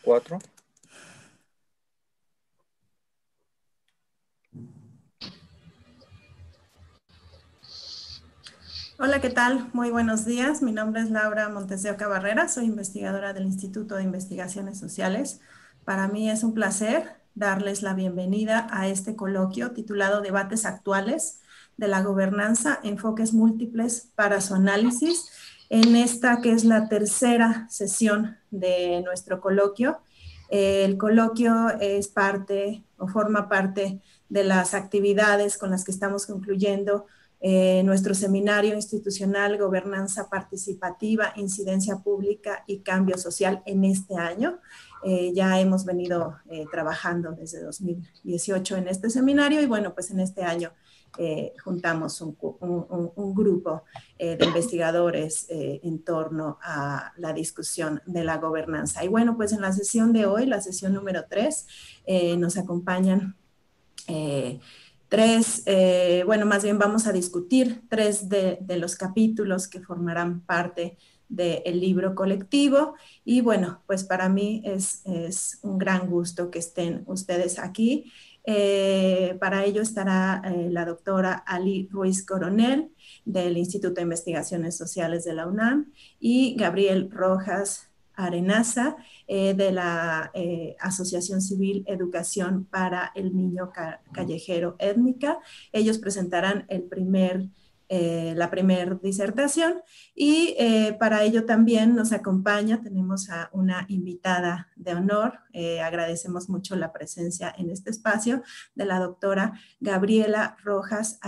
4. Hola, ¿qué tal? Muy buenos días. Mi nombre es Laura Montes de Oca Barrera, soy investigadora del Instituto de Investigaciones Sociales. Para mí es un placer darles la bienvenida a este coloquio titulado Debates actuales de la gobernanza, enfoques múltiples para su análisis, en esta que es la tercera sesión de nuestro coloquio. El coloquio es parte o forma parte de las actividades con las que estamos concluyendo nuestro seminario institucional, gobernanza participativa, incidencia pública y cambio social en este año. Ya hemos venido trabajando desde 2018 en este seminario y bueno, pues en este año juntamos un grupo de investigadores en torno a la discusión de la gobernanza. Y bueno, pues en la sesión de hoy, la sesión número 3, nos acompañan bueno, más bien vamos a discutir 3 de los capítulos que formarán parte del libro colectivo. Y bueno, pues para mí es un gran gusto que estén ustedes aquí. Para ello estará la doctora Ali Ruiz Coronel del Instituto de Investigaciones Sociales de la UNAM y Gabriel Rojas Arenaza de la Asociación Civil Educación para el Niño Callejero Étnica. Ellos presentarán la primera disertación y para ello también nos acompaña, tenemos a una invitada de honor, agradecemos mucho la presencia en este espacio de la doctora Gabriela Rojas,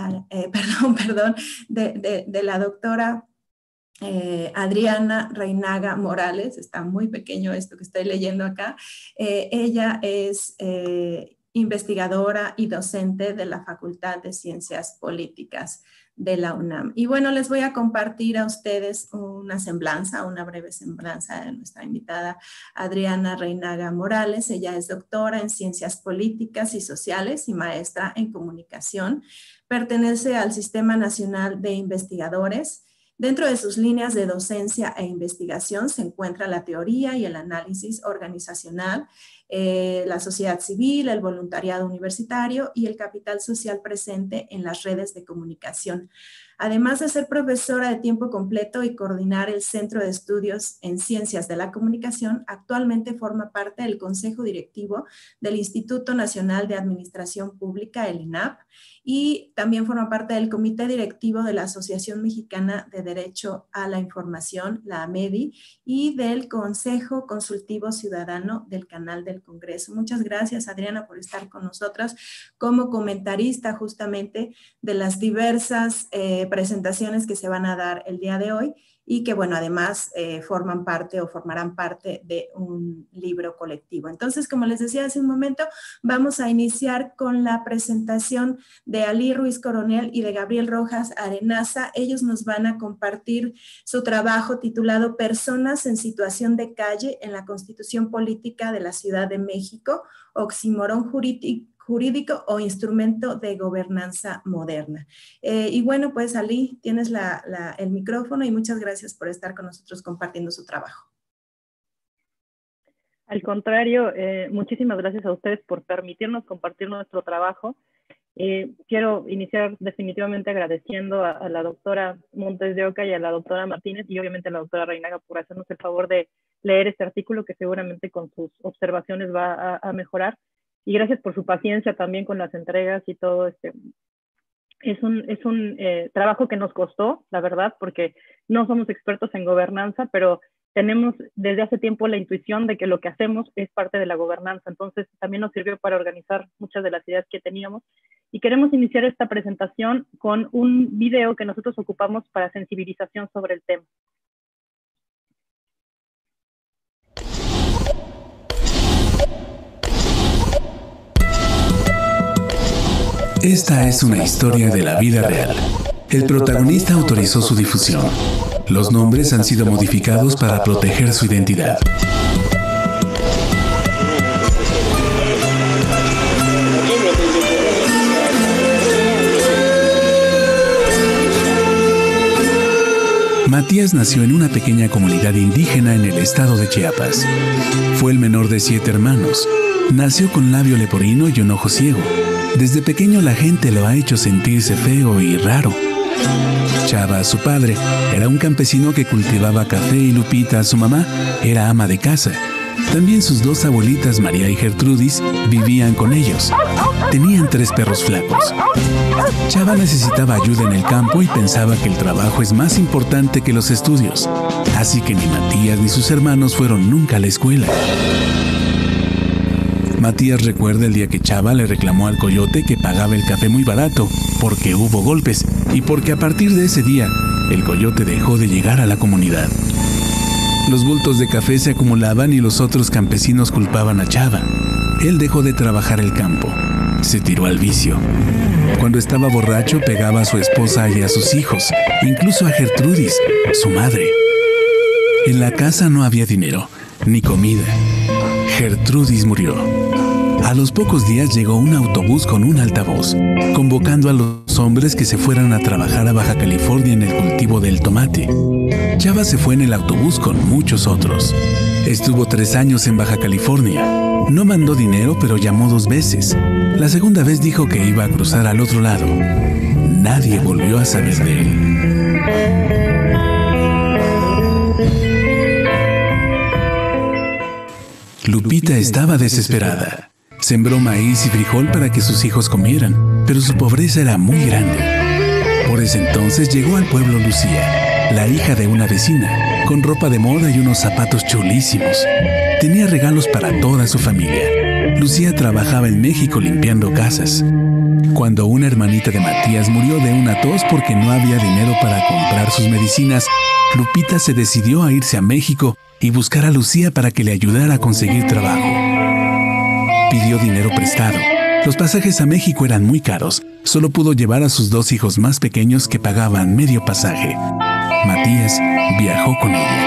de la doctora Adriana Reinaga Morales. Está muy pequeño esto que estoy leyendo acá. Ella es investigadora y docente de la Facultad de Ciencias Políticas de la UNAM. Y bueno, les voy a compartir a ustedes una breve semblanza de nuestra invitada Adriana Reinaga Morales. Ella es doctora en Ciencias Políticas y Sociales y maestra en Comunicación. Pertenece al Sistema Nacional de Investigadores. Dentro de sus líneas de docencia e investigación se encuentra la teoría y el análisis organizacional, la sociedad civil, el voluntariado universitario y el capital social presente en las redes de comunicación. Además de ser profesora de tiempo completo y coordinar el Centro de Estudios en Ciencias de la Comunicación, actualmente forma parte del Consejo Directivo del Instituto Nacional de Administración Pública, el INAP, y también forma parte del Comité Directivo de la Asociación Mexicana de Derecho a la Información, la AMEDI, y del Consejo Consultivo Ciudadano del Canal del Congreso. Muchas gracias, Adriana, por estar con nosotras como comentarista justamente de las diversas presentaciones que se van a dar el día de hoy y que, bueno, además formarán parte de un libro colectivo. Entonces, como les decía hace un momento, vamos a iniciar con la presentación de Ali Ruiz Coronel y de Gabriel Rojas Arenaza. Ellos nos van a compartir su trabajo titulado Personas en situación de calle en la Constitución Política de la Ciudad de México, oxímoron jurídico o instrumento de gobernanza moderna. Y bueno, pues Ali, tienes el micrófono y muchas gracias por estar con nosotros compartiendo su trabajo. Al contrario, muchísimas gracias a ustedes por permitirnos compartir nuestro trabajo. Quiero iniciar definitivamente agradeciendo a la doctora Montes de Oca y a la doctora Martínez y obviamente a la doctora Reinaga por hacernos el favor de leer este artículo que seguramente con sus observaciones va a mejorar. Y gracias por su paciencia también con las entregas y todo. Es un trabajo que nos costó, la verdad, porque no somos expertos en gobernanza, pero tenemos desde hace tiempo la intuición de que lo que hacemos es parte de la gobernanza. Entonces también nos sirvió para organizar muchas de las ideas que teníamos. Y queremos iniciar esta presentación con un video que nosotros ocupamos para sensibilización sobre el tema. Esta es una historia de la vida real. El protagonista autorizó su difusión. Los nombres han sido modificados para proteger su identidad. Matías nació en una pequeña comunidad indígena en el estado de Chiapas. Fue el menor de 7 hermanos. Nació con labio leporino y un ojo ciego. Desde pequeño la gente lo ha hecho sentirse feo y raro. Chava, su padre, era un campesino que cultivaba café y Lupita, su mamá, era ama de casa. También sus 2 abuelitas, María y Gertrudis, vivían con ellos. Tenían 3 perros flacos. Chava necesitaba ayuda en el campo y pensaba que el trabajo es más importante que los estudios. Así que ni Matías ni sus hermanos fueron nunca a la escuela. Matías recuerda el día que Chava le reclamó al coyote que pagaba el café muy barato porque hubo golpes y porque a partir de ese día el coyote dejó de llegar a la comunidad. Los bultos de café se acumulaban y los otros campesinos culpaban a Chava. Él dejó de trabajar el campo. Se tiró al vicio. Cuando estaba borracho pegaba a su esposa y a sus hijos, incluso a Gertrudis, su madre. En la casa no había dinero, ni comida. Gertrudis murió. A los pocos días llegó un autobús con un altavoz, convocando a los hombres que se fueran a trabajar a Baja California en el cultivo del tomate. Chava se fue en el autobús con muchos otros. Estuvo 3 años en Baja California. No mandó dinero, pero llamó 2 veces. La segunda vez dijo que iba a cruzar al otro lado. Nadie volvió a saber de él. Lupita estaba desesperada. Sembró maíz y frijol para que sus hijos comieran, pero su pobreza era muy grande. Por ese entonces llegó al pueblo Lucía, la hija de una vecina, con ropa de moda y unos zapatos chulísimos. Tenía regalos para toda su familia. Lucía trabajaba en México limpiando casas. Cuando una hermanita de Matías murió de una tos porque no había dinero para comprar sus medicinas, Lupita se decidió a irse a México y buscar a Lucía para que le ayudara a conseguir trabajo. Pidió dinero prestado. Los pasajes a México eran muy caros. Solo pudo llevar a sus 2 hijos más pequeños que pagaban medio pasaje. Matías viajó con ella.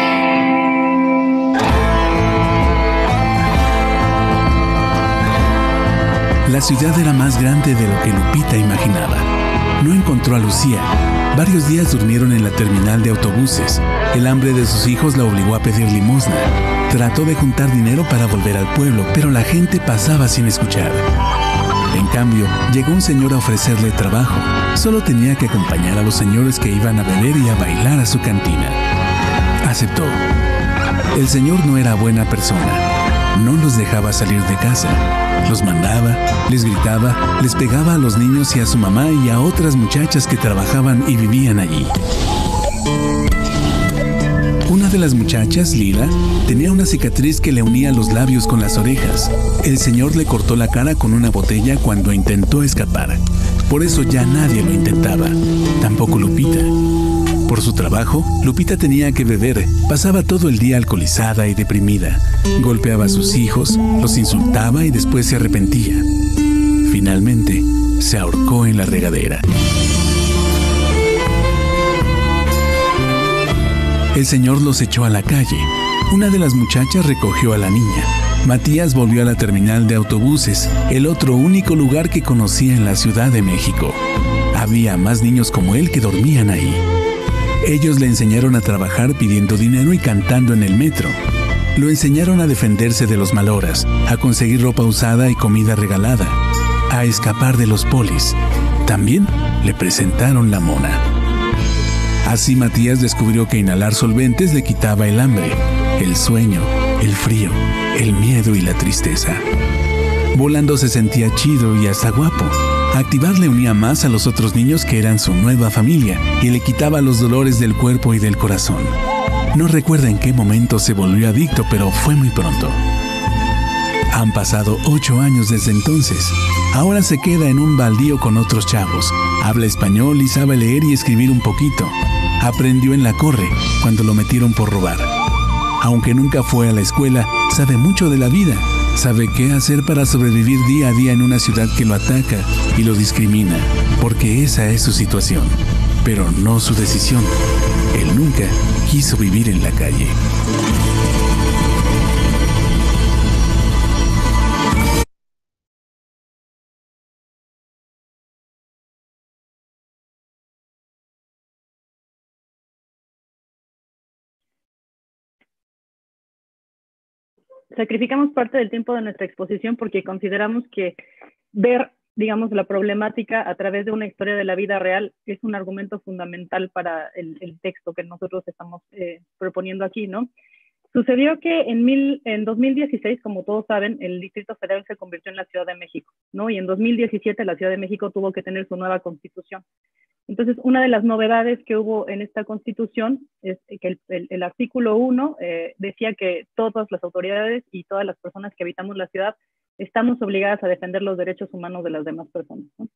La ciudad era más grande de lo que Lupita imaginaba. No encontró a Lucía. Varios días durmieron en la terminal de autobuses. El hambre de sus hijos la obligó a pedir limosna. Trató de juntar dinero para volver al pueblo, pero la gente pasaba sin escuchar. En cambio, llegó un señor a ofrecerle trabajo. Solo tenía que acompañar a los señores que iban a beber y a bailar a su cantina. Aceptó. El señor no era buena persona. No los dejaba salir de casa. Los mandaba, les gritaba, les pegaba a los niños y a su mamá y a otras muchachas que trabajaban y vivían allí. Una de las muchachas, Lila, tenía una cicatriz que le unía los labios con las orejas. El señor le cortó la cara con una botella cuando intentó escapar. Por eso ya nadie lo intentaba, tampoco Lupita. Por su trabajo, Lupita tenía que beber. Pasaba todo el día alcoholizada y deprimida. Golpeaba a sus hijos, los insultaba y después se arrepentía. Finalmente, se ahorcó en la regadera. El señor los echó a la calle. Una de las muchachas recogió a la niña. Matías volvió a la terminal de autobuses, el otro único lugar que conocía en la Ciudad de México. Había más niños como él que dormían ahí. Ellos le enseñaron a trabajar pidiendo dinero y cantando en el metro. Lo enseñaron a defenderse de los malhoras, a conseguir ropa usada y comida regalada, a escapar de los polis. También le presentaron la mona. Así Matías descubrió que inhalar solventes le quitaba el hambre, el sueño, el frío, el miedo y la tristeza. Volando se sentía chido y hasta guapo. Activar le unía más a los otros niños que eran su nueva familia y le quitaba los dolores del cuerpo y del corazón. No recuerda en qué momento se volvió adicto, pero fue muy pronto. Han pasado 8 años desde entonces. Ahora se queda en un baldío con otros chavos. Habla español y sabe leer y escribir un poquito. Aprendió en la Corre cuando lo metieron por robar. Aunque nunca fue a la escuela, sabe mucho de la vida. Sabe qué hacer para sobrevivir día a día en una ciudad que lo ataca y lo discrimina, porque esa es su situación, pero no su decisión. Él nunca quiso vivir en la calle. sacrificamos parte del tiempo de nuestra exposición porque consideramos que ver, digamos, la problemática a través de una historia de la vida real es un argumento fundamental para el texto que nosotros estamos proponiendo aquí, ¿no? Sucedió que en 2016, como todos saben, el Distrito Federal se convirtió en la Ciudad de México, ¿no? Y en 2017 la Ciudad de México tuvo que tener su nueva constitución. Entonces, una de las novedades que hubo en esta constitución es que el artículo 1 decía que todas las autoridades y todas las personas que habitamos la ciudad estamos obligadas a defender los derechos humanos de las demás personas, ¿no?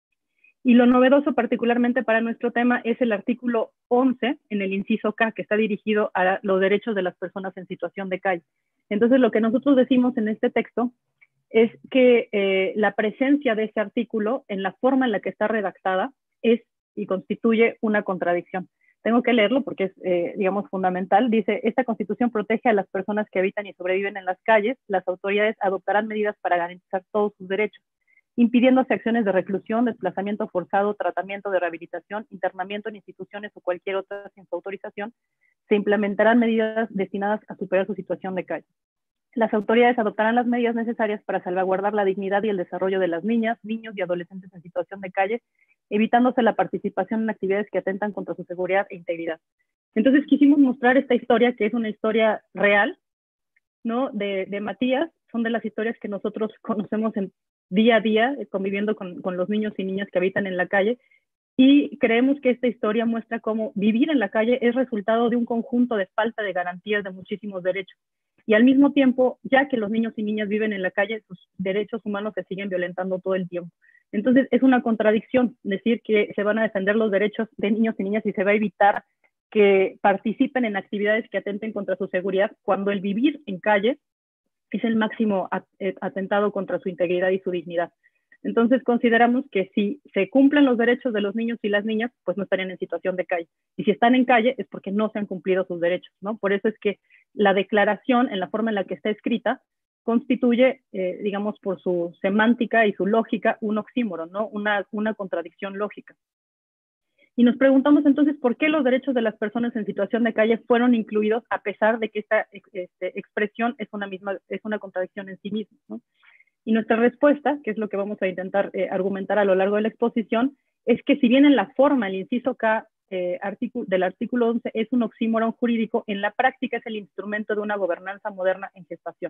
Y lo novedoso particularmente para nuestro tema es el artículo 11 en el inciso K, que está dirigido a los derechos de las personas en situación de calle. Entonces, lo que nosotros decimos en este texto es que la presencia de ese artículo en la forma en la que está redactada es y constituye una contradicción. Tengo que leerlo porque es, digamos, fundamental. Dice, esta Constitución protege a las personas que habitan y sobreviven en las calles. Las autoridades adoptarán medidas para garantizar todos sus derechos, impidiéndose acciones de reclusión, desplazamiento forzado, tratamiento de rehabilitación, internamiento en instituciones o cualquier otra sin su autorización. Se implementarán medidas destinadas a superar su situación de calle. Las autoridades adoptarán las medidas necesarias para salvaguardar la dignidad y el desarrollo de las niñas, niños y adolescentes en situación de calle, evitándose la participación en actividades que atentan contra su seguridad e integridad. Entonces quisimos mostrar esta historia, que es una historia real, ¿no? de Matías. Son de las historias que nosotros conocemos en día a día, conviviendo con los niños y niñas que habitan en la calle, y creemos que esta historia muestra cómo vivir en la calle es resultado de un conjunto de falta de garantías de muchísimos derechos. Y al mismo tiempo, ya que los niños y niñas viven en la calle, sus derechos humanos se siguen violentando todo el tiempo. Entonces, es una contradicción decir que se van a defender los derechos de niños y niñas y se va a evitar que participen en actividades que atenten contra su seguridad, cuando el vivir en calle es el máximo atentado contra su integridad y su dignidad. Entonces consideramos que si se cumplen los derechos de los niños y las niñas, pues no estarían en situación de calle. Y si están en calle es porque no se han cumplido sus derechos, ¿no? Por eso es que la declaración, en la forma en la que está escrita, constituye, digamos, por su semántica y su lógica, un oxímoron, ¿no? Una contradicción lógica. Y nos preguntamos entonces por qué los derechos de las personas en situación de calle fueron incluidos, a pesar de que esta expresión es una contradicción en sí misma, ¿no? Y nuestra respuesta, que es lo que vamos a intentar argumentar a lo largo de la exposición, es que si bien en la forma el inciso K del artículo 11 es un oxímoron jurídico, en la práctica es el instrumento de una gobernanza moderna en gestación.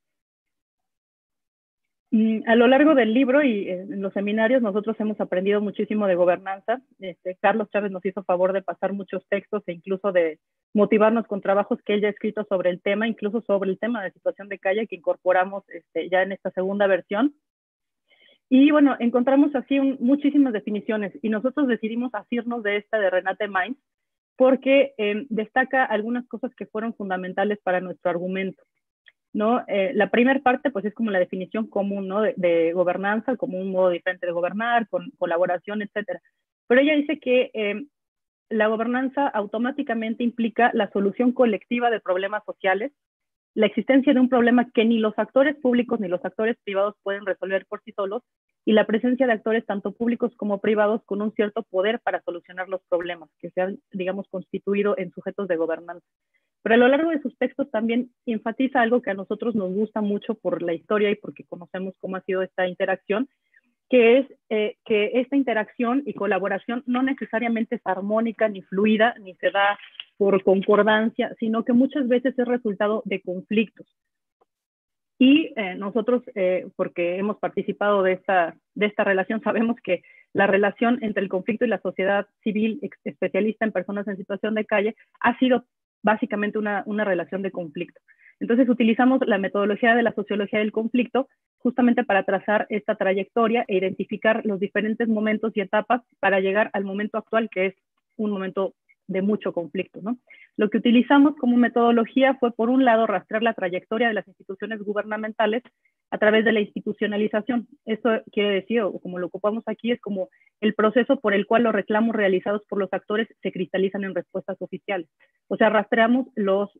A lo largo del libro y en los seminarios nosotros hemos aprendido muchísimo de gobernanza. Carlos Chávez nos hizo favor de pasar muchos textos e incluso de motivarnos con trabajos que él ya ha escrito sobre el tema, incluso sobre el tema de situación de calle, que incorporamos ya en esta segunda versión. Y bueno, encontramos así muchísimas definiciones y nosotros decidimos asirnos de esta de Renate Mainz porque destaca algunas cosas que fueron fundamentales para nuestro argumento, ¿no? La primera parte pues es como la definición común, ¿no? de gobernanza, como un modo diferente de gobernar, con colaboración, etcétera. Pero ella dice que la gobernanza automáticamente implica la solución colectiva de problemas sociales, la existencia de un problema que ni los actores públicos ni los actores privados pueden resolver por sí solos, y la presencia de actores tanto públicos como privados con un cierto poder para solucionar los problemas, que se han, digamos, constituido en sujetos de gobernanza. Pero a lo largo de sus textos también enfatiza algo que a nosotros nos gusta mucho por la historia y porque conocemos cómo ha sido esta interacción, que es que esta interacción y colaboración no necesariamente es armónica ni fluida, ni se da por concordancia, sino que muchas veces es resultado de conflictos. Y nosotros, porque hemos participado de esta relación, sabemos que la relación entre el conflicto y la sociedad civil especialista en personas en situación de calle ha sido básicamente una relación de conflicto. Entonces utilizamos la metodología de la sociología del conflicto justamente para trazar esta trayectoria e identificar los diferentes momentos y etapas para llegar al momento actual, que es un momento de mucho conflicto, ¿no? Lo que utilizamos como metodología fue, por un lado, rastrear la trayectoria de las instituciones gubernamentales a través de la institucionalización. Eso quiere decir, o como lo ocupamos aquí, es como el proceso por el cual los reclamos realizados por los actores se cristalizan en respuestas oficiales. O sea, rastreamos los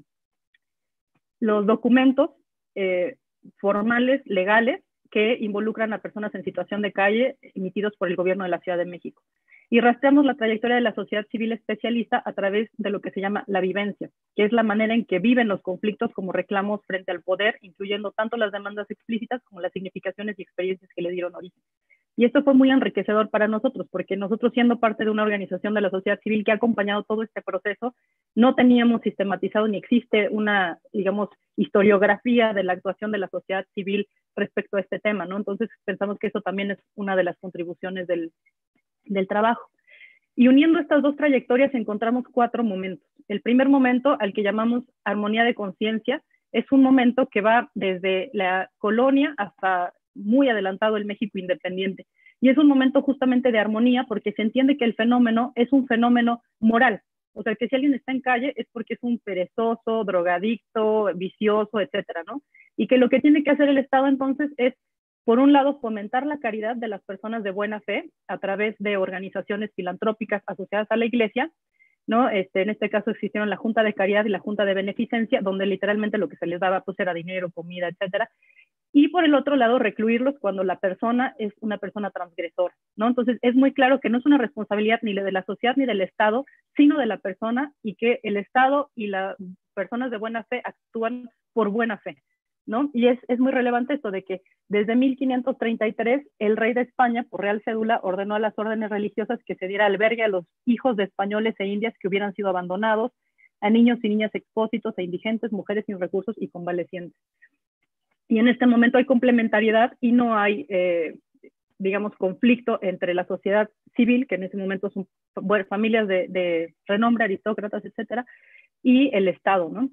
documentos formales, legales, que involucran a personas en situación de calle emitidos por el gobierno de la Ciudad de México. y rastreamos la trayectoria de la sociedad civil especialista a través de lo que se llama la vivencia, que es la manera en que viven los conflictos como reclamos frente al poder, incluyendo tanto las demandas explícitas como las significaciones y experiencias que le dieron origen. Y esto fue muy enriquecedor para nosotros, porque nosotros, siendo parte de una organización de la sociedad civil que ha acompañado todo este proceso, no teníamos sistematizado ni existe una, digamos, historiografía de la actuación de la sociedad civil respecto a este tema, ¿no? Entonces pensamos que eso también es una de las contribuciones del trabajo. Y uniendo estas dos trayectorias encontramos 4 momentos. El primer momento, al que llamamos armonía de conciencia, es un momento que va desde la colonia hasta muy adelantado el México independiente. Y es un momento justamente de armonía porque se entiende que el fenómeno es un fenómeno moral. O sea, que si alguien está en calle es porque es un perezoso, drogadicto, vicioso, etcétera, ¿no? Y que lo que tiene que hacer el Estado entonces es, por un lado, fomentar la caridad de las personas de buena fe a través de organizaciones filantrópicas asociadas a la Iglesia, ¿no? En este caso existieron la Junta de Caridad y la Junta de Beneficencia, donde literalmente lo que se les daba pues era dinero, comida, etcétera. Y por el otro lado, recluirlos cuando la persona es una persona transgresora, ¿no? Entonces es muy claro que no es una responsabilidad ni de la sociedad ni del Estado, sino de la persona, y que el Estado y las personas de buena fe actúan por buena fe, ¿no? Y es muy relevante esto de que desde 1533 el rey de España, por real cédula, ordenó a las órdenes religiosas que se diera albergue a los hijos de españoles e indias que hubieran sido abandonados, a niños y niñas expósitos e indigentes, mujeres sin recursos y convalecientes. Y en este momento hay complementariedad y no hay, digamos, conflicto entre la sociedad civil, que en ese momento son familias de renombre, aristócratas, etcétera, y el Estado, ¿no?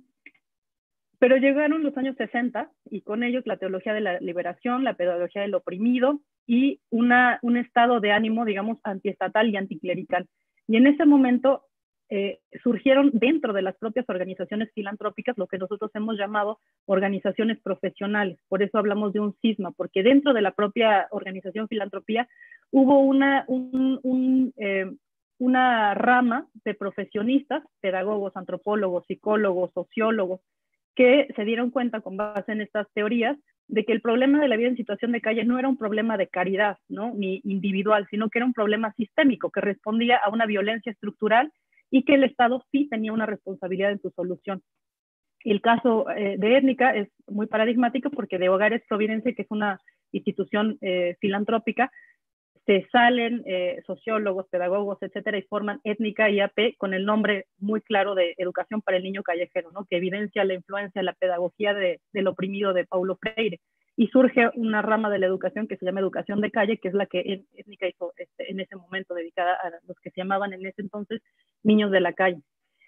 Pero llegaron los años 60 y con ellos la teología de la liberación, la pedagogía del oprimido y un estado de ánimo, digamos, antiestatal y anticlerical. Y en ese momento surgieron dentro de las propias organizaciones filantrópicas lo que nosotros hemos llamado organizaciones profesionales. Por eso hablamos de un cisma, porque dentro de la propia organización filantropía hubo una rama de profesionistas, pedagogos, antropólogos, psicólogos, sociólogos, que se dieron cuenta con base en estas teorías de que el problema de la vida en situación de calle no era un problema de caridad, ¿no? Ni individual, sino que era un problema sistémico que respondía a una violencia estructural y que el Estado sí tenía una responsabilidad en su solución. El caso de Étnica es muy paradigmático porque de Hogares Providencia, que es una institución filantrópica, se salen sociólogos, pedagogos, etcétera, y forman Étnica IAP con el nombre muy claro de Educación para el Niño Callejero, ¿no? Que evidencia la influencia, la pedagogía del oprimido de Paulo Freire. Y surge una rama de la educación que se llama Educación de Calle, que es la que Étnica hizo en ese momento, dedicada a los que se llamaban en ese entonces niños de la calle.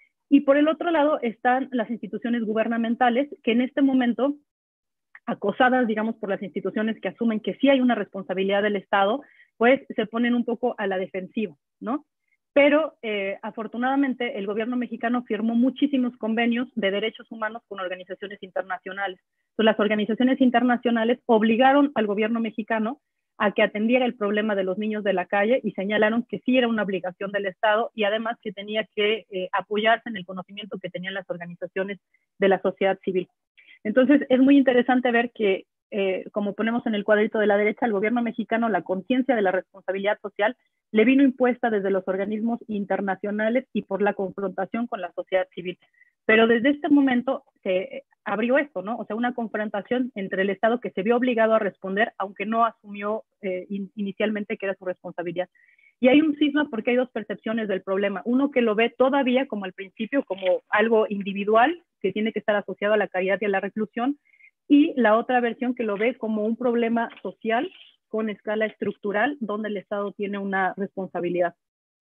Y por el otro lado están las instituciones gubernamentales, que en este momento, acosadas, digamos, por las instituciones que asumen que sí hay una responsabilidad del Estado, pues se ponen un poco a la defensiva, ¿no? Pero afortunadamente el gobierno mexicano firmó muchísimos convenios de derechos humanos con organizaciones internacionales. Entonces, las organizaciones internacionales obligaron al gobierno mexicano a que atendiera el problema de los niños de la calle y señalaron que sí era una obligación del Estado y además que tenía que apoyarse en el conocimiento que tenían las organizaciones de la sociedad civil. Entonces es muy interesante ver que, como ponemos en el cuadrito de la derecha, al gobierno mexicano la conciencia de la responsabilidad social le vino impuesta desde los organismos internacionales y por la confrontación con la sociedad civil. Pero desde este momento se abrió esto, ¿no? O sea, una confrontación entre el Estado que se vio obligado a responder, aunque no asumió inicialmente que era su responsabilidad. Y hay un cisma porque hay dos percepciones del problema. Uno que lo ve todavía como al principio, como algo individual, que tiene que estar asociado a la caridad y a la reclusión, y la otra versión que lo ve como un problema social con escala estructural, donde el Estado tiene una responsabilidad.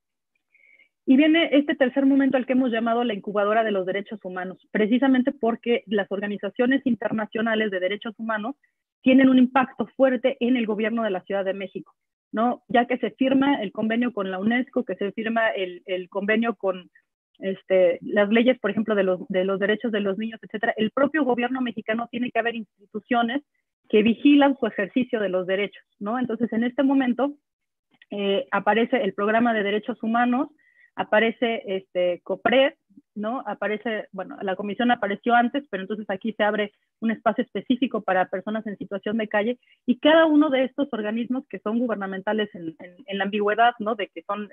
Y viene este tercer momento al que hemos llamado la incubadora de los derechos humanos, precisamente porque las organizaciones internacionales de derechos humanos tienen un impacto fuerte en el gobierno de la Ciudad de México, ¿no? Ya que se firma el convenio con la UNESCO, que se firma el convenio con las leyes, por ejemplo, de los derechos de los niños, etcétera, el propio gobierno mexicano tiene que haber instituciones que vigilan su ejercicio de los derechos, ¿no? Entonces, en este momento aparece el Programa de Derechos Humanos, aparece COPRED, ¿no? Aparece, bueno, la comisión apareció antes, pero entonces aquí se abre un espacio específico para personas en situación de calle, y cada uno de estos organismos que son gubernamentales en la ambigüedad, ¿no? De que son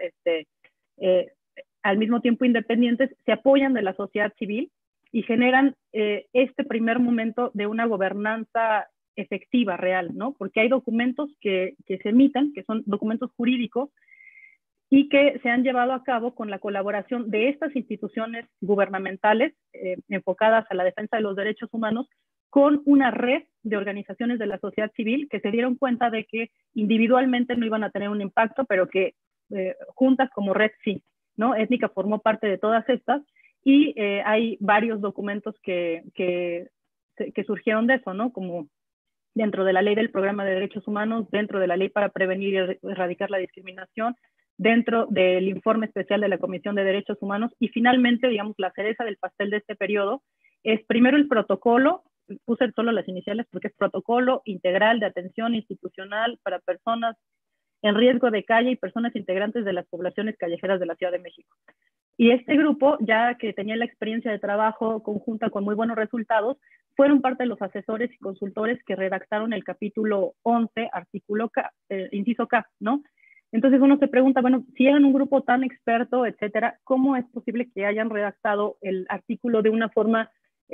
al mismo tiempo independientes, se apoyan de la sociedad civil y generan este primer momento de una gobernanza efectiva, real, ¿no? Porque hay documentos que se emiten, que son documentos jurídicos, y que se han llevado a cabo con la colaboración de estas instituciones gubernamentales enfocadas a la defensa de los derechos humanos, con una red de organizaciones de la sociedad civil que se dieron cuenta de que individualmente no iban a tener un impacto, pero que juntas como red sí, ¿no? Étnica formó parte de todas estas, y hay varios documentos que surgieron de eso, ¿no? Como dentro de la ley del Programa de Derechos Humanos, dentro de la ley para prevenir y erradicar la discriminación, dentro del informe especial de la Comisión de Derechos Humanos, y finalmente, digamos, la cereza del pastel de este periodo es primero el protocolo, puse solo las iniciales porque es Protocolo Integral de Atención Institucional para Personas en Riesgo de Calle y Personas Integrantes de las Poblaciones Callejeras de la Ciudad de México. Y este grupo, ya que tenía la experiencia de trabajo conjunta con muy buenos resultados, fueron parte de los asesores y consultores que redactaron el capítulo 11, artículo K, inciso K, ¿no? Entonces uno se pregunta, bueno, si eran un grupo tan experto, etcétera, ¿cómo es posible que hayan redactado el artículo de una forma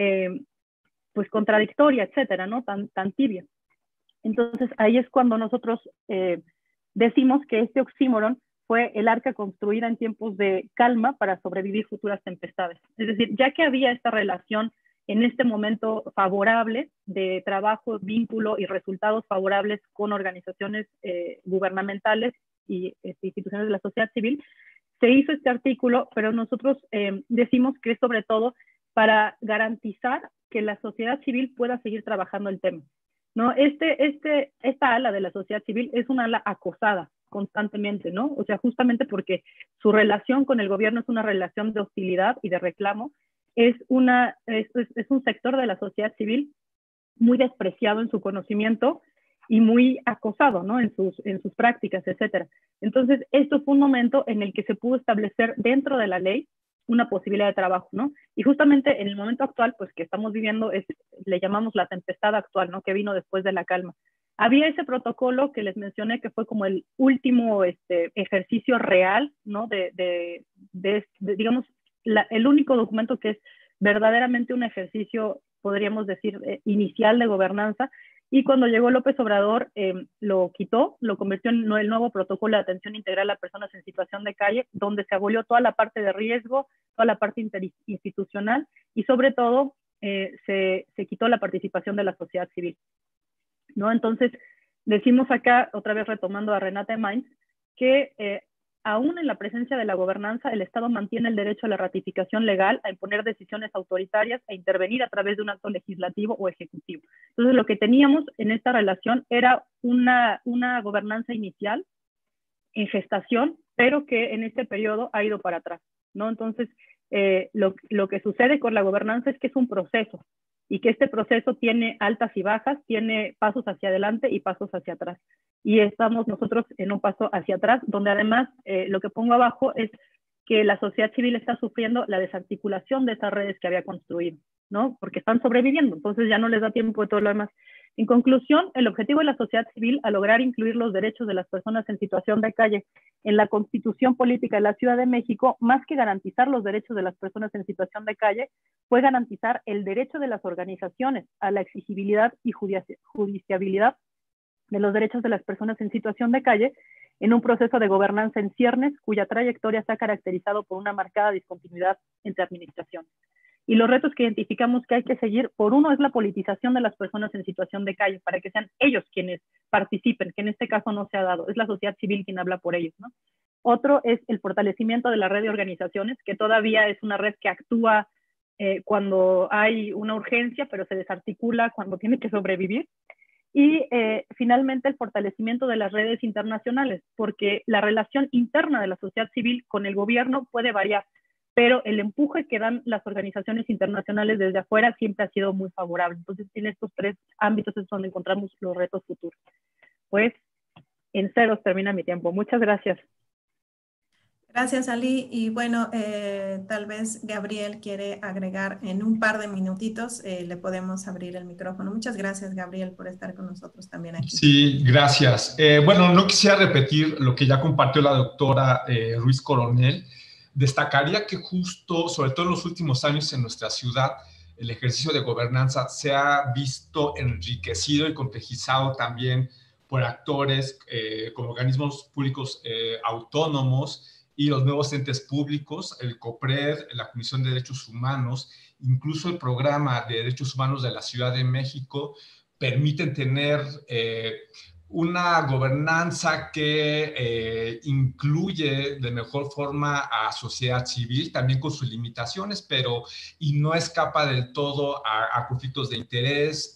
pues contradictoria, etcétera, ¿no? Tan tibia. Entonces ahí es cuando nosotros decimos que este oxímoron fue el arca construida en tiempos de calma para sobrevivir futuras tempestades. Es decir, ya que había esta relación en este momento favorable de trabajo, vínculo y resultados favorables con organizaciones gubernamentales y instituciones de la sociedad civil, se hizo este artículo, pero nosotros decimos que es sobre todo para garantizar que la sociedad civil pueda seguir trabajando el tema, ¿no? Esta ala de la sociedad civil es una ala acosada constantemente, ¿no? O sea, justamente porque su relación con el gobierno es una relación de hostilidad y de reclamo, es un sector de la sociedad civil muy despreciado en su conocimiento y muy acosado, ¿no? En sus prácticas, etcétera. Entonces, esto fue un momento en el que se pudo establecer dentro de la ley una posibilidad de trabajo, ¿no? Y justamente en el momento actual, pues que estamos viviendo, le llamamos la tempestad actual, ¿no? Que vino después de la calma. Había ese protocolo que les mencioné que fue como el último ejercicio real, ¿no? Digamos, el único documento que es verdaderamente un ejercicio, podríamos decir, inicial de gobernanza. Y cuando llegó López Obrador, lo quitó, lo convirtió en el nuevo protocolo de atención integral a personas en situación de calle, donde se abolió toda la parte de riesgo, toda la parte interinstitucional, y sobre todo se quitó la participación de la sociedad civil, ¿no? Entonces, decimos acá, otra vez retomando a Renate Mainz, que aún en la presencia de la gobernanza, el Estado mantiene el derecho a la ratificación legal, a imponer decisiones autoritarias, a intervenir a través de un acto legislativo o ejecutivo. Entonces, lo que teníamos en esta relación era una gobernanza inicial en gestación, pero que en este periodo ha ido para atrás, ¿no? Entonces, lo que sucede con la gobernanza es que es un proceso, y que este proceso tiene altas y bajas, tiene pasos hacia adelante y pasos hacia atrás. Y estamos nosotros en un paso hacia atrás, donde además lo que pongo abajo es que la sociedad civil está sufriendo la desarticulación de esas redes que había construido, ¿no? Porque están sobreviviendo, entonces ya no les da tiempo de todo lo demás. En conclusión, el objetivo de la sociedad civil al lograr incluir los derechos de las personas en situación de calle en la Constitución Política de la Ciudad de México, más que garantizar los derechos de las personas en situación de calle, fue garantizar el derecho de las organizaciones a la exigibilidad y judiciabilidad de los derechos de las personas en situación de calle en un proceso de gobernanza en ciernes cuya trayectoria se ha caracterizado por una marcada discontinuidad entre administraciones. Y los retos que identificamos que hay que seguir, por uno, es la politización de las personas en situación de calle, para que sean ellos quienes participen, que en este caso no se ha dado, es la sociedad civil quien habla por ellos, ¿no? Otro es el fortalecimiento de la red de organizaciones, que todavía es una red que actúa cuando hay una urgencia, pero se desarticula cuando tiene que sobrevivir. Y finalmente el fortalecimiento de las redes internacionales, porque la relación interna de la sociedad civil con el gobierno puede variar, pero el empuje que dan las organizaciones internacionales desde afuera siempre ha sido muy favorable. Entonces, en estos tres ámbitos es donde encontramos los retos futuros. Pues, en ceros termina mi tiempo. Muchas gracias. Gracias, Ali. Y bueno, tal vez Gabriel quiere agregar en un par de minutitos, le podemos abrir el micrófono. Muchas gracias, Gabriel, por estar con nosotros también aquí. Sí, gracias. Bueno, no quisiera repetir lo que ya compartió la doctora Ruiz Coronel. Destacaría que justo, sobre todo en los últimos años en nuestra ciudad, el ejercicio de gobernanza se ha visto enriquecido y complejizado también por actores como organismos públicos autónomos y los nuevos entes públicos, el COPRED, la Comisión de Derechos Humanos, incluso el Programa de Derechos Humanos de la Ciudad de México, permiten tener una gobernanza que incluye de mejor forma a sociedad civil, también con sus limitaciones, pero y no escapa del todo a conflictos de interés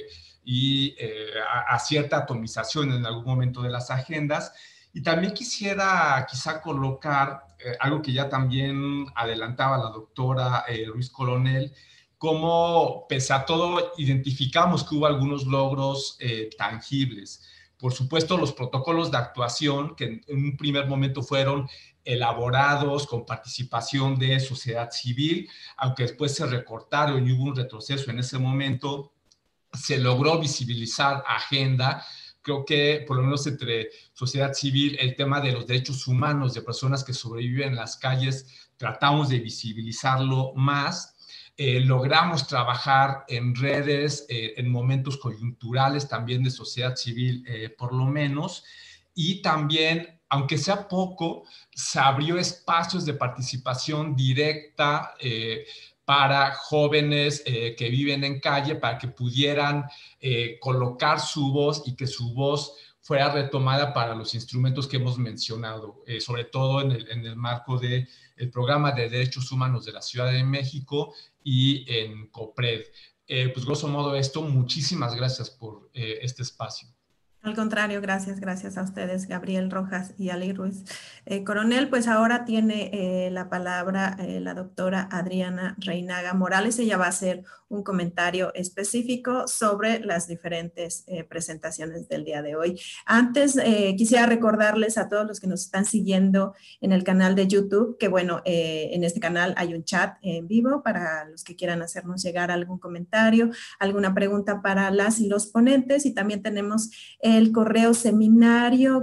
y a cierta atomización en algún momento de las agendas. Y también quisiera quizá colocar algo que ya también adelantaba la doctora Ruiz Coronel, cómo pese a todo identificamos que hubo algunos logros tangibles. Por supuesto, los protocolos de actuación que en un primer momento fueron elaborados con participación de sociedad civil, aunque después se recortaron y hubo un retroceso en ese momento, se logró visibilizar agenda. Creo que por lo menos entre sociedad civil, el tema de los derechos humanos de personas que sobreviven en las calles, tratamos de visibilizarlo más. Logramos trabajar en redes, en momentos coyunturales también de sociedad civil, por lo menos, y también, aunque sea poco, se abrió espacios de participación directa para jóvenes que viven en calle, para que pudieran colocar su voz y que su voz fuera retomada para los instrumentos que hemos mencionado, sobre todo en el marco del Programa de Derechos Humanos de la Ciudad de México y en COPRED. Pues grosso modo esto, muchísimas gracias por este espacio. Al contrario, gracias a ustedes, Gabriel Rojas y Ali Ruiz. Coronel, pues ahora tiene la palabra la doctora Adriana Reinaga Morales. Ella va a hacer un comentario específico sobre las diferentes presentaciones del día de hoy. Antes, quisiera recordarles a todos los que nos están siguiendo en el canal de YouTube, que bueno, en este canal hay un chat en vivo para los que quieran hacernos llegar algún comentario, alguna pregunta para las y los ponentes, y también tenemos el correo seminario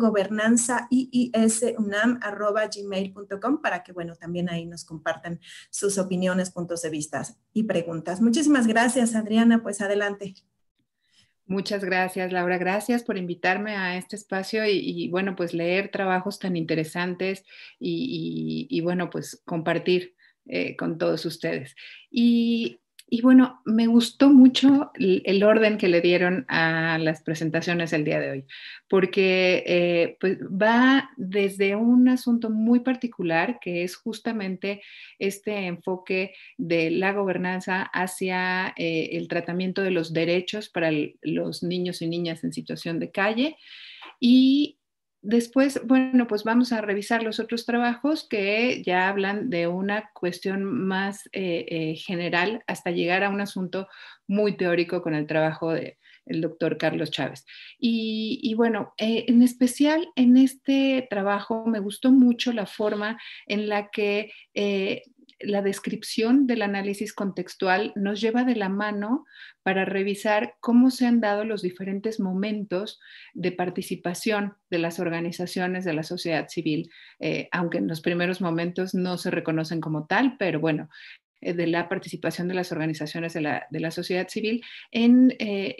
gobernanza@gmail.com para que, bueno, también ahí nos compartan sus opiniones, puntos de vista y preguntas. Muchísimas gracias, Adriana, pues adelante. Muchas gracias, Laura. Gracias por invitarme a este espacio y bueno, pues leer trabajos tan interesantes y bueno, pues compartir con todos ustedes. Y bueno, me gustó mucho el orden que le dieron a las presentaciones el día de hoy, porque pues va desde un asunto muy particular, que es justamente este enfoque de la gobernanza hacia el tratamiento de los derechos para los niños y niñas en situación de calle. Y después, bueno, pues vamos a revisar los otros trabajos que ya hablan de una cuestión más general hasta llegar a un asunto muy teórico con el trabajo del doctor Carlos Chávez. Y bueno, en especial en este trabajo me gustó mucho la forma en la que la descripción del análisis contextual nos lleva de la mano para revisar cómo se han dado los diferentes momentos de participación de las organizaciones de la sociedad civil, aunque en los primeros momentos no se reconocen como tal, pero bueno, de la participación de las organizaciones de la sociedad civil en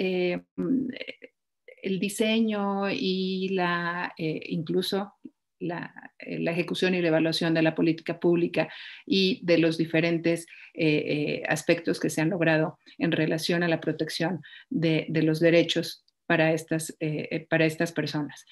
el diseño y incluso la ejecución y la evaluación de la política pública y de los diferentes aspectos que se han logrado en relación a la protección de los derechos para estas personas.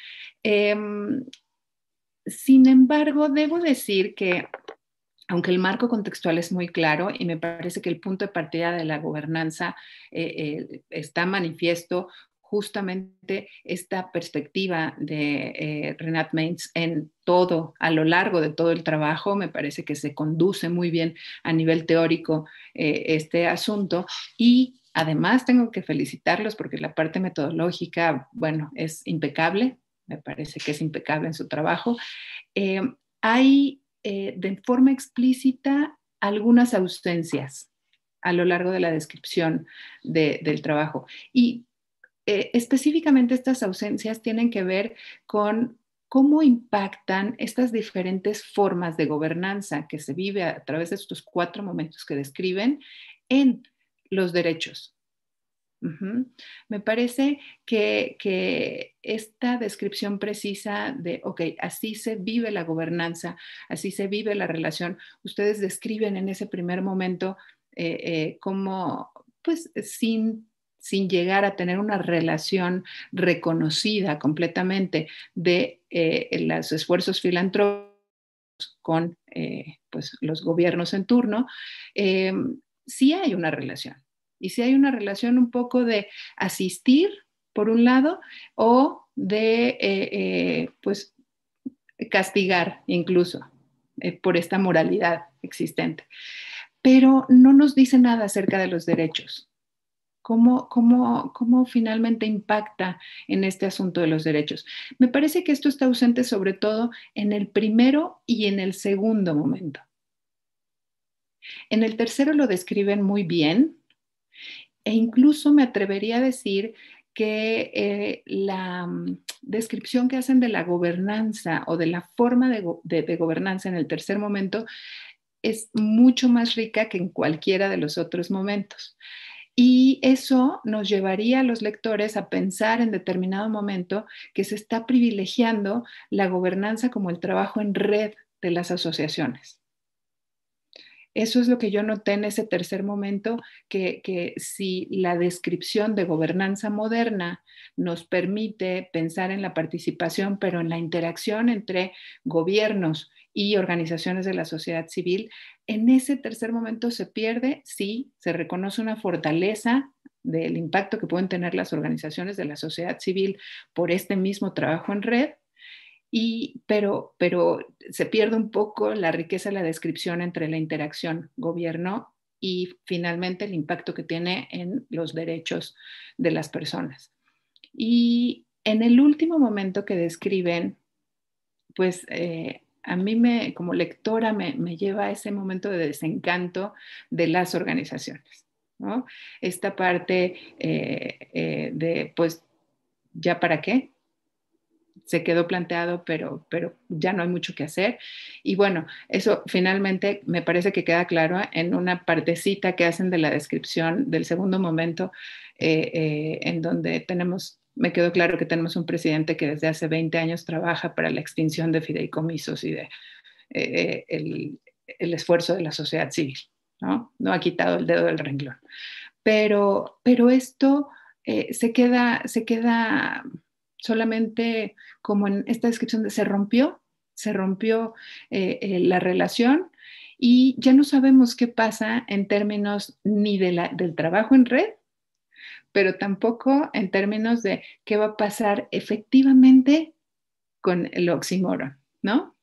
Sin embargo, debo decir que aunque el marco contextual es muy claro y me parece que el punto de partida de la gobernanza está manifiesto, justamente esta perspectiva de Renat Meintz a lo largo de todo el trabajo, me parece que se conduce muy bien a nivel teórico este asunto, y además tengo que felicitarlos porque la parte metodológica, bueno, es impecable, me parece que es impecable en su trabajo. Hay de forma explícita algunas ausencias a lo largo de la descripción del trabajo. Y específicamente estas ausencias tienen que ver con cómo impactan estas diferentes formas de gobernanza que se vive a través de estos 4 momentos que describen en los derechos. Me parece que esta descripción precisa de, ok, así se vive la gobernanza, así se vive la relación. Ustedes describen en ese primer momento cómo, pues, sin llegar a tener una relación reconocida completamente de los esfuerzos filantrópicos con pues, los gobiernos en turno, sí hay una relación. Y sí hay una relación un poco de asistir, por un lado, o de pues, castigar incluso por esta moralidad existente. Pero no nos dice nada acerca de los derechos. ¿Cómo finalmente impacta en este asunto de los derechos? Me parece que esto está ausente sobre todo en el primero y en el segundo momento. En el tercero lo describen muy bien e incluso me atrevería a decir que la descripción que hacen de la gobernanza o de la forma de gobernanza en el tercer momento es mucho más rica que en cualquiera de los otros momentos. Y eso nos llevaría a los lectores a pensar en determinado momento que se está privilegiando la gobernanza como el trabajo en red de las asociaciones. Eso es lo que yo noté en ese tercer momento, que si la descripción de gobernanza moderna nos permite pensar en la participación, pero en la interacción entre gobiernos y organizaciones de la sociedad civil, en ese tercer momento se pierde, sí, se reconoce una fortaleza del impacto que pueden tener las organizaciones de la sociedad civil por este mismo trabajo en red, pero se pierde un poco la riqueza de la descripción entre la interacción gobierno y finalmente el impacto que tiene en los derechos de las personas. Y en el último momento que describen, pues a mí como lectora me lleva a ese momento de desencanto de las organizaciones, ¿no? Esta parte de, pues, ¿ya para qué? Se quedó planteado, pero ya no hay mucho que hacer. Y bueno, eso finalmente me parece que queda claro en una partecita que hacen de la descripción del segundo momento, en donde me quedó claro que tenemos un presidente que desde hace 20 años trabaja para la extinción de fideicomisos y de el esfuerzo de la sociedad civil, ¿no? No ha quitado el dedo del renglón. Pero esto se queda solamente como en esta descripción de se rompió la relación y ya no sabemos qué pasa en términos ni del trabajo en red, pero tampoco en términos de qué va a pasar efectivamente con el oxímoron, ¿no?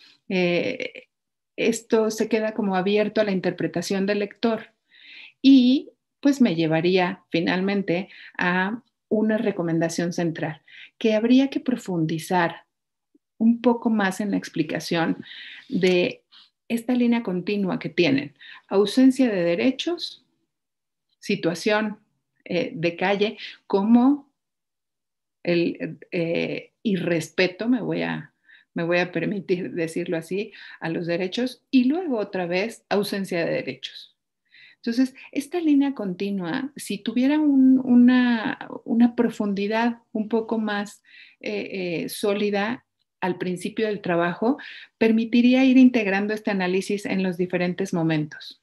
Esto se queda como abierto a la interpretación del lector y pues me llevaría finalmente a una recomendación central, que habría que profundizar un poco más en la explicación de esta línea continua que tienen. Ausencia de derechos, situación de calle, como el irrespeto, me voy a permitir decirlo así, a los derechos, y luego otra vez ausencia de derechos. Entonces, esta línea continua, si tuviera una profundidad un poco más sólida al principio del trabajo, permitiría ir integrando este análisis en los diferentes momentos.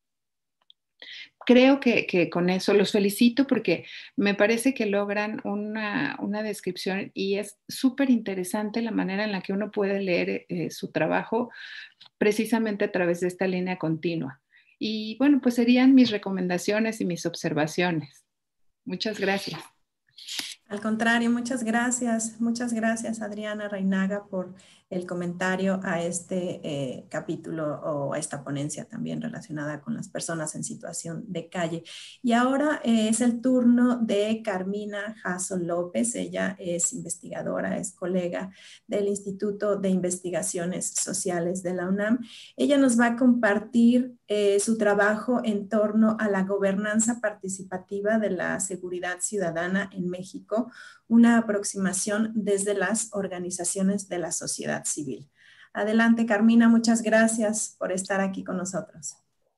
Creo que con eso los felicito porque me parece que logran una descripción y es súper interesante la manera en la que uno puede leer su trabajo precisamente a través de esta línea continua. Y bueno, pues serían mis recomendaciones y mis observaciones. Muchas gracias. Al contrario, muchas gracias Adriana Reinaga por el comentario a este capítulo o a esta ponencia también relacionada con las personas en situación de calle. Y ahora es el turno de Carmina Jasso López. Ella es investigadora, es colega del Instituto de Investigaciones Sociales de la UNAM. Ella nos va a compartir su trabajo en torno a la gobernanza participativa de la seguridad ciudadana en México, una aproximación desde las organizaciones de la sociedad civil. Adelante, Carmina, muchas gracias por estar aquí con nosotros.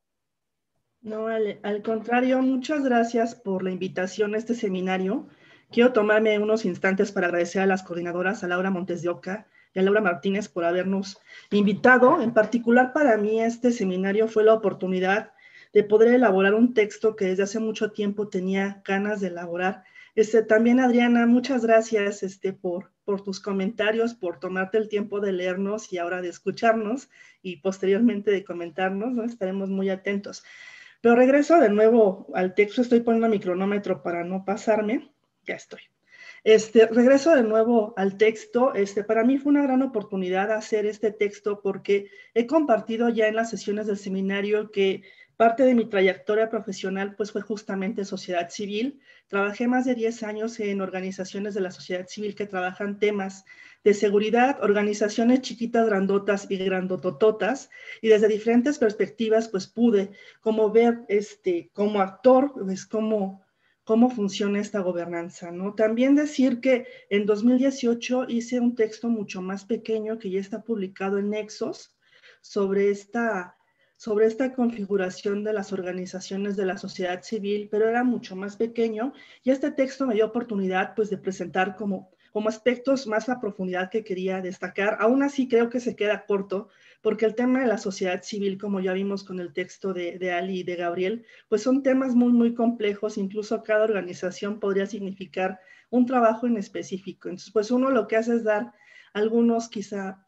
No, al contrario, muchas gracias por la invitación a este seminario. Quiero tomarme unos instantes para agradecer a las coordinadoras, a Laura Montes de Oca y a Laura Martínez por habernos invitado. En particular para mí este seminario fue la oportunidad de poder elaborar un texto que desde hace mucho tiempo tenía ganas de elaborar. También, Adriana, muchas gracias por tus comentarios, por tomarte el tiempo de leernos y ahora de escucharnos y posteriormente de comentarnos, ¿no? Estaremos muy atentos. Pero regreso de nuevo al texto, estoy poniendo mi cronómetro para no pasarme, ya estoy. Regreso de nuevo al texto. Para mí fue una gran oportunidad hacer este texto porque he compartido ya en las sesiones del seminario que parte de mi trayectoria profesional pues fue justamente sociedad civil. Trabajé más de 10 años en organizaciones de la sociedad civil que trabajan temas de seguridad, organizaciones chiquitas, grandotas y grandotototas, y desde diferentes perspectivas pues pude como ver como actor pues cómo funciona esta gobernanza, ¿no? También decir que en 2018 hice un texto mucho más pequeño que ya está publicado en Nexos sobre esta configuración de las organizaciones de la sociedad civil, pero era mucho más pequeño, y este texto me dio oportunidad pues de presentar como aspectos más a profundidad que quería destacar. Aún así creo que se queda corto, porque el tema de la sociedad civil, como ya vimos con el texto de Ali y de Gabriel, pues son temas muy, muy complejos. Incluso cada organización podría significar un trabajo en específico. Entonces, pues uno lo que hace es dar algunos quizá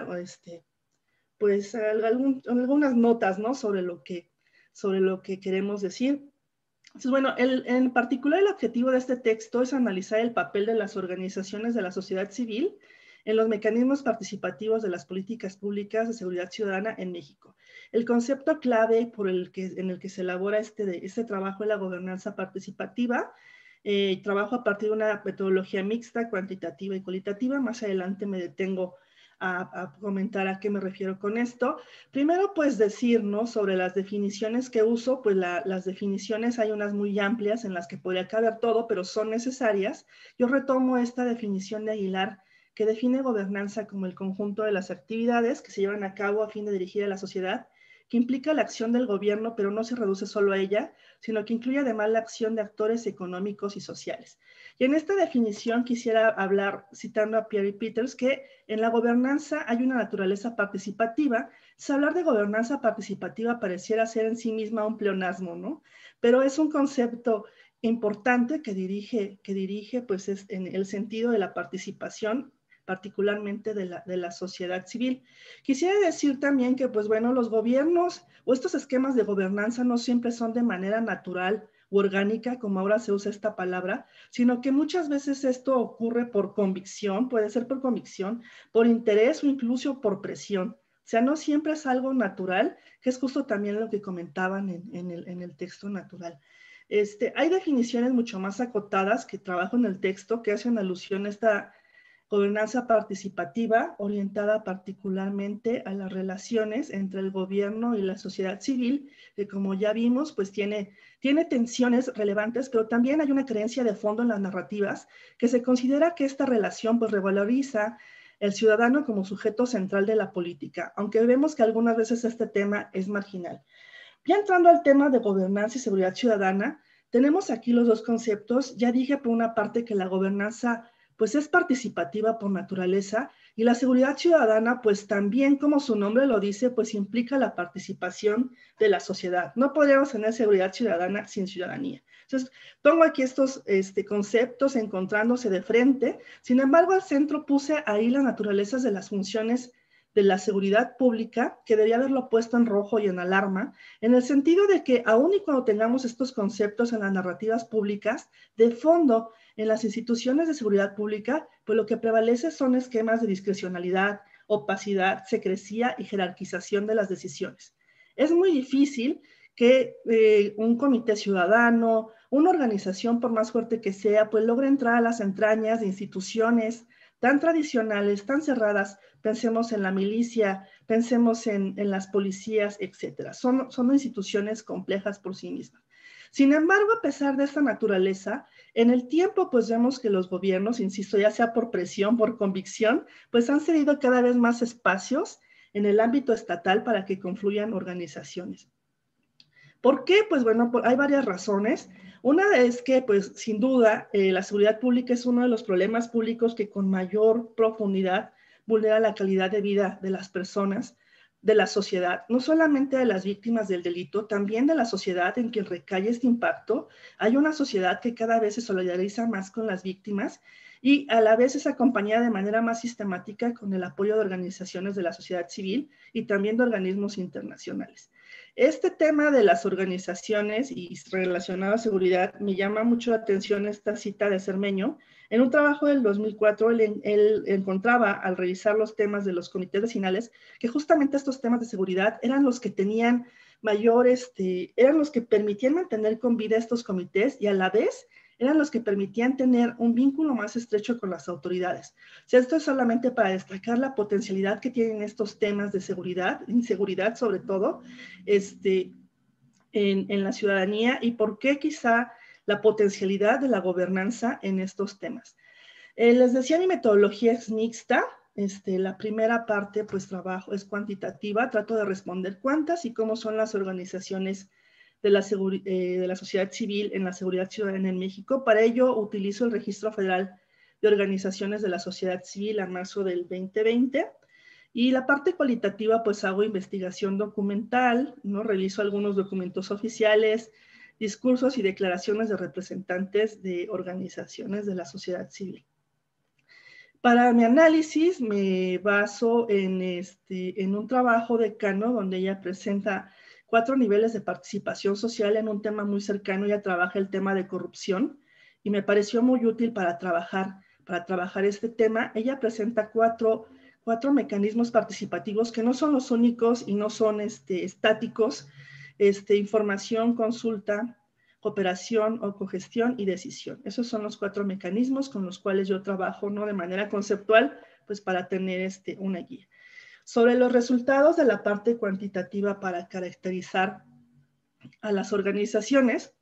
pues algunas notas, ¿no? sobre lo que queremos decir. Entonces, bueno, en particular el objetivo de este texto es analizar el papel de las organizaciones de la sociedad civil en los mecanismos participativos de las políticas públicas de seguridad ciudadana en México. El concepto clave en el que se elabora este trabajo es la gobernanza participativa. Trabajo a partir de una metodología mixta, cuantitativa y cualitativa. Más adelante me detengo a comentar a qué me refiero con esto. Primero, pues decir, ¿no? sobre las definiciones que uso, pues las definiciones hay unas muy amplias en las que podría caber todo, pero son necesarias. Yo retomo esta definición de Aguilar, que define gobernanza como el conjunto de las actividades que se llevan a cabo a fin de dirigir a la sociedad, que implica la acción del gobierno, pero no se reduce solo a ella, sino que incluye además la acción de actores económicos y sociales. Y en esta definición quisiera hablar, citando a Pierre Peters, que en la gobernanza hay una naturaleza participativa. Hablar de gobernanza participativa pareciera ser en sí misma un pleonasmo, ¿no? Pero es un concepto importante que dirige pues en el sentido de la participación, particularmente de la sociedad civil. Quisiera decir también que, pues bueno, los gobiernos o estos esquemas de gobernanza no siempre son de manera natural u orgánica, como ahora se usa esta palabra, sino que muchas veces esto ocurre por convicción, puede ser por convicción, por interés o incluso por presión. O sea, no siempre es algo natural, que es justo también lo que comentaban en el texto natural. Hay definiciones mucho más acotadas que trabajo en el texto que hacen alusión a esta gobernanza participativa orientada particularmente a las relaciones entre el gobierno y la sociedad civil, que como ya vimos, pues tiene tensiones relevantes, pero también hay una creencia de fondo en las narrativas que se considera que esta relación pues revaloriza el ciudadano como sujeto central de la política, aunque vemos que algunas veces este tema es marginal. Ya entrando al tema de gobernanza y seguridad ciudadana, tenemos aquí los dos conceptos. Ya dije por una parte que la gobernanza pues es participativa por naturaleza, y la seguridad ciudadana pues también, como su nombre lo dice, pues implica la participación de la sociedad. No podríamos tener seguridad ciudadana sin ciudadanía. Entonces, pongo aquí estos conceptos encontrándose de frente. Sin embargo, al centro puse ahí las naturalezas de las funciones de la seguridad pública, que debía haberlo puesto en rojo y en alarma, en el sentido de que aun y cuando tengamos estos conceptos en las narrativas públicas, de fondo, en las instituciones de seguridad pública, pues lo que prevalece son esquemas de discrecionalidad, opacidad, secrecía y jerarquización de las decisiones. Es muy difícil que un comité ciudadano, una organización, por más fuerte que sea, pues logre entrar a las entrañas de instituciones tan tradicionales, tan cerradas. Pensemos en la milicia, pensemos en las policías, etcétera. Son instituciones complejas por sí mismas. Sin embargo, a pesar de esta naturaleza, en el tiempo pues vemos que los gobiernos, insisto, ya sea por presión, por convicción, pues han cedido cada vez más espacios en el ámbito estatal para que confluyan organizaciones. ¿Por qué? Pues bueno, hay varias razones. Una es que, pues sin duda, la seguridad pública es uno de los problemas públicos que con mayor profundidad vulnera la calidad de vida de las personas, de la sociedad, no solamente de las víctimas del delito, también de la sociedad en que recae este impacto. Hay una sociedad que cada vez se solidariza más con las víctimas y a la vez es acompañada de manera más sistemática con el apoyo de organizaciones de la sociedad civil y también de organismos internacionales. Este tema de las organizaciones y relacionado a seguridad me llama mucho la atención esta cita de Cermeño. En un trabajo del 2004, él encontraba al revisar los temas de los comités vecinales que justamente estos temas de seguridad eran los que tenían mayor, eran los que permitían mantener con vida estos comités y a la vez eran los que permitían tener un vínculo más estrecho con las autoridades. O sea, esto es solamente para destacar la potencialidad que tienen estos temas de seguridad, inseguridad sobre todo, en la ciudadanía y por qué quizá la potencialidad de la gobernanza en estos temas. Les decía, mi metodología es mixta. La primera parte, pues trabajo, es cuantitativa. Trato de responder cuántas y cómo son las organizaciones de la sociedad civil en la seguridad ciudadana en México. Para ello utilizo el Registro Federal de Organizaciones de la Sociedad Civil a marzo del 2020. Y la parte cualitativa, pues hago investigación documental, ¿no? Reviso algunos documentos oficiales, discursos y declaraciones de representantes de organizaciones de la sociedad civil. Para mi análisis me baso en un trabajo de Cano, donde ella presenta 4 niveles de participación social en un tema muy cercano. Ella trabaja el tema de corrupción y me pareció muy útil para trabajar este tema. Ella presenta cuatro mecanismos participativos que no son los únicos y no son estáticos: información, consulta, cooperación o cogestión y decisión. Esos son los 4 mecanismos con los cuales yo trabajo, ¿no? De manera conceptual, pues para tener una guía. Sobre los resultados de la parte cuantitativa para caracterizar a las organizaciones,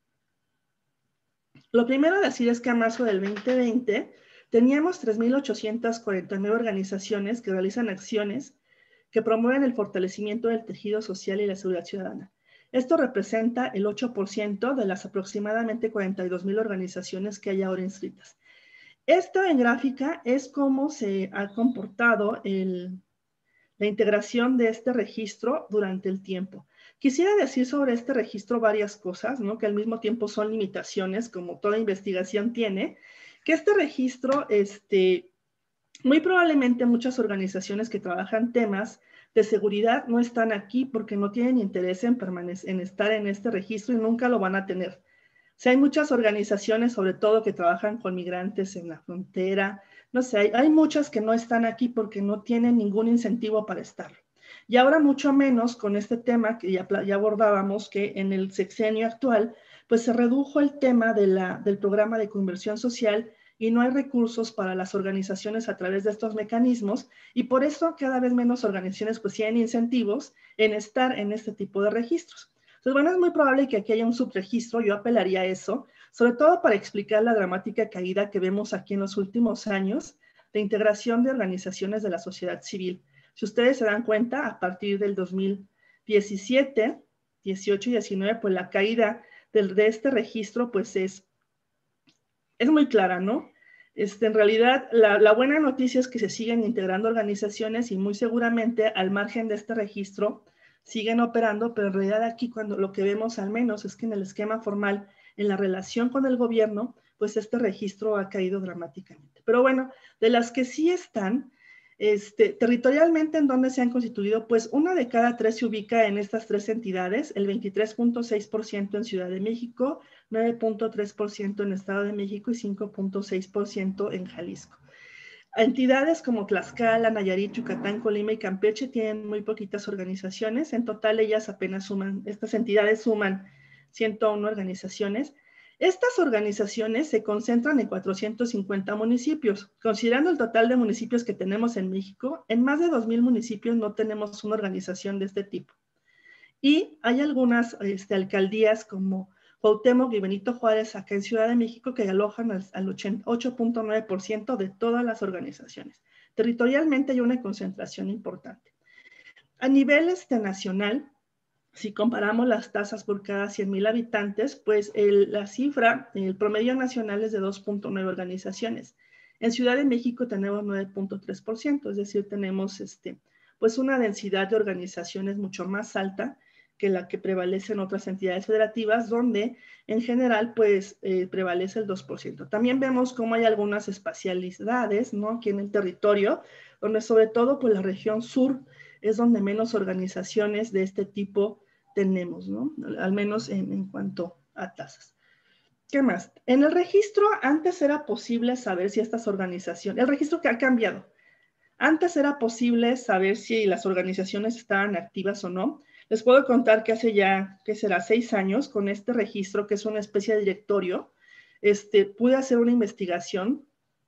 lo primero a decir es que a marzo del 2020 teníamos 3.849 organizaciones que realizan acciones que promueven el fortalecimiento del tejido social y la seguridad ciudadana. Esto representa el 8% de las aproximadamente 42.000 organizaciones que hay ahora inscritas. Esto en gráfica es cómo se ha comportado la integración de este registro durante el tiempo. Quisiera decir sobre este registro varias cosas, ¿no? Que al mismo tiempo son limitaciones, como toda investigación tiene, que este registro, muy probablemente muchas organizaciones que trabajan temas de seguridad no están aquí porque no tienen interés en estar en este registro y nunca lo van a tener. O sea, hay muchas organizaciones, sobre todo que trabajan con migrantes en la frontera. No sé, hay muchas que no están aquí porque no tienen ningún incentivo para estar. Y ahora mucho menos con este tema que ya abordábamos, que en el sexenio actual, pues se redujo el tema del programa de conversión social y no hay recursos para las organizaciones a través de estos mecanismos, y por eso cada vez menos organizaciones pues tienen incentivos en estar en este tipo de registros. Entonces, bueno, es muy probable que aquí haya un subregistro. Yo apelaría a eso, sobre todo para explicar la dramática caída que vemos aquí en los últimos años de integración de organizaciones de la sociedad civil. Si ustedes se dan cuenta, a partir del 2017, 18 y 19, pues la caída de este registro pues es muy clara, ¿no? En realidad, la buena noticia es que se siguen integrando organizaciones y muy seguramente al margen de este registro siguen operando, pero en realidad aquí lo que vemos al menos es que en el esquema formal, en la relación con el gobierno, pues este registro ha caído dramáticamente. Pero bueno, de las que sí están, territorialmente en donde se han constituido, pues 1 de cada 3 se ubica en estas 3 entidades, el 23.6% en Ciudad de México, 9.3% en Estado de México y 5.6% en Jalisco. Entidades como Tlaxcala, Nayarit, Yucatán, Colima y Campeche tienen muy poquitas organizaciones. En total ellas apenas suman, estas entidades suman 101 organizaciones. Estas organizaciones se concentran en 450 municipios. Considerando el total de municipios que tenemos en México, en más de 2,000 municipios no tenemos una organización de este tipo. Y hay algunas alcaldías como Cuauhtémoc y Benito Juárez, acá en Ciudad de México, que alojan al 8.9% de todas las organizaciones. Territorialmente hay una concentración importante. A nivel nacional, si comparamos las tasas por cada 100,000 habitantes, pues la cifra, el promedio nacional es de 2.9 organizaciones. En Ciudad de México tenemos 9.3%, es decir, tenemos pues una densidad de organizaciones mucho más alta que la que prevalece en otras entidades federativas, donde en general pues prevalece el 2%. También vemos cómo hay algunas espacialidades, ¿no?, aquí en el territorio, donde sobre todo pues la región sur es donde menos organizaciones de este tipo tenemos, ¿no?, al menos en cuanto a tasas. ¿Qué más? En el registro antes era posible saber si estas organizaciones, el registro que ha cambiado, antes era posible saber si las organizaciones estaban activas o no. Les puedo contar que hace ya, ¿qué será?, 6 años, con este registro, que es una especie de directorio, pude hacer una investigación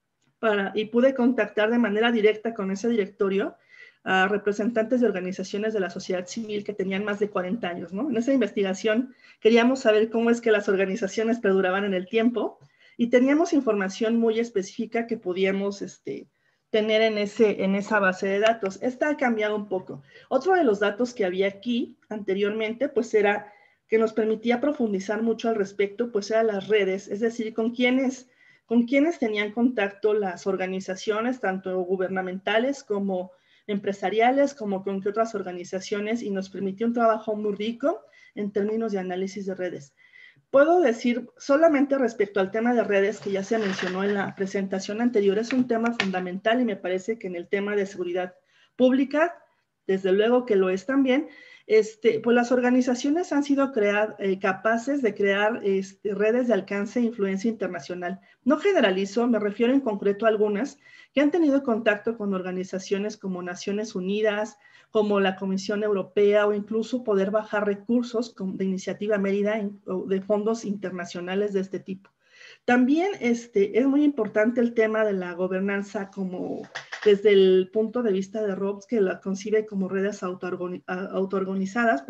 y pude contactar de manera directa con ese directorio a representantes de organizaciones de la sociedad civil que tenían más de 40 años, ¿no? En esa investigación queríamos saber cómo es que las organizaciones perduraban en el tiempo y teníamos información muy específica que podíamos tener en esa base de datos. Esta ha cambiado un poco. Otro de los datos que había aquí anteriormente, pues era que nos permitía profundizar mucho al respecto, pues eran las redes, es decir, con quiénes tenían contacto las organizaciones, tanto gubernamentales como empresariales, como con qué otras organizaciones, y nos permitió un trabajo muy rico en términos de análisis de redes. Puedo decir solamente respecto al tema de redes, que ya se mencionó en la presentación anterior, es un tema fundamental y me parece que en el tema de seguridad pública, desde luego que lo es también, pues las organizaciones han sido capaces de crear redes de alcance e influencia internacional. No generalizo, me refiero en concreto a algunas que han tenido contacto con organizaciones como Naciones Unidas, como la Comisión Europea, o incluso poder bajar recursos de Iniciativa Mérida o de fondos internacionales de este tipo. También es muy importante el tema de la gobernanza como desde el punto de vista de Robs, que la concibe como redes autoorganizadas,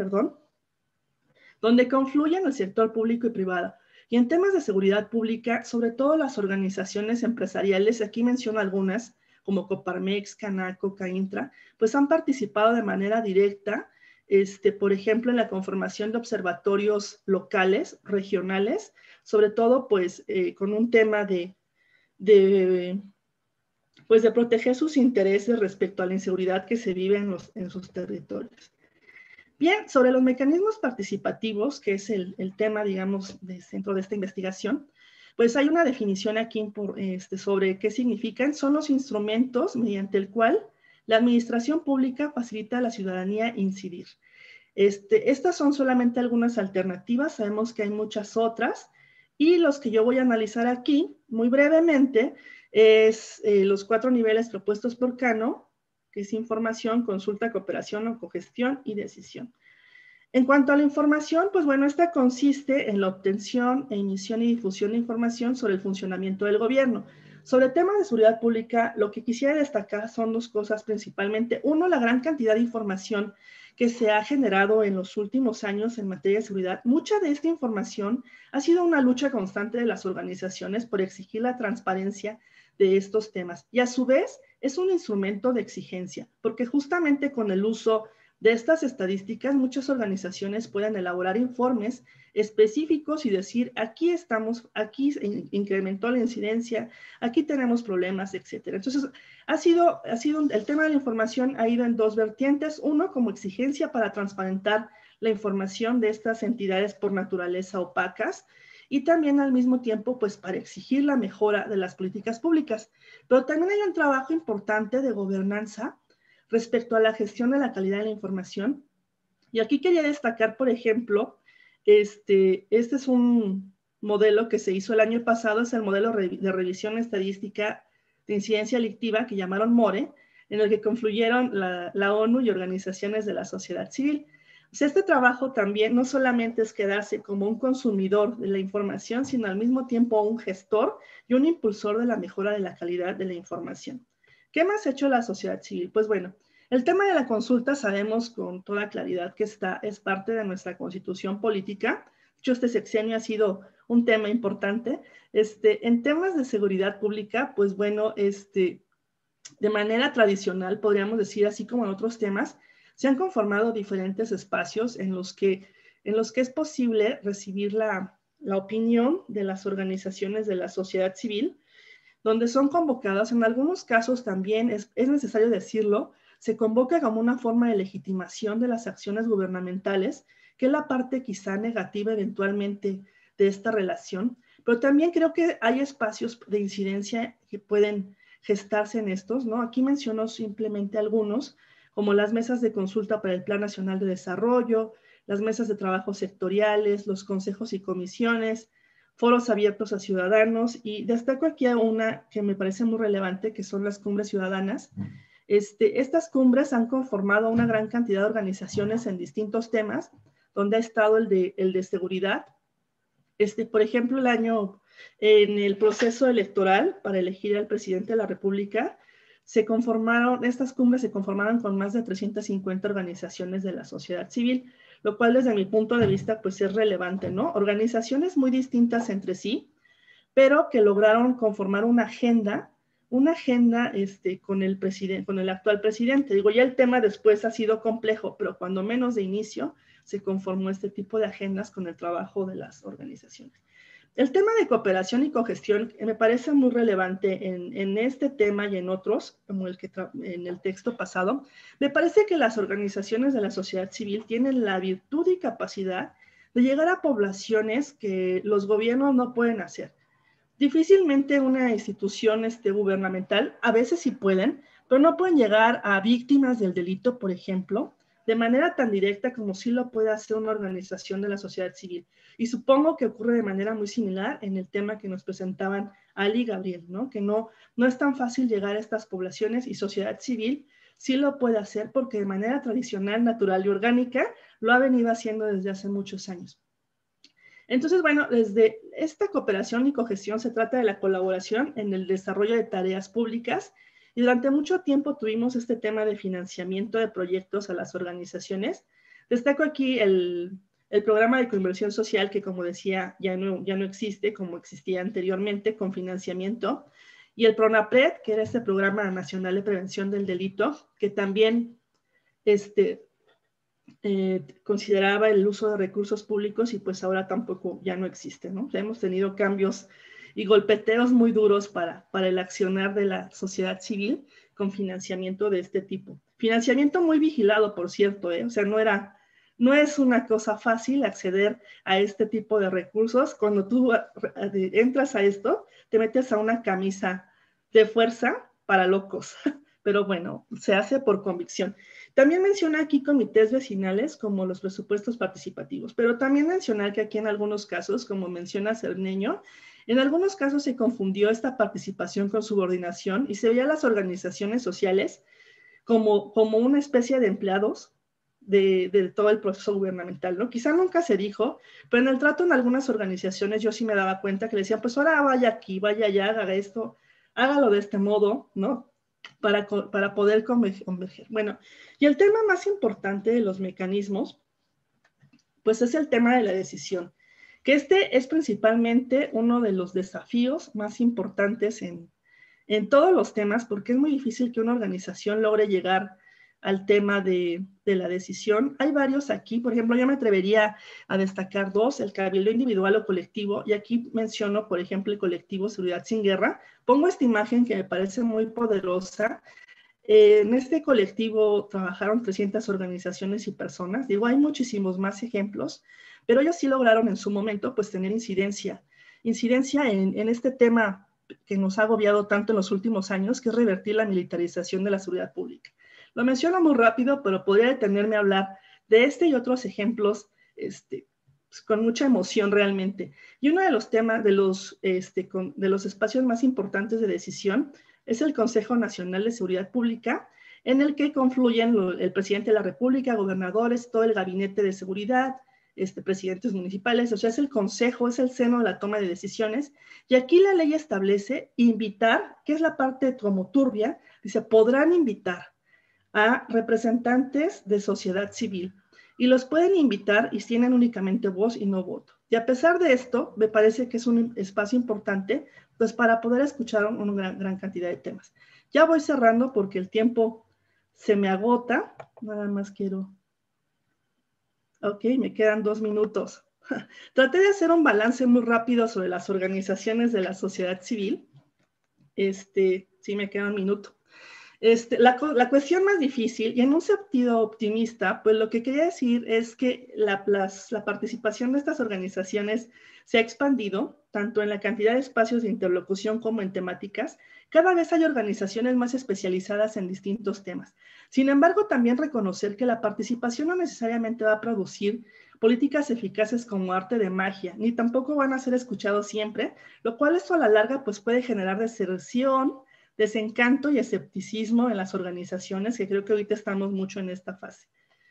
donde confluyen el sector público y privado. Y en temas de seguridad pública, sobre todo las organizaciones empresariales, aquí menciono algunas, como Coparmex, Canaco, Caintra, pues han participado de manera directa, por ejemplo, en la conformación de observatorios locales, regionales, sobre todo pues con un tema de proteger sus intereses respecto a la inseguridad que se vive en sus territorios. Bien, sobre los mecanismos participativos, que es el tema, digamos, dentro de esta investigación, pues hay una definición aquí sobre qué significan. Son los instrumentos mediante el cual la administración pública facilita a la ciudadanía incidir. Estas son solamente algunas alternativas, sabemos que hay muchas otras, y los que yo voy a analizar aquí, muy brevemente, es los 4 niveles propuestos por Cano, que es información, consulta, cooperación o cogestión y decisión. En cuanto a la información, pues bueno, esta consiste en la obtención, emisión y difusión de información sobre el funcionamiento del gobierno. Sobre temas de seguridad pública, lo que quisiera destacar son 2 cosas principalmente. Uno, la gran cantidad de información que se ha generado en los últimos años en materia de seguridad. Mucha de esta información ha sido una lucha constante de las organizaciones por exigir la transparencia de estos temas. Y a su vez, es un instrumento de exigencia, porque justamente con el uso de estas estadísticas, muchas organizaciones pueden elaborar informes específicos y decir, aquí estamos, aquí incrementó la incidencia, aquí tenemos problemas, etc. Entonces, el tema de la información ha ido en 2 vertientes. Uno, como exigencia para transparentar la información de estas entidades por naturaleza opacas, y también al mismo tiempo, pues, para exigir la mejora de las políticas públicas. Pero también hay un trabajo importante de gobernanza respecto a la gestión de la calidad de la información. Y aquí quería destacar, por ejemplo, este es un modelo que se hizo el año pasado, es el modelo de revisión estadística de incidencia delictiva que llamaron MORE, en el que confluyeron la ONU y organizaciones de la sociedad civil. O sea, este trabajo también no solamente es quedarse como un consumidor de la información, sino al mismo tiempo un gestor y un impulsor de la mejora de la calidad de la información. ¿Qué más ha hecho la sociedad civil? Pues bueno, el tema de la consulta sabemos con toda claridad que es parte de nuestra constitución política. De hecho, este sexenio ha sido un tema importante. En temas de seguridad pública, pues bueno, de manera tradicional, podríamos decir, así como en otros temas, se han conformado diferentes espacios en los que es posible recibir la opinión de las organizaciones de la sociedad civil, donde son convocadas. En algunos casos también, es necesario decirlo, se convoca como una forma de legitimación de las acciones gubernamentales, que es la parte quizá negativa eventualmente de esta relación, pero también creo que hay espacios de incidencia que pueden gestarse en estos, ¿no? Aquí menciono simplemente algunos, como las mesas de consulta para el Plan Nacional de Desarrollo, las mesas de trabajo sectoriales, los consejos y comisiones, foros abiertos a ciudadanos, y destaco aquí una que me parece muy relevante, que son las cumbres ciudadanas. Estas cumbres han conformado una gran cantidad de organizaciones en distintos temas, donde ha estado el de seguridad. Por ejemplo, en el proceso electoral para elegir al presidente de la República, estas cumbres se conformaron con más de 350 organizaciones de la sociedad civil, lo cual desde mi punto de vista pues es relevante, ¿no? Organizaciones muy distintas entre sí, pero que lograron conformar una agenda con el actual presidente. Digo, ya el tema después ha sido complejo, pero cuando menos de inicio se conformó este tipo de agendas con el trabajo de las organizaciones. El tema de cooperación y cogestión me parece muy relevante en este tema y en otros, como en el texto pasado. Me parece que las organizaciones de la sociedad civil tienen la virtud y capacidad de llegar a poblaciones que los gobiernos no pueden hacer. Difícilmente una institución gubernamental, a veces sí pueden, pero no pueden llegar a víctimas del delito, por ejemplo, de manera tan directa como sí lo puede hacer una organización de la sociedad civil. Y supongo que ocurre de manera muy similar en el tema que nos presentaban Ali y Gabriel, ¿no? Que no es tan fácil llegar a estas poblaciones, y sociedad civil sí lo puede hacer porque de manera tradicional, natural y orgánica lo ha venido haciendo desde hace muchos años. Entonces, bueno, desde esta cooperación y cogestión se trata de la colaboración en el desarrollo de tareas públicas, y durante mucho tiempo tuvimos este tema de financiamiento de proyectos a las organizaciones. Destaco aquí el programa de coinversión social, que como decía, ya no existe como existía anteriormente, con financiamiento, y el PRONAPRED, que era este Programa Nacional de Prevención del Delito, que también consideraba el uso de recursos públicos, y pues ahora tampoco, ya no existe, ¿no? O sea, hemos tenido cambios y golpeteos muy duros para el accionar de la sociedad civil con financiamiento de este tipo. Financiamiento muy vigilado, por cierto, O sea, no es una cosa fácil acceder a este tipo de recursos. Cuando tú entras a esto, te metes a una camisa de fuerza para locos, pero bueno, se hace por convicción. También menciona aquí comités vecinales como los presupuestos participativos, pero también mencionar que aquí en algunos casos, como menciona Cerneño, en algunos casos se confundió esta participación con subordinación y se veía a las organizaciones sociales como una especie de empleados de todo el proceso gubernamental, ¿no? Quizá nunca se dijo, pero en el trato en algunas organizaciones yo sí me daba cuenta que le decían, pues ahora vaya aquí, vaya allá, haga esto, hágalo de este modo, ¿no? Para poder converger. Bueno, y el tema más importante de los mecanismos, pues es el tema de la decisión, que es principalmente uno de los desafíos más importantes en todos los temas, porque es muy difícil que una organización logre llegar al tema de la decisión. Hay varios aquí, por ejemplo, yo me atrevería a destacar dos: el cabildo individual o colectivo, y aquí menciono, por ejemplo, el colectivo Seguridad Sin Guerra. Pongo esta imagen que me parece muy poderosa. En este colectivo trabajaron 300 organizaciones y personas. Digo, hay muchísimos más ejemplos, pero ellos sí lograron en su momento pues tener incidencia en este tema que nos ha agobiado tanto en los últimos años, que es revertir la militarización de la seguridad pública. Lo menciono muy rápido, pero podría detenerme a hablar de este y otros ejemplos pues, con mucha emoción realmente. Y uno de los temas, de los espacios más importantes de decisión, Es el Consejo Nacional de Seguridad Pública, en el que confluyen el presidente de la República, gobernadores, todo el gabinete de seguridad, presidentes municipales, o sea, es el consejo, es el seno de la toma de decisiones. Y aquí la ley establece invitar, que es la parte como turbia, dice, podrán invitar a representantes de sociedad civil y los pueden invitar y tienen únicamente voz y no voto. Y a pesar de esto, me parece que es un espacio importante pues, para poder escuchar una gran cantidad de temas. Ya voy cerrando porque el tiempo se me agota. Nada más quiero... Ok, me quedan 2 minutos. Traté de hacer un balance muy rápido sobre las organizaciones de la sociedad civil. Sí, me queda 1 minuto. La cuestión más difícil, y en un sentido optimista, pues lo que quería decir es que la participación de estas organizaciones se ha expandido, tanto en la cantidad de espacios de interlocución como en temáticas. Cada vez hay organizaciones más especializadas en distintos temas. Sin embargo, también reconocer que la participación no necesariamente va a producir políticas eficaces como arte de magia, ni tampoco van a ser escuchados siempre, lo cual esto a la larga pues, puede generar deserción, desencanto y escepticismo en las organizaciones, que creo que ahorita estamos mucho en esta fase.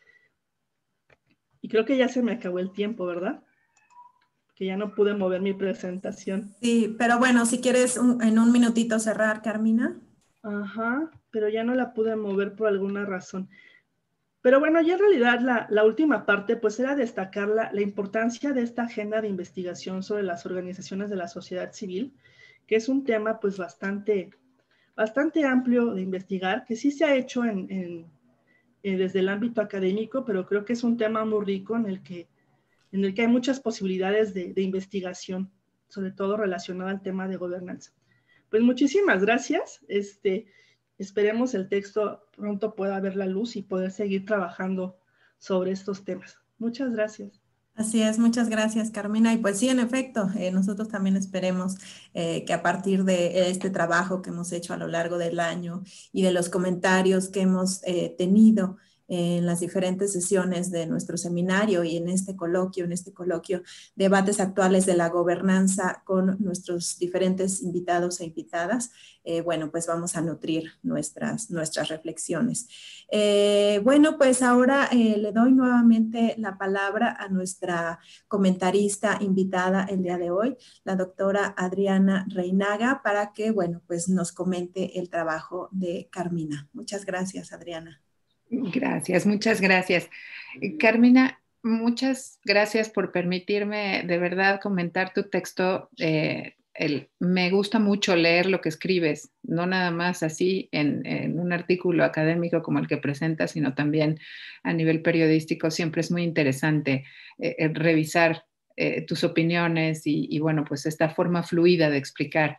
Y creo que ya se me acabó el tiempo, ¿verdad? Que ya no pude mover mi presentación. Sí, pero bueno, si quieres en 1 minutito cerrar, Carmina. Ajá, pero ya no la pude mover por alguna razón. Pero bueno, ya en realidad la última parte pues era destacar la importancia de esta agenda de investigación sobre las organizaciones de la sociedad civil, que es un tema pues bastante amplio de investigar, que sí se ha hecho desde el ámbito académico, pero creo que es un tema muy rico en el que hay muchas posibilidades de investigación, sobre todo relacionado al tema de gobernanza. Pues muchísimas gracias. Esperemos el texto pronto pueda ver la luz y poder seguir trabajando sobre estos temas. Muchas gracias. Así es, muchas gracias, Carmina. Y pues sí, en efecto, nosotros también esperemos que a partir de este trabajo que hemos hecho a lo largo del año y de los comentarios que hemos tenido en las diferentes sesiones de nuestro seminario y en este coloquio, debates actuales de la gobernanza con nuestros diferentes invitados e invitadas, bueno, pues vamos a nutrir nuestras reflexiones. Bueno, pues ahora le doy nuevamente la palabra a nuestra comentarista invitada el día de hoy, la doctora Adriana Reinaga, para que, bueno, pues nos comente el trabajo de Carmina. Muchas gracias, Adriana. Gracias, muchas gracias. Carmina, muchas gracias por permitirme de verdad comentar tu texto. Me gusta mucho leer lo que escribes, no nada más así en un artículo académico como el que presentas, sino también a nivel periodístico. Siempre es muy interesante revisar tus opiniones y, bueno, pues esta forma fluida de explicar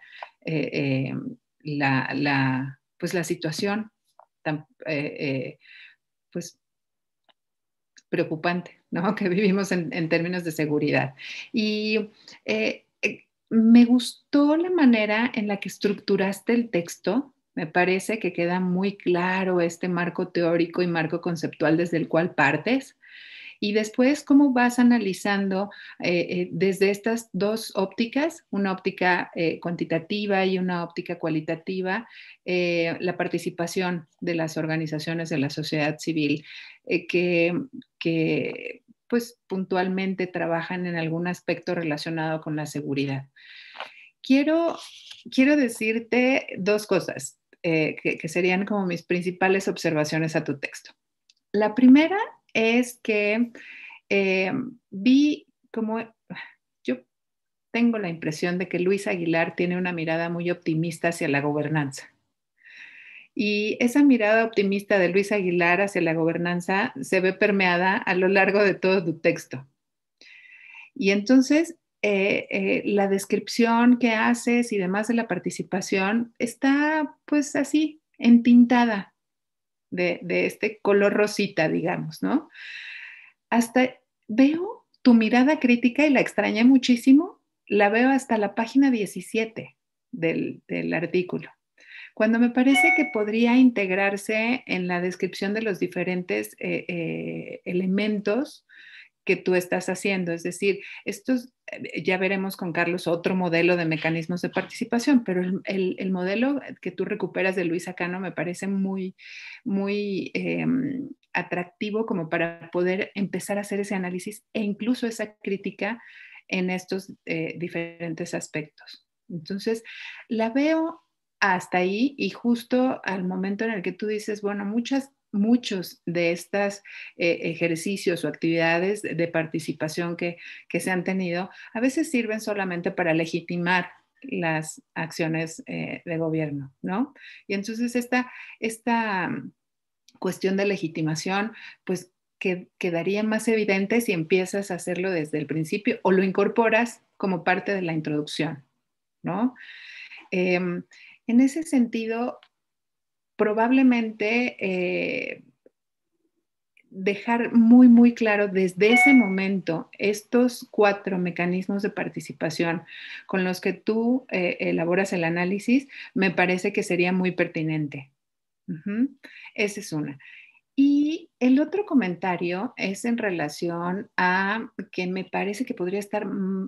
pues la situación tan pues preocupante, ¿no? Que vivimos en términos de seguridad. Y me gustó la manera en la que estructuraste el texto. Me parece que queda muy claro este marco teórico y marco conceptual desde el cual partes. Y después, ¿cómo vas analizando desde estas 2 ópticas, una óptica cuantitativa y una óptica cualitativa, la participación de las organizaciones de la sociedad civil que pues puntualmente trabajan en algún aspecto relacionado con la seguridad? Quiero decirte 2 cosas que serían como mis principales observaciones a tu texto. La primera es que vi como, yo tengo la impresión de que Luis Aguilar tiene una mirada muy optimista hacia la gobernanza. Y esa mirada optimista de Luis Aguilar hacia la gobernanza se ve permeada a lo largo de todo tu texto. Y entonces, la descripción que haces y demás de la participación está pues así, entintada de este color rosita, digamos, ¿no? Hasta veo tu mirada crítica y la extrañé muchísimo, la veo hasta la página 17 del artículo, cuando me parece que podría integrarse en la descripción de los diferentes elementos que tú estás haciendo. Es decir, ya veremos con Carlos otro modelo de mecanismos de participación, pero el modelo que tú recuperas de Luisa Cano me parece muy, muy atractivo como para poder empezar a hacer ese análisis e incluso esa crítica en estos diferentes aspectos. Entonces, la veo hasta ahí, y justo al momento en el que tú dices, bueno, muchos de estos ejercicios o actividades de participación que se han tenido, a veces sirven solamente para legitimar las acciones de gobierno, ¿no? Y entonces esta cuestión de legitimación, pues quedaría más evidente si empiezas a hacerlo desde el principio o lo incorporas como parte de la introducción, ¿no? En ese sentido, probablemente dejar muy, muy claro desde ese momento estos 4 mecanismos de participación con los que tú elaboras el análisis, me parece que sería muy pertinente. Esa es una. Y el otro comentario es en relación a que me parece que podría estar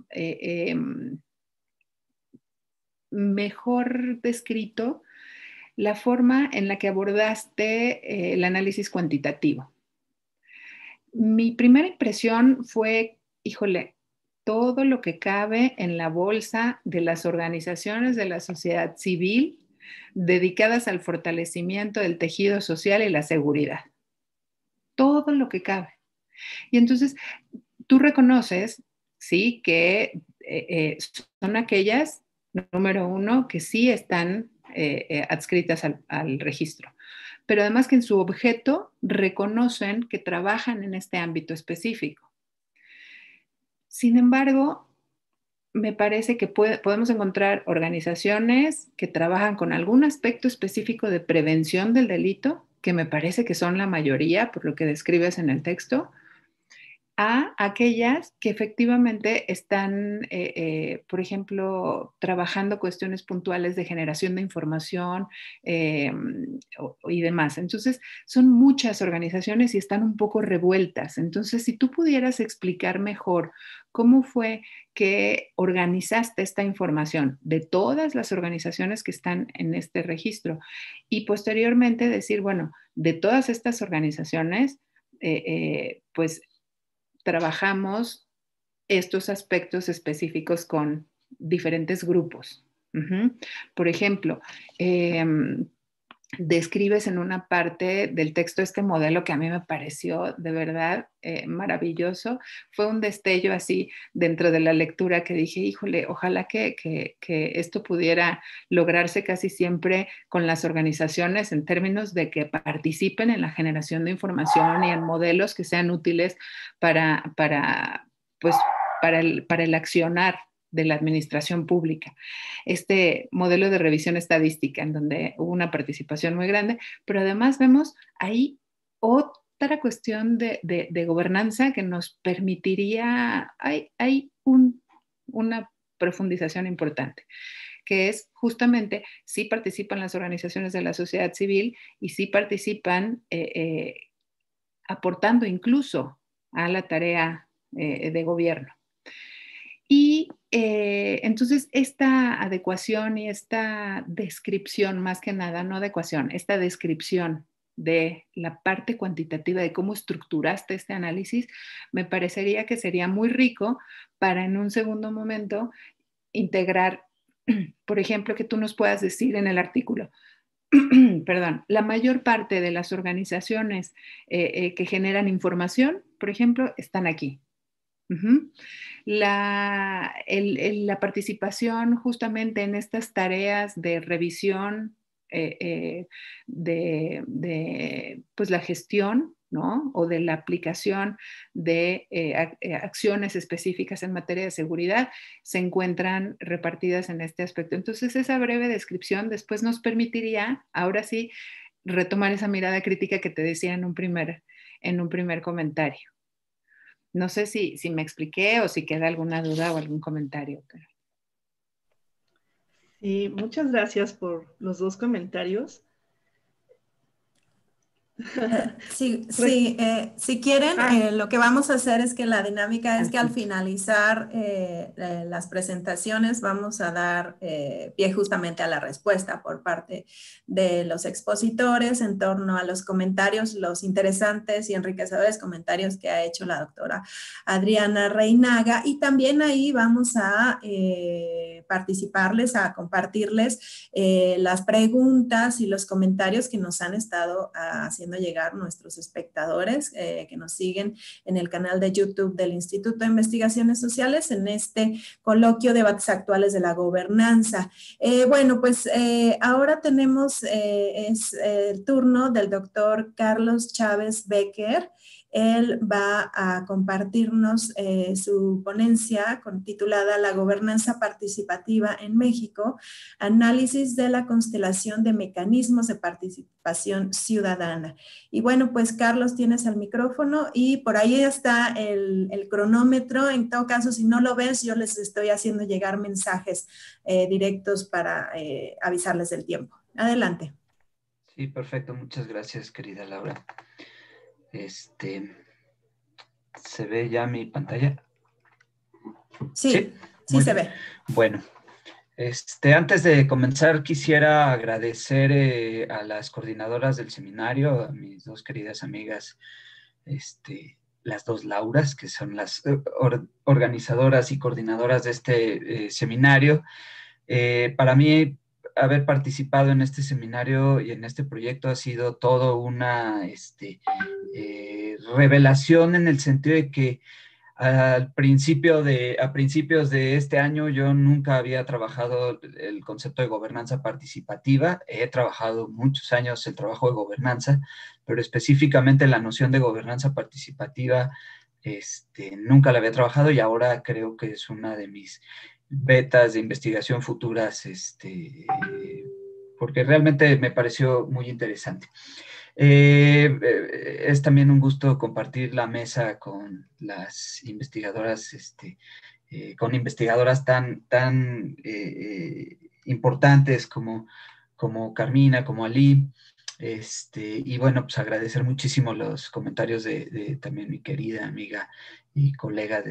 mejor descrito la forma en la que abordaste el análisis cuantitativo. Mi primera impresión fue, híjole, todo lo que cabe en la bolsa de las organizaciones de la sociedad civil dedicadas al fortalecimiento del tejido social y la seguridad. Todo lo que cabe. Y entonces tú reconoces, sí, que son aquellas, número 1, que sí están adscritas al registro, pero además que en su objeto reconocen que trabajan en este ámbito específico. Sin embargo, me parece que podemos encontrar organizaciones que trabajan con algún aspecto específico de prevención del delito, que me parece que son la mayoría, por lo que describes en el texto, a aquellas que efectivamente están, por ejemplo, trabajando cuestiones puntuales de generación de información y demás. Entonces, son muchas organizaciones y están un poco revueltas. Entonces, si tú pudieras explicar mejor cómo fue que organizaste esta información de todas las organizaciones que están en este registro y posteriormente decir, bueno, de todas estas organizaciones, pues trabajamos estos aspectos específicos con diferentes grupos. Por ejemplo, describes en una parte del texto este modelo que a mí me pareció de verdad maravilloso. Fue un destello así dentro de la lectura que dije, híjole, ojalá que esto pudiera lograrse casi siempre con las organizaciones en términos de que participen en la generación de información y en modelos que sean útiles para el accionar de la administración pública. Este modelo de revisión estadística en donde hubo una participación muy grande, pero además vemos ahí otra cuestión de gobernanza que nos permitiría, hay una profundización importante, que es justamente si participan las organizaciones de la sociedad civil y si participan aportando incluso a la tarea de gobierno. Y entonces esta adecuación y esta descripción, más que nada, no adecuación, esta descripción de la parte cuantitativa de cómo estructuraste este análisis, me parecería que sería muy rico para en un segundo momento integrar, por ejemplo, que tú nos puedas decir en el artículo, perdón, la mayor parte de las organizaciones que generan información, por ejemplo, están aquí. La participación justamente en estas tareas de revisión pues la gestión, ¿no? O de la aplicación de acciones específicas en materia de seguridad se encuentran repartidas en este aspecto. Entonces, esa breve descripción después nos permitiría, ahora sí, retomar esa mirada crítica que te decía en un primer comentario. No sé si me expliqué o si queda alguna duda o algún comentario. Sí, muchas gracias por los 2 comentarios. Si quieren, lo que vamos a hacer es que la dinámica es que al finalizar las presentaciones vamos a dar pie justamente a la respuesta por parte de los expositores en torno a los comentarios, los interesantes y enriquecedores comentarios que ha hecho la doctora Adriana Reinaga, y también ahí vamos a participarles, a compartirles las preguntas y los comentarios que nos han estado haciendo llegar nuestros espectadores que nos siguen en el canal de YouTube del Instituto de Investigaciones Sociales en este coloquio Debates Actuales de la Gobernanza. Bueno, pues ahora tenemos el turno del doctor Carlos Chávez Becker. Él va a compartirnos su ponencia titulada La gobernanza participativa en México, análisis de la constelación de mecanismos de participación ciudadana. Y bueno, pues Carlos, tienes el micrófono y por ahí está el cronómetro. En todo caso, si no lo ves, yo les estoy haciendo llegar mensajes directos para avisarles del tiempo. Adelante. Sí, perfecto. Muchas gracias, querida Laura. ¿Se ve ya mi pantalla? Sí se ve. Bueno, antes de comenzar quisiera agradecer a las coordinadoras del seminario, a mis dos queridas amigas, las dos Lauras, que son las organizadoras y coordinadoras de este seminario. Para mí, haber participado en este seminario y en este proyecto ha sido todo una revelación, en el sentido de que a principios de este año yo nunca había trabajado el concepto de gobernanza participativa. He trabajado muchos años el trabajo de gobernanza, pero específicamente la noción de gobernanza participativa nunca la había trabajado, y ahora creo que es una de mis betas de investigación futuras, porque realmente me pareció muy interesante. Es también un gusto compartir la mesa con las investigadoras, con investigadoras tan importantes como Carmina, como Ali. Y bueno, pues agradecer muchísimo los comentarios de también mi querida amiga y colega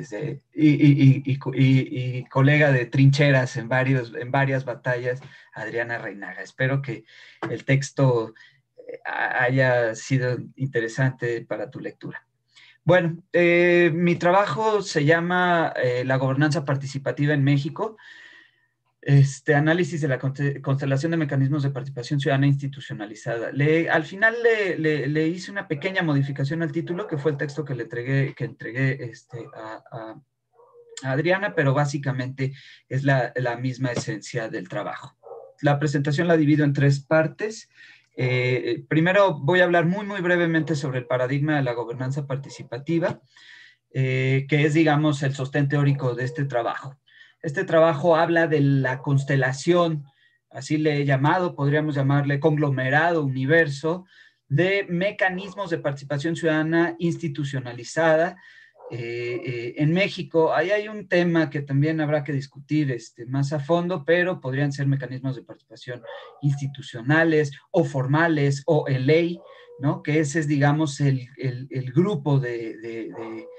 y colega de trincheras en varias batallas, Adriana Reinaga. Espero que el texto haya sido interesante para tu lectura. Bueno, mi trabajo se llama La gobernanza participativa en México. Análisis de la constelación de mecanismos de participación ciudadana institucionalizada. Al final le hice una pequeña modificación al título, que fue el texto que entregué a Adriana, pero básicamente es la misma esencia del trabajo. La presentación la divido en 3 partes. Primero voy a hablar muy brevemente sobre el paradigma de la gobernanza participativa, que es, digamos, el sostén teórico de este trabajo. Este trabajo habla de la constelación, así le he llamado, podríamos llamarle conglomerado, universo, de mecanismos de participación ciudadana institucionalizada en México. Ahí hay un tema que también habrá que discutir más a fondo, pero podrían ser mecanismos de participación institucionales o formales o en ley, ¿no? Que ese es, digamos, el grupo de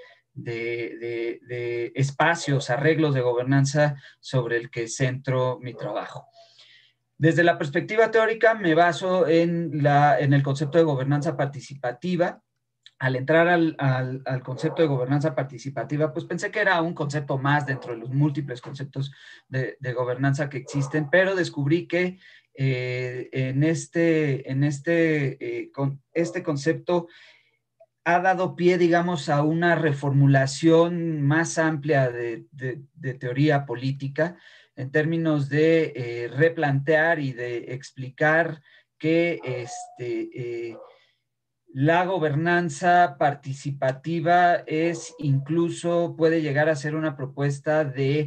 espacios, arreglos de gobernanza sobre el que centro mi trabajo. Desde la perspectiva teórica me baso en el concepto de gobernanza participativa. Al entrar al concepto de gobernanza participativa, pues pensé que era un concepto más dentro de los múltiples conceptos de gobernanza que existen, pero descubrí que este concepto ha dado pie, digamos, a una reformulación más amplia de teoría política, en términos de replantear y de explicar que la gobernanza participativa puede llegar a ser una propuesta de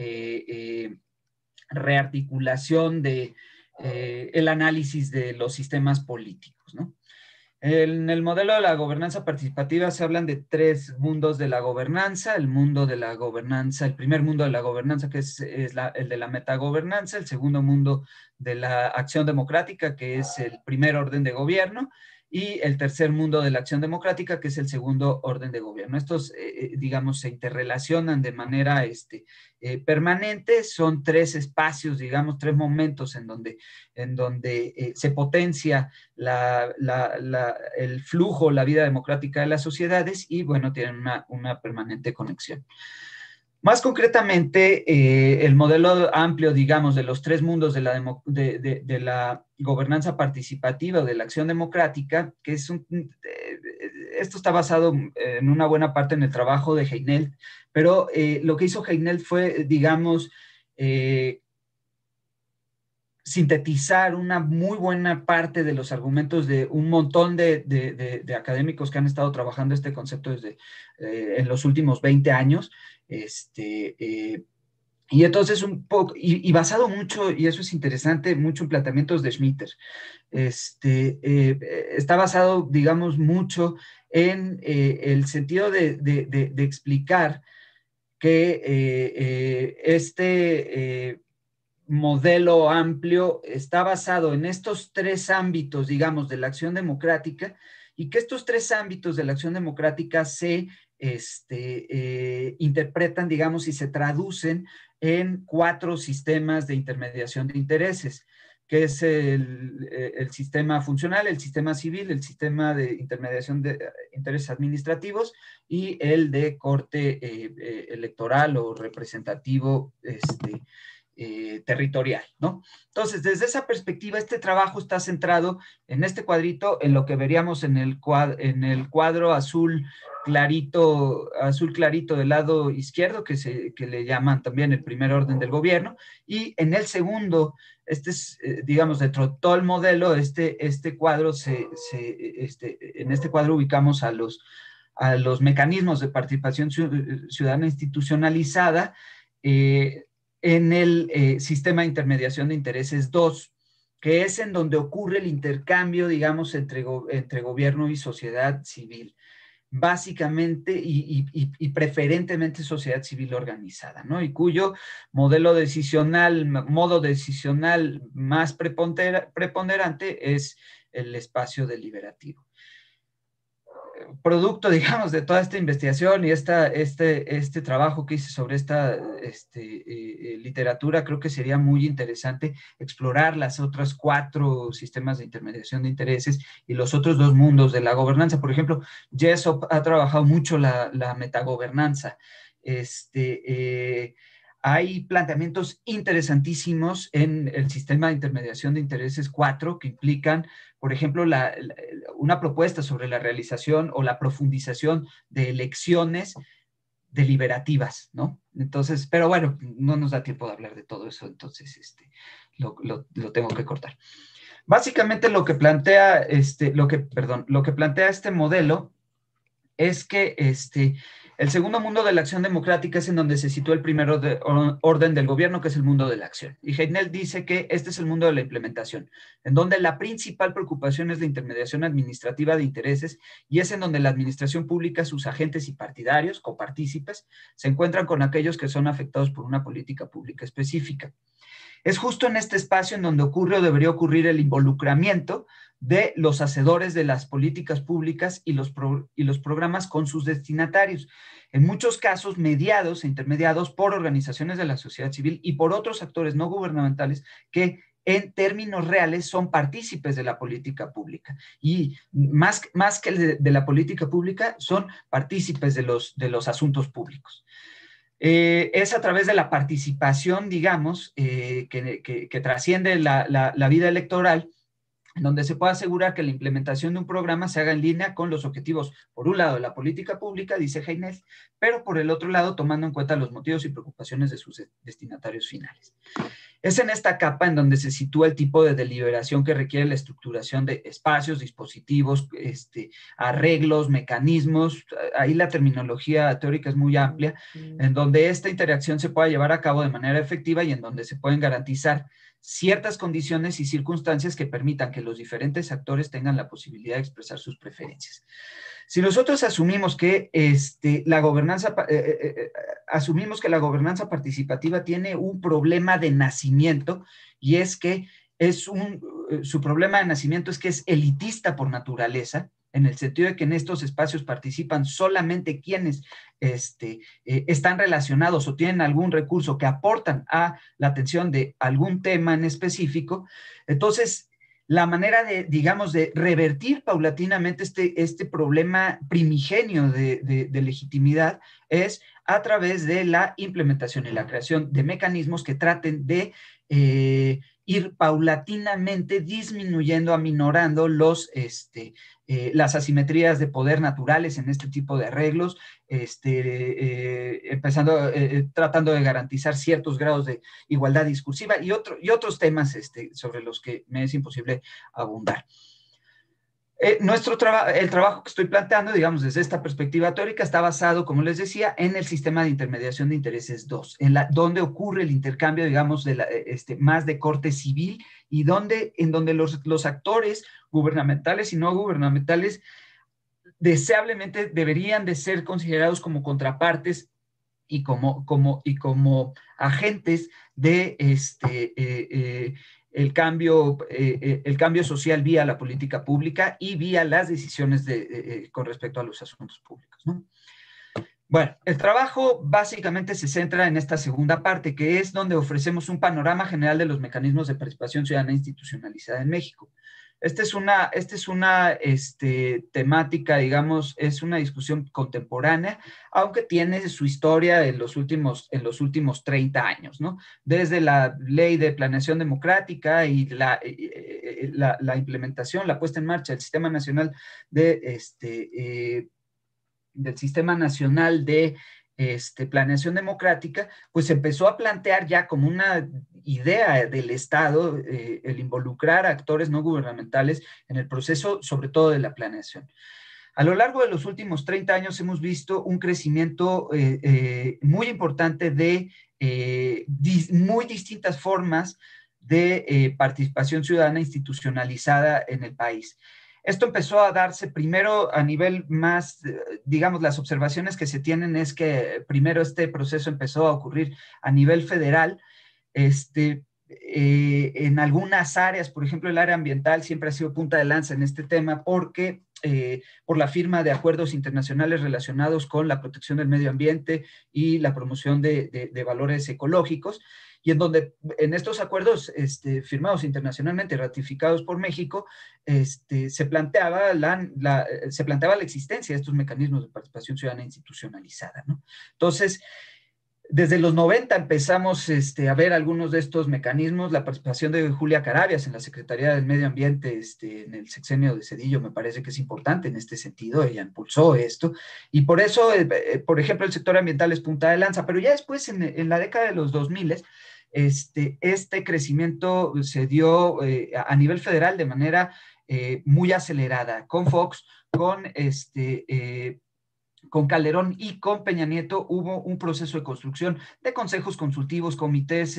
rearticulación de el análisis de los sistemas políticos, ¿no? En el modelo de la gobernanza participativa se hablan de 3 mundos de la gobernanza: el mundo de la gobernanza, el primer mundo de la gobernanza, que es el de la metagobernanza; el segundo mundo de la acción democrática, que es el primer orden de gobierno; y el tercer mundo de la acción democrática, que es el segundo orden de gobierno. Estos, digamos, se interrelacionan de manera permanente, son tres espacios, digamos, tres momentos en donde se potencia el flujo, la vida democrática de las sociedades y, bueno, tienen una permanente conexión. Más concretamente, el modelo amplio, digamos, de los tres mundos de la gobernanza participativa o de la acción democrática, que es esto está basado en una buena parte en el trabajo de Heinelt, pero lo que hizo Heinelt fue, digamos, sintetizar una muy buena parte de los argumentos de un montón de académicos que han estado trabajando este concepto desde en los últimos 20 años. Y entonces un poco, y basado mucho, y eso es interesante, mucho en planteamientos de Schmitter. Está basado, digamos, mucho en el sentido de explicar que este modelo amplio está basado en estos tres ámbitos, digamos, de la acción democrática, y que estos tres ámbitos de la acción democrática se interpretan, digamos, y se traducen en 4 sistemas de intermediación de intereses, que es el sistema funcional, el sistema civil, el sistema de intermediación de intereses administrativos y el de corte electoral o representativo territorial, ¿no? Entonces, desde esa perspectiva, este trabajo está centrado en este cuadrito, en lo que veríamos en el cuadro azul clarito del lado izquierdo, que le llaman también el primer orden del gobierno, y en el segundo, digamos, dentro de todo el modelo, este cuadro, en este cuadro ubicamos a los mecanismos de participación ciudadana institucionalizada, en el sistema de intermediación de intereses 2, que es en donde ocurre el intercambio, digamos, entre gobierno y sociedad civil, básicamente y preferentemente sociedad civil organizada, ¿no? Y cuyo modo decisional más preponderante es el espacio deliberativo. Producto, digamos, de toda esta investigación y este trabajo que hice sobre esta literatura, creo que sería muy interesante explorar las otras 4 sistemas de intermediación de intereses y los otros 2 mundos de la gobernanza. Por ejemplo, Jessop ha trabajado mucho la metagobernanza. Hay planteamientos interesantísimos en el sistema de intermediación de intereses 4 que implican, por ejemplo, una propuesta sobre la realización o la profundización de elecciones deliberativas, ¿no? Entonces, pero bueno, no nos da tiempo de hablar de todo eso, entonces lo tengo que cortar. Básicamente lo que plantea este modelo es que el segundo mundo de la acción democrática es en donde se sitúa el primer orden del gobierno, que es el mundo de la acción. Y Heinelt dice que este es el mundo de la implementación, en donde la principal preocupación es la intermediación administrativa de intereses y es en donde la administración pública, sus agentes y partidarios, copartícipes, se encuentran con aquellos que son afectados por una política pública específica. Es justo en este espacio en donde ocurre o debería ocurrir el involucramiento de los hacedores de las políticas públicas y los programas con sus destinatarios, en muchos casos mediados e intermediados por organizaciones de la sociedad civil y por otros actores no gubernamentales que en términos reales son partícipes de la política pública y más que de la política pública son partícipes de los asuntos públicos. Es a través de la participación, digamos, que trasciende la vida electoral, donde se puede asegurar que la implementación de un programa se haga en línea con los objetivos, por un lado, de la política pública, dice Heinelt, pero por el otro lado, tomando en cuenta los motivos y preocupaciones de sus destinatarios finales. Es en esta capa en donde se sitúa el tipo de deliberación que requiere la estructuración de espacios, dispositivos, arreglos, mecanismos. Ahí la terminología teórica es muy amplia, en donde esta interacción se pueda llevar a cabo de manera efectiva y en donde se pueden garantizar ciertas condiciones y circunstancias que permitan que los diferentes actores tengan la posibilidad de expresar sus preferencias. Si nosotros asumimos que la gobernanza participativa tiene un problema de nacimiento, y es que su problema de nacimiento es que es elitista por naturaleza, en el sentido de que en estos espacios participan solamente quienes están relacionados o tienen algún recurso que aportan a la atención de algún tema en específico. Entonces, la manera de, digamos, de revertir paulatinamente este problema primigenio de legitimidad es a través de la implementación y la creación de mecanismos que traten de ir paulatinamente disminuyendo, aminorando las asimetrías de poder naturales en este tipo de arreglos, tratando de garantizar ciertos grados de igualdad discursiva y otros temas sobre los que me es imposible abundar. El trabajo que estoy planteando, digamos, desde esta perspectiva teórica, está basado, como les decía, en el sistema de intermediación de intereses 2, donde ocurre el intercambio, digamos, más de corte civil y en donde los actores gubernamentales y no gubernamentales deseablemente deberían de ser considerados como contrapartes y como agentes de el cambio social vía la política pública y vía las decisiones con respecto a los asuntos públicos, ¿no? Bueno, el trabajo básicamente se centra en esta segunda parte, que es donde ofrecemos un panorama general de los mecanismos de participación ciudadana institucionalizada en México. Esta es una temática, digamos, es una discusión contemporánea, aunque tiene su historia en los últimos 30 años, ¿no? Desde la Ley de Planeación Democrática y la implementación, la puesta en marcha del Sistema Nacional de Planeación Democrática, pues se empezó a plantear ya como una idea del Estado el involucrar a actores no gubernamentales en el proceso, sobre todo de la planeación. A lo largo de los últimos 30 años hemos visto un crecimiento muy importante de muy distintas formas de participación ciudadana institucionalizada en el país. Esto empezó a darse primero a nivel más, digamos, las observaciones que se tienen es que primero este proceso empezó a ocurrir a nivel federal. En algunas áreas, por ejemplo, el área ambiental siempre ha sido punta de lanza en este tema porque por la firma de acuerdos internacionales relacionados con la protección del medio ambiente y la promoción de valores ecológicos, y en donde en estos acuerdos firmados internacionalmente, ratificados por México, se planteaba la existencia de estos mecanismos de participación ciudadana institucionalizada, ¿no? Entonces, desde los 90 empezamos a ver algunos de estos mecanismos. La participación de Julia Carabias en la Secretaría del Medio Ambiente en el sexenio de Zedillo me parece que es importante en este sentido. Ella impulsó esto y por eso, por ejemplo, el sector ambiental es punta de lanza, pero ya después en la década de los 2000 este crecimiento se dio a nivel federal de manera muy acelerada, con Fox, con Calderón y con Peña Nieto hubo un proceso de construcción de consejos consultivos, comités,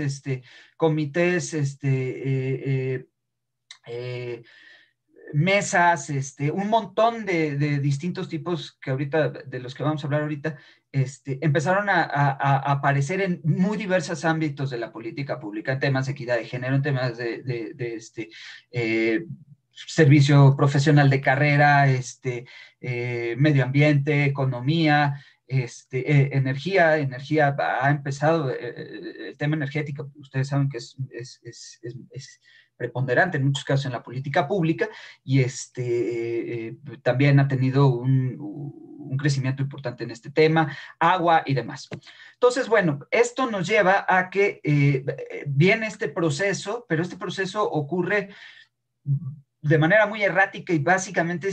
mesas, un montón de distintos tipos que ahorita, de los que vamos a hablar ahorita, empezaron a aparecer en muy diversos ámbitos de la política pública, en temas de equidad de género, en temas de servicio profesional de carrera, medio ambiente, economía, energía ha empezado, el tema energético, ustedes saben que es preponderante en muchos casos en la política pública y también ha tenido un crecimiento importante en este tema, agua y demás. Entonces, bueno, esto nos lleva a que viene este proceso, pero este proceso ocurre de manera muy errática y básicamente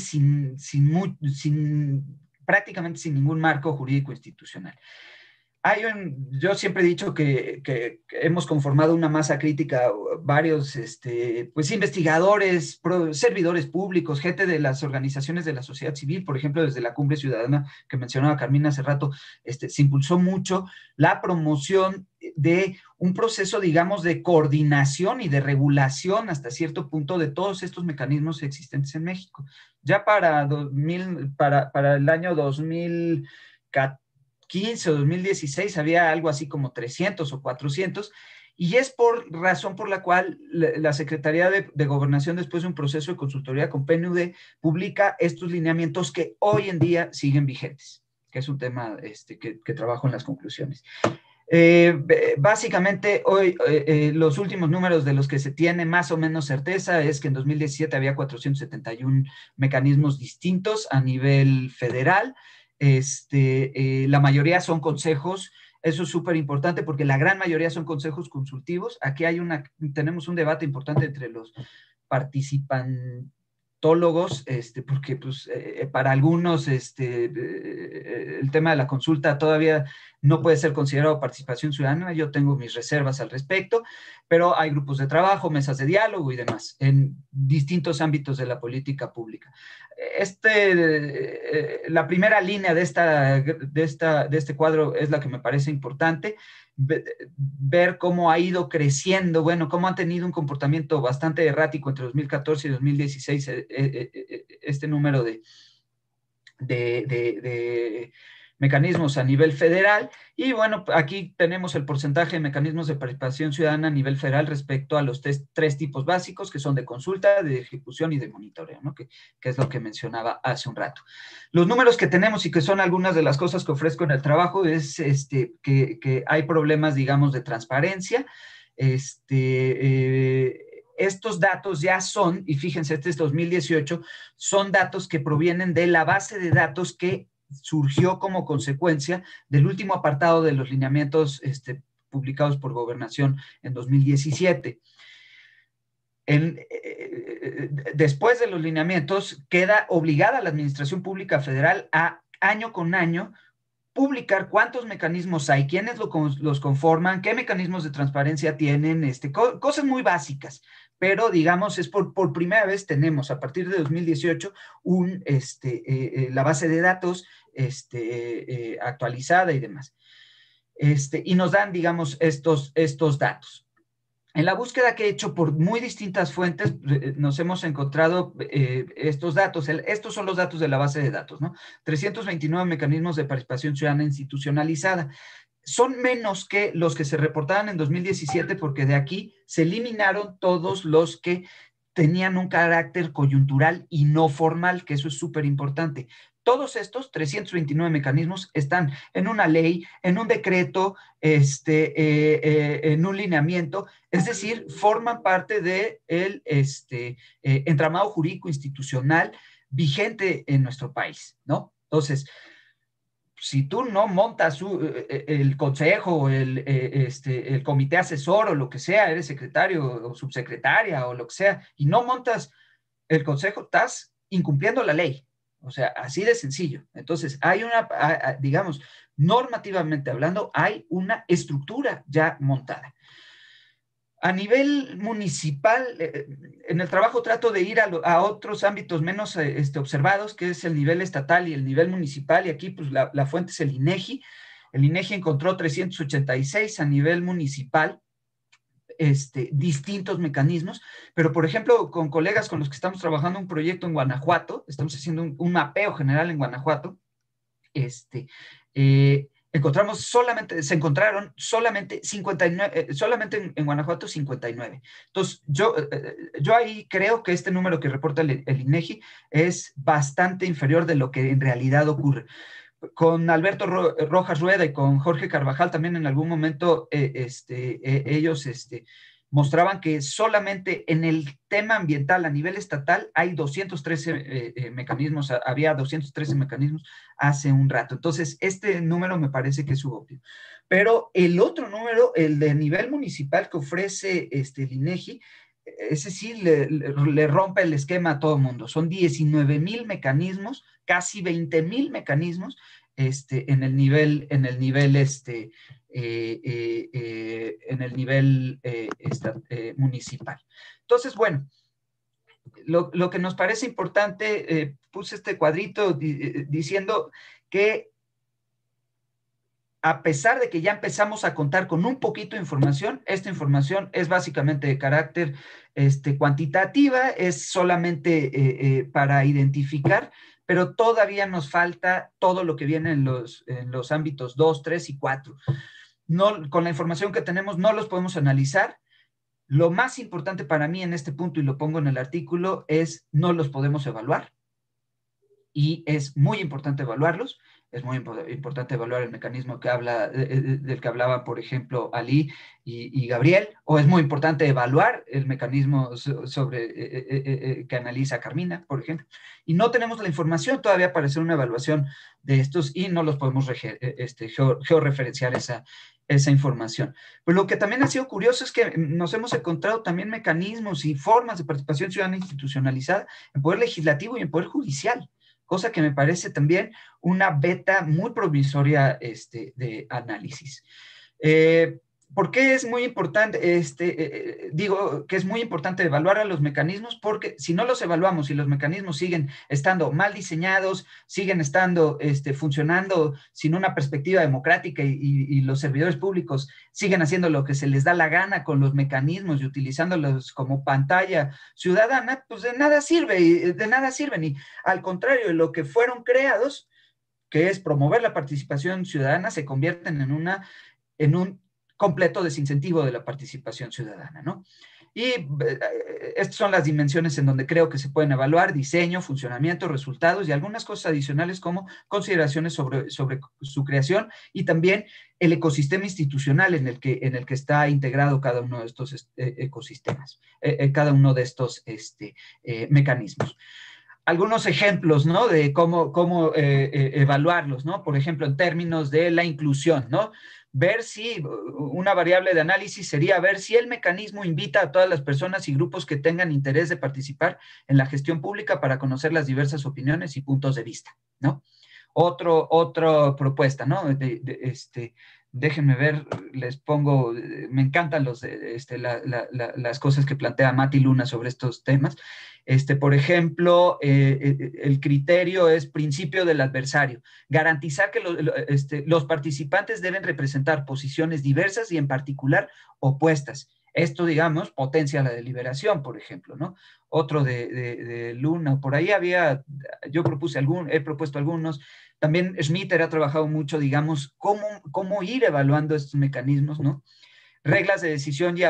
prácticamente sin ningún marco jurídico institucional. Yo siempre he dicho que hemos conformado una masa crítica, varios pues investigadores, servidores públicos, gente de las organizaciones de la sociedad civil, por ejemplo, desde la Cumbre Ciudadana que mencionaba Carmina hace rato, se impulsó mucho la promoción de un proceso, digamos, de coordinación y de regulación hasta cierto punto de todos estos mecanismos existentes en México. Ya para el año 2015 o 2016 había algo así como 300 o 400, Y es razón por la cual la Secretaría de Gobernación, después de un proceso de consultoría con PNUD, publica estos lineamientos que hoy en día siguen vigentes, que es un tema que trabajo en las conclusiones. Básicamente, hoy los últimos números de los que se tiene más o menos certeza es que en 2017 había 471 mecanismos distintos a nivel federal. La mayoría son consejos. Eso es súper importante porque la gran mayoría son consejos consultivos. Aquí tenemos un debate importante entre los participantólogos, porque pues, para algunos el tema de la consulta todavía no puede ser considerado participación ciudadana. Yo tengo mis reservas al respecto, pero hay grupos de trabajo, mesas de diálogo y demás en distintos ámbitos de la política pública. La primera línea de este cuadro es la que me parece importante, ver cómo ha ido creciendo, bueno, cómo han tenido un comportamiento bastante errático entre 2014 y 2016, este número de mecanismos a nivel federal. Y bueno, aquí tenemos el porcentaje de mecanismos de participación ciudadana a nivel federal respecto a los tres tipos básicos, que son de consulta, de ejecución y de monitoreo, ¿no? que es lo que mencionaba hace un rato. Los números que tenemos y que son algunas de las cosas que ofrezco en el trabajo es que hay problemas, digamos, de transparencia. Estos datos ya son, y fíjense, este es 2018, son datos que provienen de la base de datos que surgió como consecuencia del último apartado de los lineamientos publicados por Gobernación en 2017. Después de los lineamientos, queda obligada la Administración Pública Federal a año con año publicar cuántos mecanismos hay, quiénes los conforman, qué mecanismos de transparencia tienen, cosas muy básicas, pero digamos, es por primera vez tenemos a partir de 2018 la base de datos actualizada y demás. Y nos dan, digamos, estos datos. En la búsqueda que he hecho por muy distintas fuentes, nos hemos encontrado estos datos. Estos son los datos de la base de datos, ¿no? 329 mecanismos de participación ciudadana institucionalizada. Son menos que los que se reportaban en 2017 porque de aquí se eliminaron todos los que tenían un carácter coyuntural y no formal, que eso es súper importante. Todos estos 329 mecanismos están en una ley, en un decreto, en un lineamiento, es decir, forman parte del entramado jurídico institucional vigente en nuestro país, ¿no? Entonces, si tú no montas el consejo, el comité asesor o lo que sea, eres secretario o subsecretaria o lo que sea, y no montas el consejo, estás incumpliendo la ley. O sea, así de sencillo. Entonces, hay digamos, normativamente hablando, hay una estructura ya montada. A nivel municipal, en el trabajo trato de ir a otros ámbitos menos observados, que es el nivel estatal y el nivel municipal, y aquí pues la fuente es el INEGI. El INEGI encontró 386 a nivel municipal, distintos mecanismos, pero por ejemplo, con colegas con los que estamos trabajando un proyecto en Guanajuato, estamos haciendo un mapeo general en Guanajuato, se encontraron solamente 59, solamente en Guanajuato 59. Entonces, yo ahí creo que este número que reporta el INEGI es bastante inferior de lo que en realidad ocurre. Con Alberto Rojas Rueda y con Jorge Carvajal también en algún momento ellos mostraban que solamente en el tema ambiental a nivel estatal hay 213 mecanismos, había 213 mecanismos hace un rato. Entonces, este número me parece que es subóptimo. Pero el otro número, el de nivel municipal que ofrece el INEGI, ese sí le rompe el esquema a todo el mundo. Son 19,000 mecanismos, casi 20,000 mecanismos en el nivel municipal. Entonces, bueno, lo que nos parece importante, puse este cuadrito diciendo que a pesar de que ya empezamos a contar con un poquito de información, esta información es básicamente de carácter cuantitativa, es solamente para identificar, pero todavía nos falta todo lo que viene en los ámbitos 2, 3 y 4. no, con la información que tenemos no los podemos analizar. Lo más importante para mí en este punto, y lo pongo en el artículo, es no los podemos evaluar. Y es muy importante evaluarlos. Es muy importante evaluar el mecanismo que del que hablaban, por ejemplo, Ali y Gabriel, o es muy importante evaluar el mecanismo que analiza Carmina, por ejemplo. Y no tenemos la información todavía para hacer una evaluación de estos y no los podemos georreferenciar esa información. Pero lo que también ha sido curioso es que nos hemos encontrado también mecanismos y formas de participación ciudadana institucionalizada en poder legislativo y en poder judicial, cosa que me parece también una beta muy provisoria de análisis. ¿Por qué es muy importante? Digo que es muy importante evaluar a los mecanismos, porque si no los evaluamos y los mecanismos siguen estando mal diseñados, siguen estando funcionando sin una perspectiva democrática y los servidores públicos siguen haciendo lo que se les da la gana con los mecanismos y utilizándolos como pantalla ciudadana, pues de nada sirven. Y al contrario de lo que fueron creados, que es promover la participación ciudadana, se convierten en un completo desincentivo de la participación ciudadana, ¿no? Y estas son las dimensiones en donde creo que se pueden evaluar: diseño, funcionamiento, resultados y algunas cosas adicionales como consideraciones sobre su creación y también el ecosistema institucional en el que está integrado cada uno de estos ecosistemas, cada uno de estos mecanismos. Algunos ejemplos, ¿no?, de cómo evaluarlos, ¿no? Por ejemplo, en términos de la inclusión, ¿no? Ver si una variable de análisis sería ver si el mecanismo invita a todas las personas y grupos que tengan interés de participar en la gestión pública para conocer las diversas opiniones y puntos de vista, ¿no? Otra propuesta, ¿no? Déjenme ver, les pongo, me encantan las cosas que plantea Mati Luna sobre estos temas. Por ejemplo, el criterio es principio del adversario. Garantizar que los participantes deben representar posiciones diversas y en particular opuestas. Esto, digamos, potencia la deliberación, por ejemplo, ¿no? Otro de Luna, por ahí yo he propuesto algunos. También Schmitter ha trabajado mucho, digamos, cómo ir evaluando estos mecanismos, ¿no? Reglas de decisión y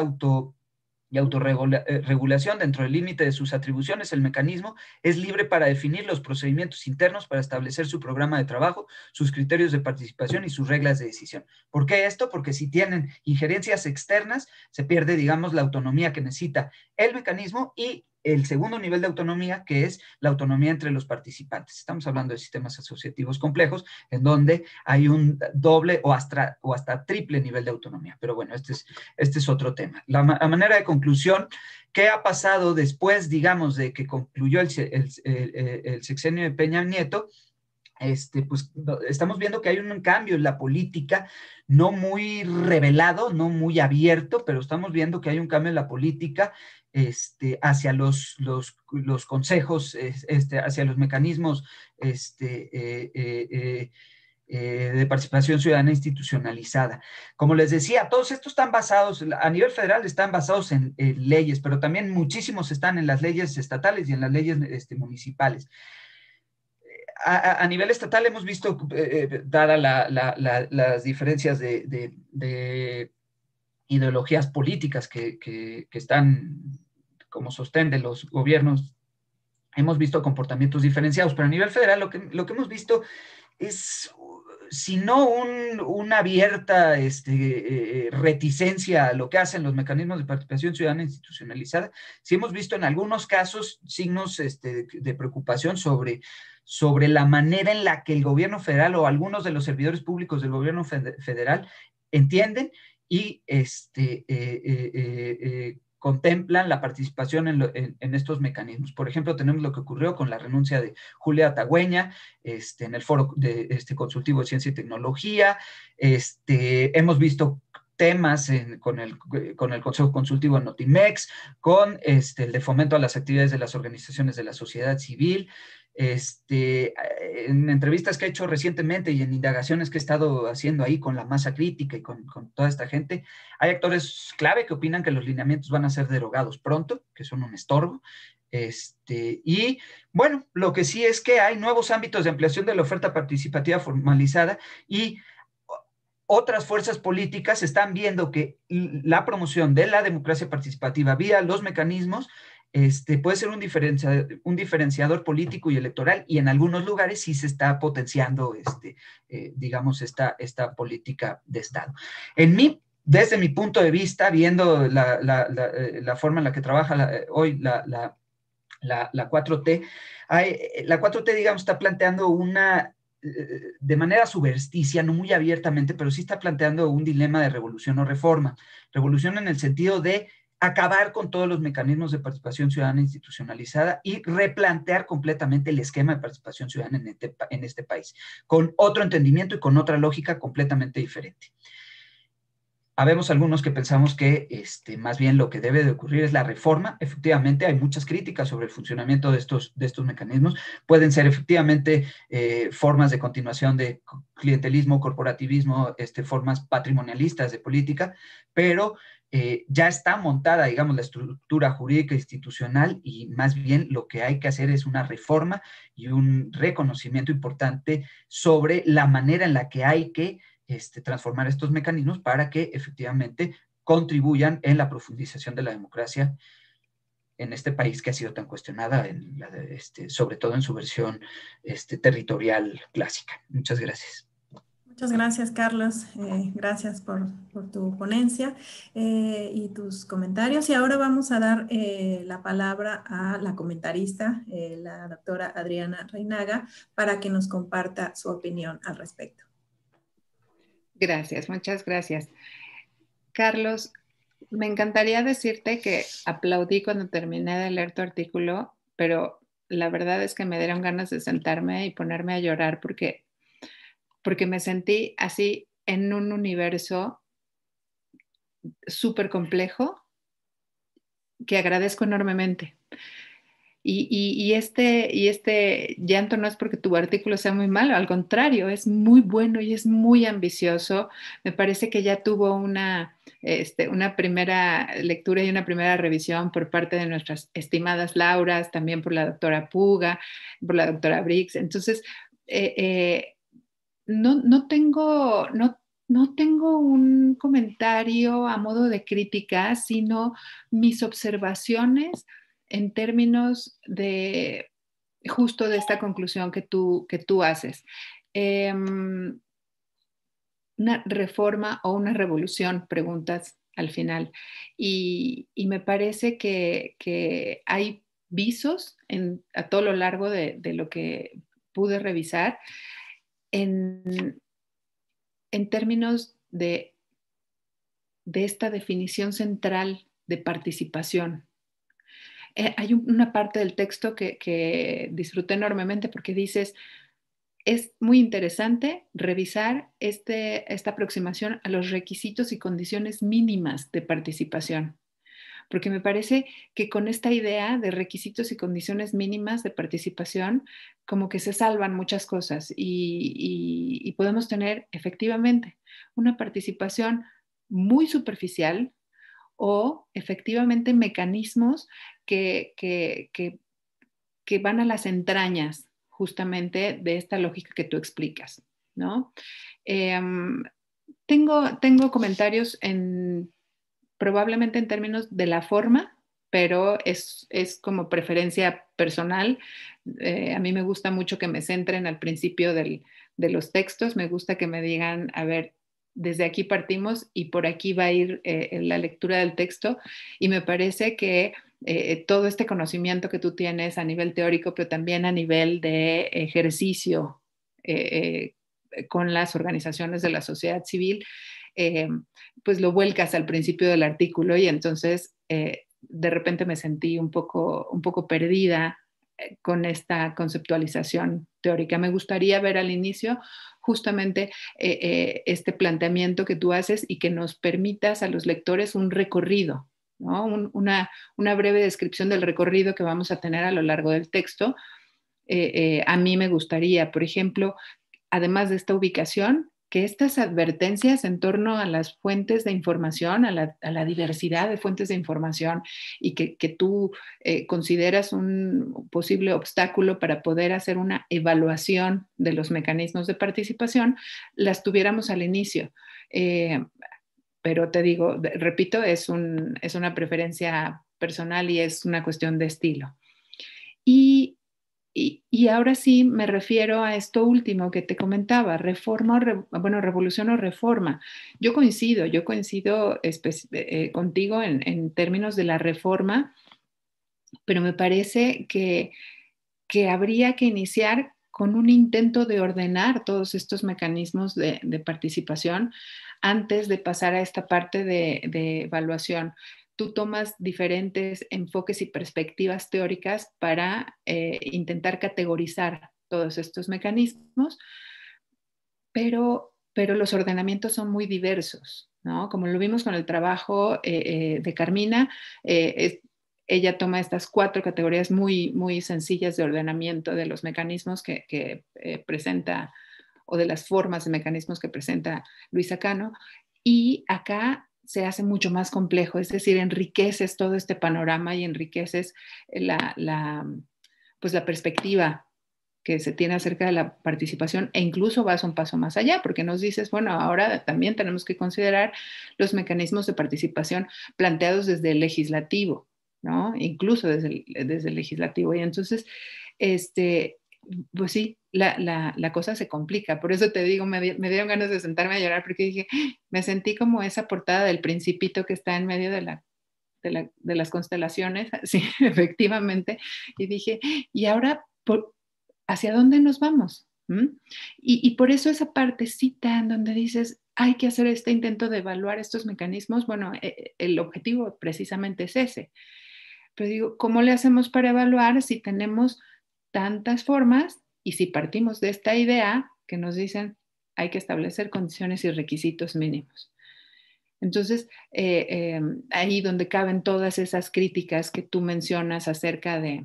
autorregulación. Dentro del límite de sus atribuciones, el mecanismo es libre para definir los procedimientos internos para establecer su programa de trabajo, sus criterios de participación y sus reglas de decisión. ¿Por qué esto? Porque si tienen injerencias externas, se pierde, digamos, la autonomía que necesita el mecanismo y el segundo nivel de autonomía, que es la autonomía entre los participantes. Estamos hablando de sistemas asociativos complejos en donde hay un doble o hasta triple nivel de autonomía. Pero bueno, este es otro tema. A manera de conclusión, ¿qué ha pasado después, digamos, de que concluyó el sexenio de Peña Nieto? Pues estamos viendo que hay un cambio en la política, no muy revelado, no muy abierto, pero estamos viendo que hay un cambio en la política hacia los consejos, hacia los mecanismos de participación ciudadana institucionalizada. Como les decía, todos estos están basados, a nivel federal están basados en leyes, pero también muchísimos están en las leyes estatales y en las leyes municipales. A nivel estatal hemos visto, dadas las diferencias de ideologías políticas que están como sostén de los gobiernos, hemos visto comportamientos diferenciados, pero a nivel federal lo que hemos visto es, si no una abierta reticencia a lo que hacen los mecanismos de participación ciudadana institucionalizada, sí hemos visto en algunos casos signos de preocupación sobre la manera en la que el gobierno federal o algunos de los servidores públicos del gobierno federal entienden y contemplan la participación en estos mecanismos. Por ejemplo, tenemos lo que ocurrió con la renuncia de Julia Tagüeña en el foro consultivo de ciencia y tecnología. Hemos visto temas con el Consejo Consultivo en Notimex, con el de fomento a las actividades de las organizaciones de la sociedad civil. En entrevistas que he hecho recientemente y en indagaciones que he estado haciendo ahí con la masa crítica y con toda esta gente, hay actores clave que opinan que los lineamientos van a ser derogados pronto, que son un estorbo. Y bueno, lo que sí es que hay nuevos ámbitos de ampliación de la oferta participativa formalizada y otras fuerzas políticas están viendo que la promoción de la democracia participativa vía los mecanismos puede ser un diferenciador político y electoral, y en algunos lugares sí se está potenciando, digamos, esta política de Estado. Desde mi punto de vista, viendo la forma en la que trabaja hoy la 4T, la 4T, digamos, está planteando de manera subversiva, no muy abiertamente, pero sí está planteando un dilema de revolución o reforma. Revolución en el sentido de acabar con todos los mecanismos de participación ciudadana institucionalizada y replantear completamente el esquema de participación ciudadana en este país, con otro entendimiento y con otra lógica completamente diferente. Habemos algunos que pensamos que más bien lo que debe de ocurrir es la reforma. Efectivamente, hay muchas críticas sobre el funcionamiento de estos mecanismos. Pueden ser efectivamente formas de continuación de clientelismo, corporativismo, formas patrimonialistas de política, pero ya está montada, digamos, la estructura jurídica institucional, y más bien lo que hay que hacer es una reforma y un reconocimiento importante sobre la manera en la que hay que transformar estos mecanismos para que efectivamente contribuyan en la profundización de la democracia en este país que ha sido tan cuestionada, sobre todo en su versión territorial clásica. Muchas gracias. Muchas gracias, Carlos. Gracias por tu ponencia y tus comentarios. Y ahora vamos a dar la palabra a la comentarista, la doctora Adriana Reinaga, para que nos comparta su opinión al respecto. Gracias, muchas gracias. Carlos, me encantaría decirte que aplaudí cuando terminé de leer tu artículo, pero la verdad es que me dieron ganas de sentarme y ponerme a llorar porque me sentí así en un universo súper complejo que agradezco enormemente. Y este llanto no es porque tu artículo sea muy malo, al contrario, es muy bueno y es muy ambicioso. Me parece que ya tuvo una primera lectura y una primera revisión por parte de nuestras estimadas Lauras, también por la doctora Puga, por la doctora Briggs. Entonces, no tengo un comentario a modo de crítica, sino mis observaciones en términos de justo de esta conclusión que tú haces. Una reforma o una revolución, preguntas al final. Y me parece que hay visos a todo lo largo de lo que pude revisar en términos de esta definición central de participación. Hay una parte del texto que disfruté enormemente porque dices, es muy interesante revisar esta aproximación a los requisitos y condiciones mínimas de participación, porque me parece que con esta idea de requisitos y condiciones mínimas de participación, como que se salvan muchas cosas y podemos tener efectivamente una participación muy superficial o efectivamente mecanismos que van a las entrañas justamente de esta lógica que tú explicas, ¿no? Tengo comentarios probablemente en términos de la forma, pero es como preferencia personal. A mí me gusta mucho que me centren al principio de los textos, me gusta que me digan, a ver, desde aquí partimos y por aquí va a ir la lectura del texto, y me parece que todo este conocimiento que tú tienes a nivel teórico, pero también a nivel de ejercicio con las organizaciones de la sociedad civil, pues lo vuelcas al principio del artículo, y entonces de repente me sentí un poco perdida con esta conceptualización teórica. Me gustaría ver al inicio justamente este planteamiento que tú haces y que nos permitas a los lectores un recorrido, ¿no? Una breve descripción del recorrido que vamos a tener a lo largo del texto. A mí me gustaría, por ejemplo, además de esta ubicación, que estas advertencias en torno a las fuentes de información, a la diversidad de fuentes de información y que tú consideras un posible obstáculo para poder hacer una evaluación de los mecanismos de participación, las tuviéramos al inicio. Pero te digo, repito, es una preferencia personal y es una cuestión de estilo. Y ahora sí me refiero a esto último que te comentaba, revolución o reforma. Yo coincido contigo en términos de la reforma, pero me parece que habría que iniciar con un intento de ordenar todos estos mecanismos de participación antes de pasar a esta parte de evaluación. Tú tomas diferentes enfoques y perspectivas teóricas para intentar categorizar todos estos mecanismos, pero los ordenamientos son muy diversos, ¿no? Como lo vimos con el trabajo de Carmina, ella toma estas 4 categorías muy, muy sencillas de ordenamiento de los mecanismos que presenta, o de las formas de mecanismos que presenta Luisa Cano, y acá se hace mucho más complejo, es decir, enriqueces todo este panorama y enriqueces la perspectiva que se tiene acerca de la participación, e incluso vas un paso más allá, porque nos dices, bueno, ahora también tenemos que considerar los mecanismos de participación planteados desde el legislativo, ¿no? Incluso desde el legislativo. Y entonces, pues sí, la cosa se complica. Por eso te digo, me dieron ganas de sentarme a llorar, porque dije, me sentí como esa portada del Principito que está en medio de las constelaciones, sí, efectivamente, y dije, ¿y ahora hacia dónde nos vamos? Y por eso esa partecita en donde dices, hay que hacer este intento de evaluar estos mecanismos, bueno, el objetivo precisamente es ese. Pero digo, ¿cómo le hacemos para evaluar si tenemos tantas formas y si partimos de esta idea que nos dicen hay que establecer condiciones y requisitos mínimos? Entonces, ahí donde caben todas esas críticas que tú mencionas acerca de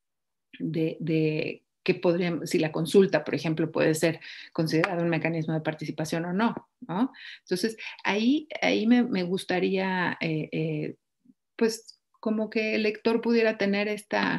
que podríamos, si la consulta, por ejemplo, puede ser considerada un mecanismo de participación o no, ¿no? Entonces, ahí me gustaría, pues, como que el lector pudiera tener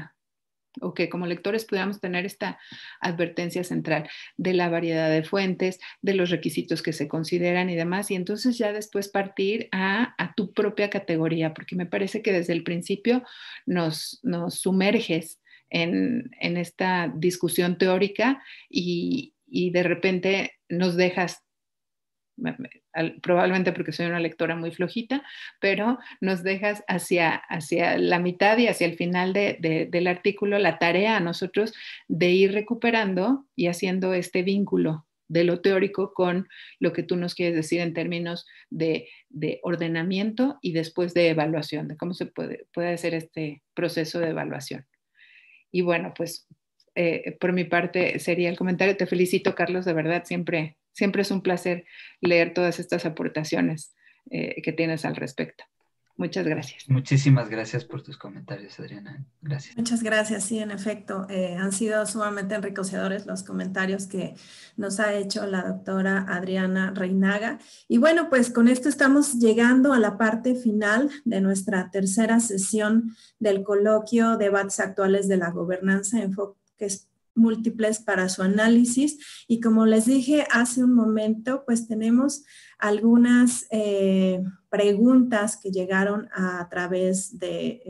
o que como lectores pudiéramos tener esta advertencia central de la variedad de fuentes, de los requisitos que se consideran y demás, y entonces ya después partir a tu propia categoría, porque me parece que desde el principio nos sumerges en esta discusión teórica y de repente nos dejas, probablemente porque soy una lectora muy flojita, pero nos dejas hacia la mitad y hacia el final del artículo la tarea a nosotros de ir recuperando y haciendo este vínculo de lo teórico con lo que tú nos quieres decir en términos de ordenamiento y después de evaluación, de cómo se puede hacer este proceso de evaluación. Y bueno, pues por mi parte sería el comentario. Te felicito, Carlos, de verdad, siempre es un placer leer todas estas aportaciones que tienes al respecto. Muchas gracias. Muchísimas gracias por tus comentarios, Adriana. Gracias. Muchas gracias. Sí, en efecto, han sido sumamente enriquecedores los comentarios que nos ha hecho la doctora Adriana Reinaga. Y bueno, pues con esto estamos llegando a la parte final de nuestra tercera sesión del coloquio Debates actuales de la gobernanza, enfoques múltiples para su análisis. Y como les dije hace un momento, pues tenemos algunas preguntas que llegaron a través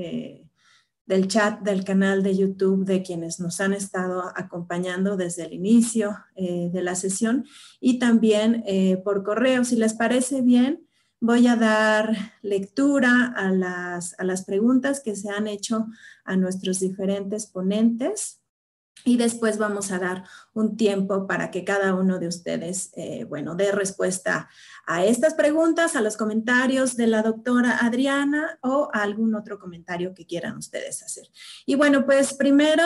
del chat del canal de YouTube de quienes nos han estado acompañando desde el inicio de la sesión y también por correo. Si les parece bien, voy a dar lectura a las preguntas que se han hecho a nuestros diferentes ponentes. Y después vamos a dar un tiempo para que cada uno de ustedes, dé respuesta a estas preguntas, a los comentarios de la doctora Adriana o a algún otro comentario que quieran ustedes hacer. Y bueno, pues primero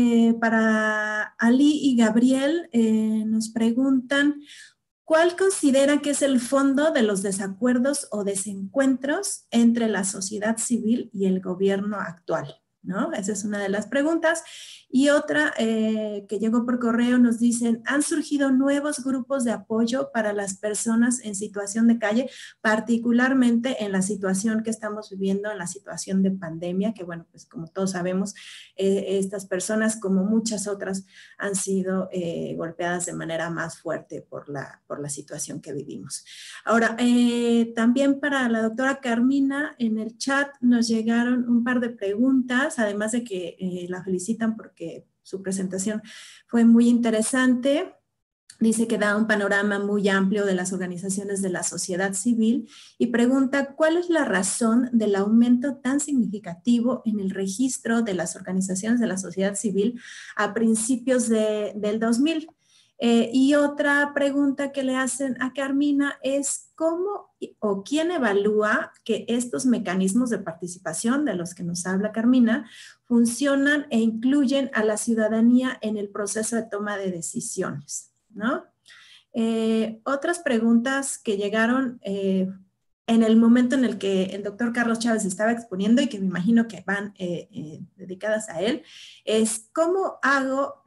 para Ali y Gabriel nos preguntan, ¿cuál considera que es el fondo de los desacuerdos o desencuentros entre la sociedad civil y el gobierno actual? ¿No? Esa es una de las preguntas. Y otra que llegó por correo nos dicen, han surgido nuevos grupos de apoyo para las personas en situación de calle, particularmente en la situación que estamos viviendo, en la situación de pandemia, que bueno, pues como todos sabemos, estas personas, como muchas otras, han sido golpeadas de manera más fuerte por la situación que vivimos. Ahora, también para la doctora Carmina, en el chat nos llegaron un par de preguntas, además de que la felicitan porque su presentación fue muy interesante. Dice que da un panorama muy amplio de las organizaciones de la sociedad civil y pregunta cuál es la razón del aumento tan significativo en el registro de las organizaciones de la sociedad civil a principios del 2000. Y otra pregunta que le hacen a Carmina es cómo o quién evalúa que estos mecanismos de participación de los que nos habla Carmina funcionan e incluyen a la ciudadanía en el proceso de toma de decisiones, ¿no? Otras preguntas que llegaron en el momento en el que el doctor Carlos Chávez estaba exponiendo y que me imagino que van dedicadas a él, es cómo hago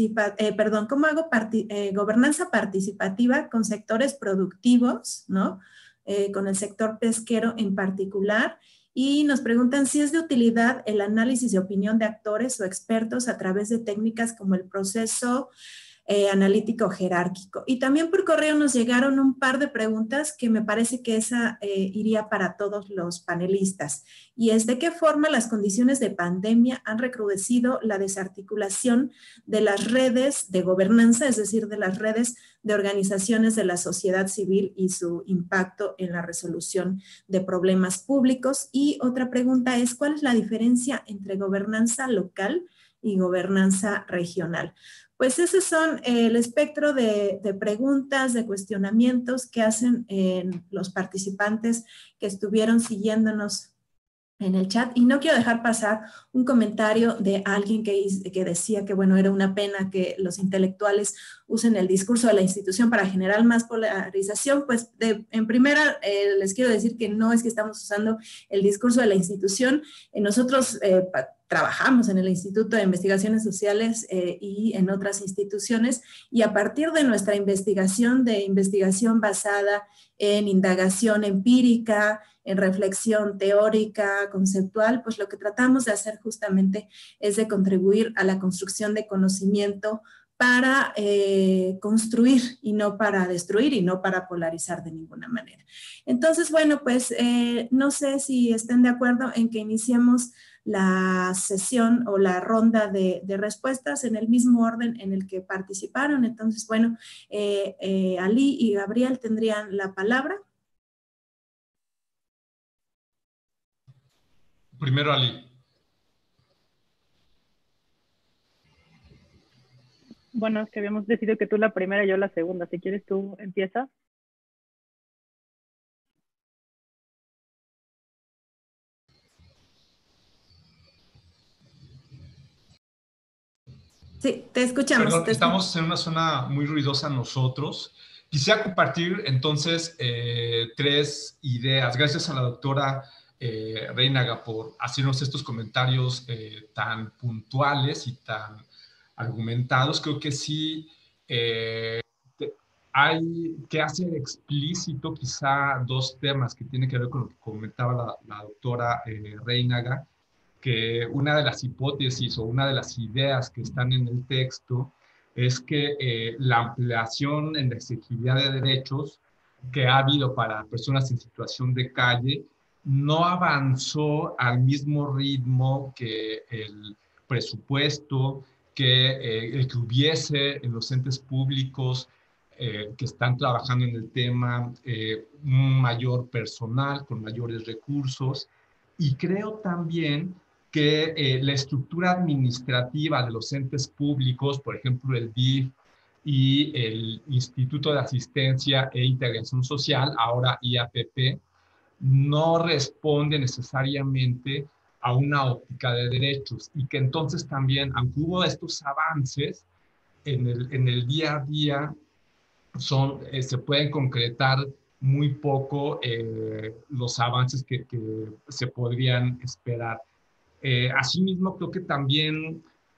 gobernanza participativa con sectores productivos, ¿no? Con el sector pesquero en particular. Y nos preguntan si es de utilidad el análisis de opinión de actores o expertos a través de técnicas como el proceso analítico jerárquico. Y también por correo nos llegaron un par de preguntas que me parece que esa iría para todos los panelistas. Y es de qué forma las condiciones de pandemia han recrudecido la desarticulación de las redes de gobernanza, es decir, de las redes de organizaciones de la sociedad civil y su impacto en la resolución de problemas públicos. Y otra pregunta es, ¿cuál es la diferencia entre gobernanza local y gobernanza regional? Pues esos son el espectro de preguntas, de cuestionamientos que hacen los participantes que estuvieron siguiéndonos en el chat. Y no quiero dejar pasar un comentario de alguien que decía que, bueno, era una pena que los intelectuales usen el discurso de la institución para generar más polarización. Pues en primera les quiero decir que no es que estamos usando el discurso de la institución. Nosotros trabajamos en el Instituto de Investigaciones Sociales y en otras instituciones, y a partir de nuestra investigación basada en indagación empírica, en reflexión teórica, conceptual, pues lo que tratamos de hacer justamente es de contribuir a la construcción de conocimiento para construir y no para destruir y no para polarizar de ninguna manera. Entonces, bueno, pues no sé si estén de acuerdo en que iniciemos la sesión o la ronda de respuestas en el mismo orden en el que participaron. Entonces, bueno, Ali y Gabriel tendrían la palabra. Primero Ali. Bueno, es que habíamos decidido que tú la primera y yo la segunda. Si quieres, tú empieza. Sí, te escuchamos. Perdón, estamos en una zona muy ruidosa nosotros. Quisiera compartir entonces 3 ideas. Gracias a la doctora Reinaga por hacernos estos comentarios tan puntuales y tan argumentados. Creo que sí hay que hacer explícito quizá 2 temas que tienen que ver con lo que comentaba la doctora Reinaga, que una de las hipótesis o una de las ideas que están en el texto es que la ampliación en la exigibilidad de derechos que ha habido para personas en situación de calle no avanzó al mismo ritmo que el presupuesto, que el que hubiese en los entes públicos que están trabajando en el tema un mayor personal, con mayores recursos. Y creo también que la estructura administrativa de los entes públicos, por ejemplo el DIF y el Instituto de Asistencia e Integración Social, ahora IAPP, no responde necesariamente a una óptica de derechos, y que entonces también, aunque hubo estos avances en el día a día, se pueden concretar muy poco los avances que se podrían esperar. Asimismo, creo que también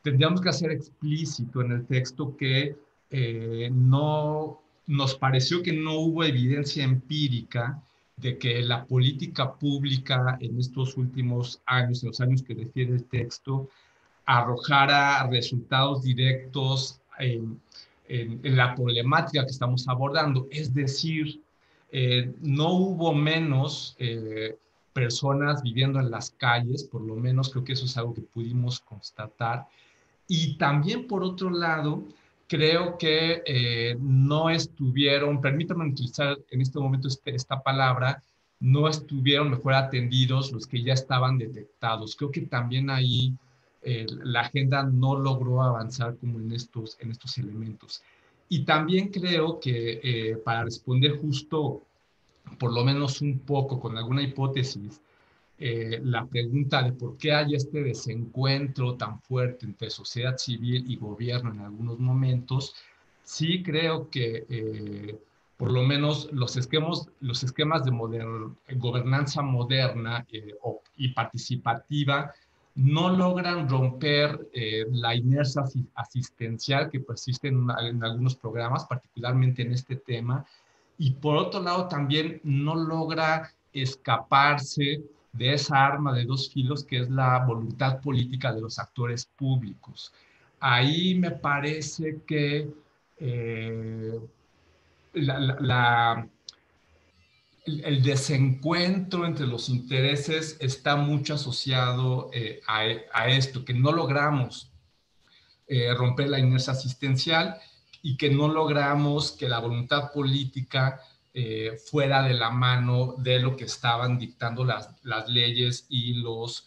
tendríamos que hacer explícito en el texto que no nos pareció que no hubo evidencia empírica de que la política pública en estos últimos años, en los años que refiere el texto, arrojara resultados directos en la problemática que estamos abordando. Es decir, no hubo menos personas viviendo en las calles, por lo menos creo que eso es algo que pudimos constatar. Y también, por otro lado, creo que no estuvieron, permítanme utilizar en este momento esta palabra, no estuvieron mejor atendidos los que ya estaban detectados. Creo que también ahí la agenda no logró avanzar como en estos elementos. Y también creo que para responder justo, por lo menos un poco, con alguna hipótesis, la pregunta de por qué hay este desencuentro tan fuerte entre sociedad civil y gobierno en algunos momentos, sí creo que por lo menos los esquemas de gobernanza moderna y participativa no logran romper la inercia asistencial que persiste en algunos programas, particularmente en este tema, y por otro lado también no logra escaparse de esa arma de dos filos que es la voluntad política de los actores públicos. Ahí me parece que el desencuentro entre los intereses está mucho asociado a esto, que no logramos romper la inercia asistencial y que no logramos que la voluntad política fuera de la mano de lo que estaban dictando las leyes y los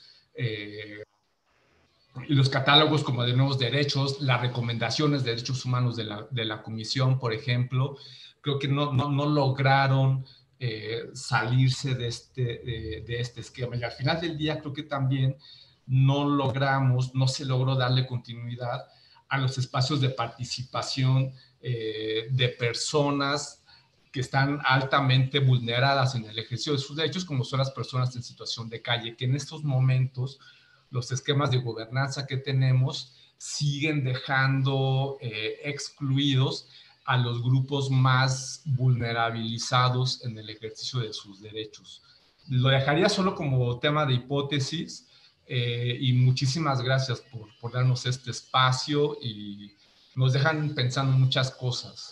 catálogos como de nuevos derechos, las recomendaciones de derechos humanos de la Comisión, por ejemplo. Creo que no lograron salirse de este esquema. Y al final del día creo que también no se logró darle continuidad a los espacios de participación de personas que están altamente vulneradas en el ejercicio de sus derechos, como son las personas en situación de calle, que en estos momentos los esquemas de gobernanza que tenemos siguen dejando excluidos a los grupos más vulnerabilizados en el ejercicio de sus derechos. Lo dejaría solo como tema de hipótesis y muchísimas gracias por darnos este espacio y nos dejan pensando muchas cosas.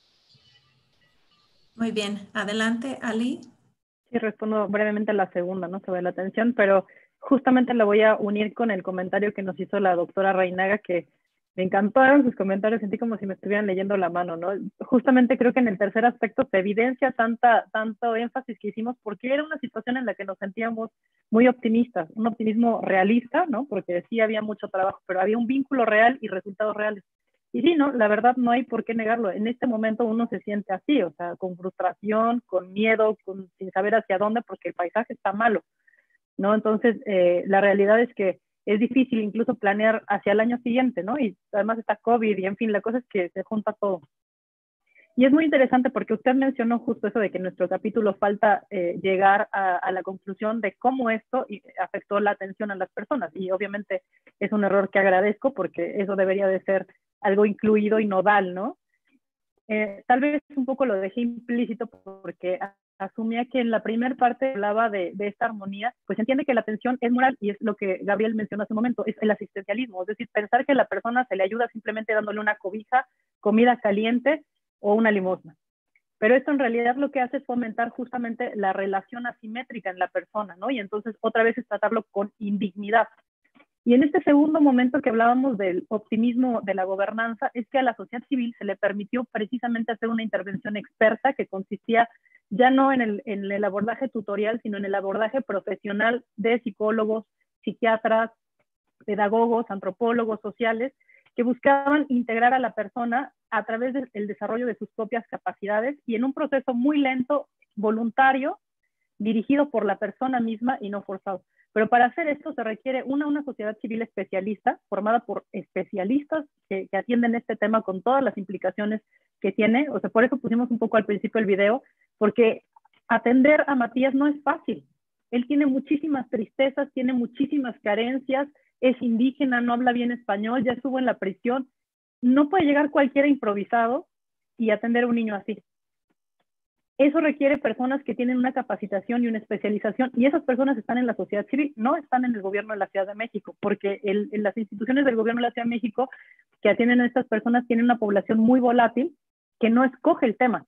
Muy bien, adelante, Ali. Sí, respondo brevemente a la segunda, ¿no? Sobre la atención, pero justamente la voy a unir con el comentario que nos hizo la doctora Reinaga, que me encantaron sus comentarios, sentí como si me estuvieran leyendo la mano, ¿no? Justamente creo que en el tercer aspecto se evidencia tanto énfasis que hicimos porque era una situación en la que nos sentíamos muy optimistas, un optimismo realista, ¿no? Porque sí había mucho trabajo, pero había un vínculo real y resultados reales. Y sí, ¿no? La verdad no hay por qué negarlo. En este momento uno se siente así, o sea, con frustración, con miedo, sin saber hacia dónde, porque el paisaje está malo, ¿no? Entonces, la realidad es que es difícil incluso planear hacia el año siguiente, ¿no? Y además está COVID y en fin, la cosa es que se junta todo. Y es muy interesante porque usted mencionó justo eso de que en nuestro capítulo falta llegar a la conclusión de cómo esto afectó la atención a las personas. Y obviamente es un error que agradezco porque eso debería de ser algo incluido y nodal, ¿no? Tal vez un poco lo dejé implícito porque asumía que en la primera parte hablaba de esta armonía, pues entiende que la atención es moral y es lo que Gabriel mencionó hace un momento, es el asistencialismo, es decir, pensar que a la persona se le ayuda simplemente dándole una cobija, comida caliente o una limosna. Pero esto en realidad lo que hace es fomentar justamente la relación asimétrica en la persona, ¿no? Y entonces otra vez es tratarlo con indignidad. Y en este segundo momento que hablábamos del optimismo de la gobernanza, es que a la sociedad civil se le permitió precisamente hacer una intervención experta que consistía ya no en el abordaje tutorial, sino en el abordaje profesional de psicólogos, psiquiatras, pedagogos, antropólogos sociales, que buscaban integrar a la persona a través del desarrollo de sus propias capacidades y en un proceso muy lento, voluntario, dirigido por la persona misma y no forzado. Pero para hacer esto se requiere una sociedad civil especialista, formada por especialistas que atienden este tema con todas las implicaciones que tiene. O sea, por eso pusimos un poco al principio el video, porque atender a Matías no es fácil. Él tiene muchísimas tristezas, tiene muchísimas carencias, es indígena, no habla bien español, ya estuvo en la prisión. No puede llegar cualquiera improvisado y atender a un niño así. Eso requiere personas que tienen una capacitación y una especialización, y esas personas están en la sociedad civil, no están en el gobierno de la Ciudad de México, porque las instituciones del gobierno de la Ciudad de México que atienden a estas personas tienen una población muy volátil que no escoge el tema,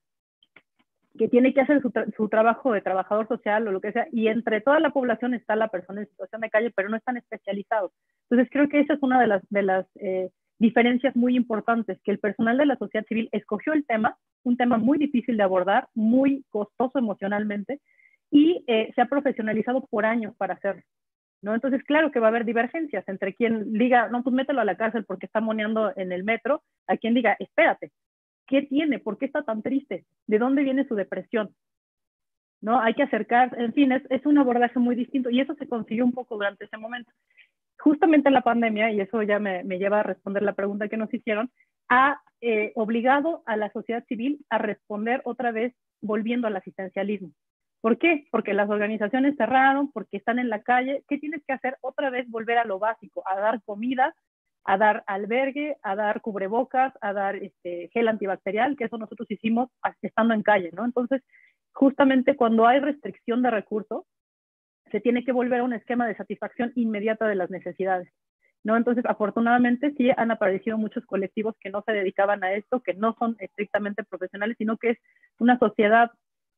que tiene que hacer su trabajo de trabajador social o lo que sea, y entre toda la población está la persona en situación de calle, pero no están especializados. Entonces creo que esa es una de las diferencias muy importantes, que el personal de la sociedad civil escogió el tema, un tema muy difícil de abordar, muy costoso emocionalmente, y se ha profesionalizado por años para hacerlo, ¿no? Entonces, claro que va a haber divergencias entre quien diga, no, pues mételo a la cárcel porque está moneando en el metro, a quien diga, espérate, ¿qué tiene? ¿Por qué está tan triste? ¿De dónde viene su depresión? ¿No? Hay que acercar, en fin, es un abordaje muy distinto, y eso se consiguió un poco durante ese momento. Justamente la pandemia, y eso ya me lleva a responder la pregunta que nos hicieron, ha obligado a la sociedad civil a responder otra vez volviendo al asistencialismo. ¿Por qué? Porque las organizaciones cerraron, porque están en la calle. ¿Qué tienes que hacer? Otra vez volver a lo básico, a dar comida, a dar albergue, a dar cubrebocas, a dar gel antibacterial, que eso nosotros hicimos estando en calle, ¿no? Entonces, justamente cuando hay restricción de recursos, se tiene que volver a un esquema de satisfacción inmediata de las necesidades, ¿no? Entonces, afortunadamente, sí han aparecido muchos colectivos que no se dedicaban a esto, que no son estrictamente profesionales, sino que es una sociedad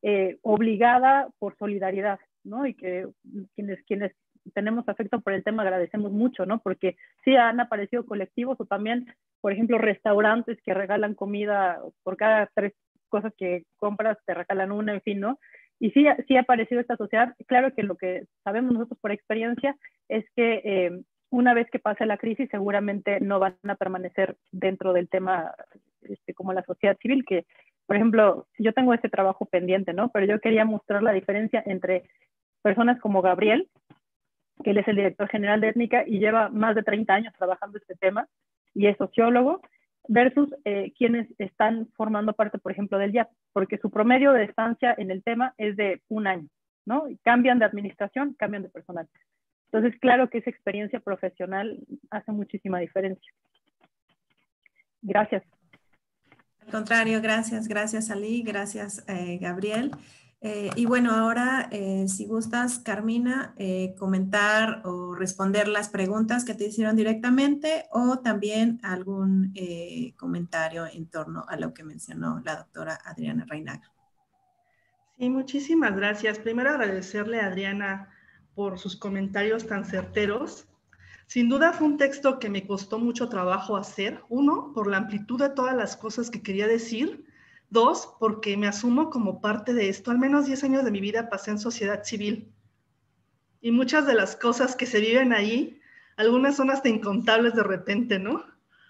obligada por solidaridad, ¿no? Y que quienes tenemos afecto por el tema agradecemos mucho, ¿no? Porque sí han aparecido colectivos, o también, por ejemplo, restaurantes que regalan comida por cada 3 cosas que compras, te regalan una, en fin, ¿no? Y sí ha aparecido esta sociedad. Claro que lo que sabemos nosotros por experiencia es que una vez que pase la crisis seguramente no van a permanecer dentro del tema como la sociedad civil, que, por ejemplo, yo tengo este trabajo pendiente, ¿no? Pero yo quería mostrar la diferencia entre personas como Gabriel, que él es el director general de Étnica y lleva más de 30 años trabajando este tema, y es sociólogo, versus quienes están formando parte, por ejemplo, del IAP, porque su promedio de estancia en el tema es de 1 año, ¿no? Y cambian de administración, cambian de personal. Entonces, claro que esa experiencia profesional hace muchísima diferencia. Gracias. Al contrario, gracias Ali, gracias Gabriel. Y bueno, ahora si gustas, Carmina, comentar o responder las preguntas que te hicieron directamente, o también algún comentario en torno a lo que mencionó la doctora Adriana Reinaga. Sí, muchísimas gracias. Primero agradecerle a Adriana por sus comentarios tan certeros. Sin duda fue un texto que me costó mucho trabajo hacer. 1, por la amplitud de todas las cosas que quería decir. 2, porque me asumo como parte de esto. Al menos 10 años de mi vida pasé en sociedad civil. Y muchas de las cosas que se viven ahí, algunas son hasta incontables de repente, ¿no?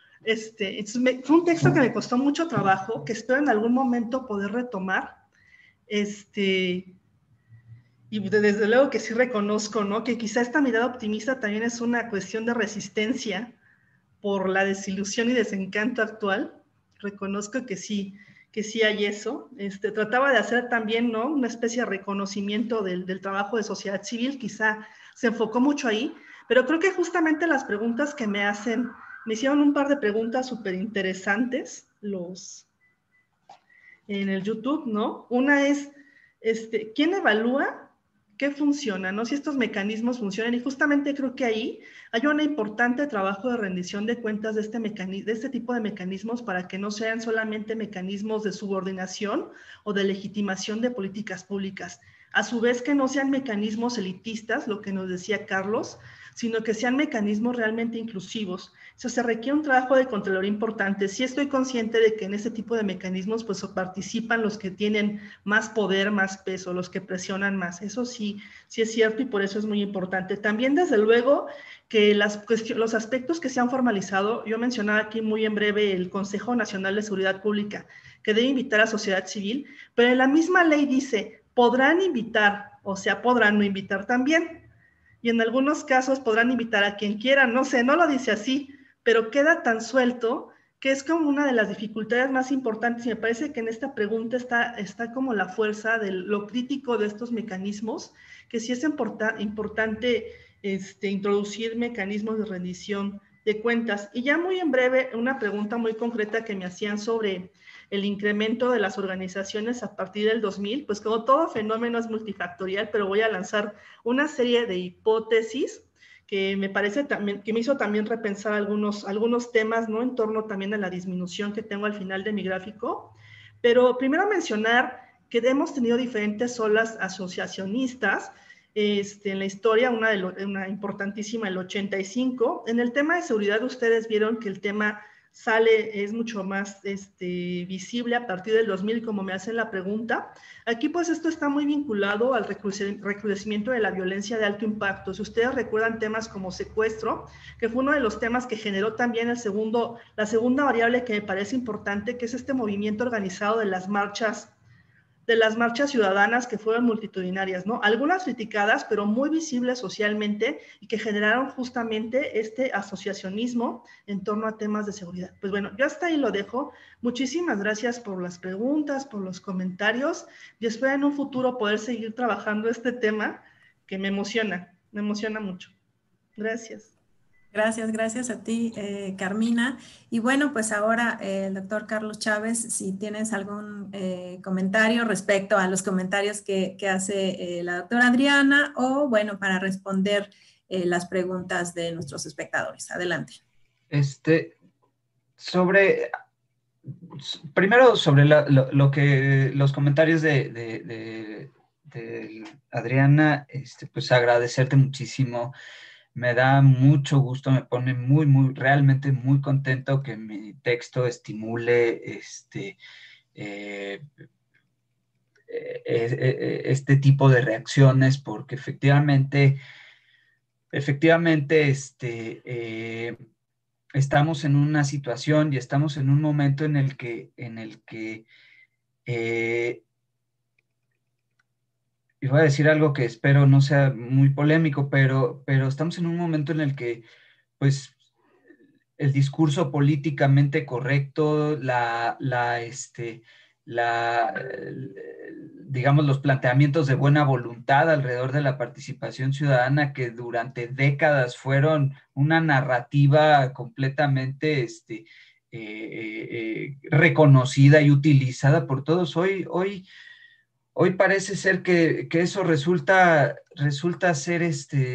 Fue un texto que me costó mucho trabajo, que espero en algún momento poder retomar. Y desde luego que sí reconozco, ¿no? Que quizá esta mirada optimista también es una cuestión de resistencia por la desilusión y desencanto actual. Reconozco que sí hay eso. Trataba de hacer también, ¿no?, una especie de reconocimiento del trabajo de sociedad civil, quizá se enfocó mucho ahí, pero creo que justamente las preguntas que me hicieron un par de preguntas súper interesantes en el YouTube, ¿no? Una es, ¿quién evalúa qué funciona, ¿no? Si estos mecanismos funcionan, y justamente creo que ahí hay un importante trabajo de rendición de cuentas de este tipo de mecanismos, para que no sean solamente mecanismos de subordinación o de legitimación de políticas públicas. A su vez, que no sean mecanismos elitistas, lo que nos decía Carlos, sino que sean mecanismos realmente inclusivos. Eso se requiere un trabajo de Contraloría importante. Sí estoy consciente de que en este tipo de mecanismos pues participan los que tienen más poder, más peso, los que presionan más. Eso sí es cierto, y por eso es muy importante. También, desde luego, que los aspectos que se han formalizado, yo mencionaba aquí muy en breve el Consejo Nacional de Seguridad Pública, que debe invitar a sociedad civil, pero en la misma ley dice, podrán invitar, o sea, podrán no invitar también. Y en algunos casos podrán invitar a quien quieran, no sé, no lo dice así, pero queda tan suelto que es como una de las dificultades más importantes, y me parece que en esta pregunta está como la fuerza de lo crítico de estos mecanismos, que sí es importante introducir mecanismos de rendición de cuentas. Y ya muy en breve, una pregunta muy concreta que me hacían sobre el incremento de las organizaciones a partir del 2000, pues como todo fenómeno es multifactorial, pero voy a lanzar una serie de hipótesis que me parece también, que me hizo también repensar algunos temas, ¿no? En torno también a la disminución que tengo al final de mi gráfico. Pero primero mencionar que hemos tenido diferentes olas asociacionistas en la historia, una importantísima, el 85. En el tema de seguridad, ustedes vieron que el tema es mucho más visible a partir del 2000, como me hacen la pregunta. Aquí, pues, esto está muy vinculado al recrudecimiento de la violencia de alto impacto. Si ustedes recuerdan temas como secuestro, que fue uno de los temas que generó también la segunda variable que me parece importante, que es este movimiento organizado de las marchas ciudadanas que fueron multitudinarias, ¿no? Algunas criticadas, pero muy visibles socialmente y que generaron justamente este asociacionismo en torno a temas de seguridad. Pues bueno, yo hasta ahí lo dejo. Muchísimas gracias por las preguntas, por los comentarios y espero en un futuro poder seguir trabajando este tema que me emociona mucho. Gracias. Gracias a ti, Carmina. Y bueno, pues ahora el doctor Carlos Chávez, si tienes algún comentario respecto a los comentarios que hace la doctora Adriana, o bueno, para responder las preguntas de nuestros espectadores. Adelante. Primero sobre los comentarios de Adriana, pues agradecerte muchísimo. Me da mucho gusto, me pone realmente muy contento que mi texto estimule este tipo de reacciones, porque efectivamente estamos en una situación y estamos en un momento en el que y voy a decir algo que espero no sea muy polémico, pero estamos en un momento en el que, pues, el discurso políticamente correcto, digamos, los planteamientos de buena voluntad alrededor de la participación ciudadana, que durante décadas fueron una narrativa completamente reconocida y utilizada por todos, hoy parece ser que eso resulta ser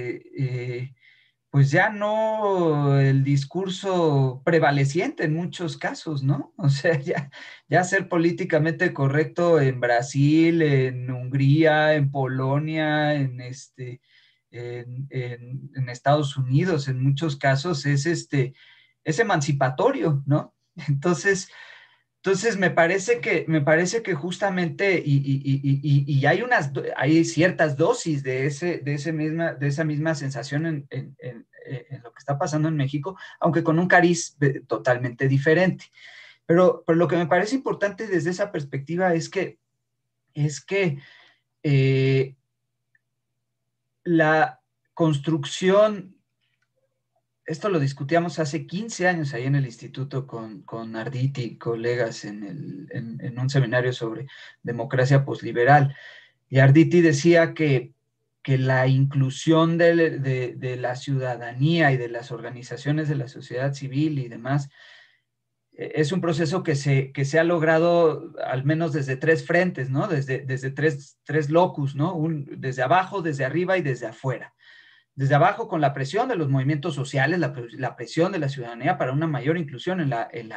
pues ya no el discurso prevaleciente en muchos casos, ¿no? O sea, ya ser políticamente correcto en Brasil, en Hungría, en Polonia, en Estados Unidos, en muchos casos es emancipatorio, ¿no? Entonces me parece que justamente, y hay ciertas dosis de esa misma sensación en lo que está pasando en México, aunque con un cariz totalmente diferente. Pero lo que me parece importante desde esa perspectiva es que la construcción. Esto lo discutíamos hace 15 años ahí en el instituto con Arditi y colegas en un seminario sobre democracia posliberal. Y Arditi decía que la inclusión de la ciudadanía y de las organizaciones de la sociedad civil y demás es un proceso que se ha logrado al menos desde 3 frentes, ¿no? Desde 3 locus, ¿no? Desde abajo, desde arriba y desde afuera. Desde abajo, con la presión de los movimientos sociales, la presión de la ciudadanía para una mayor inclusión en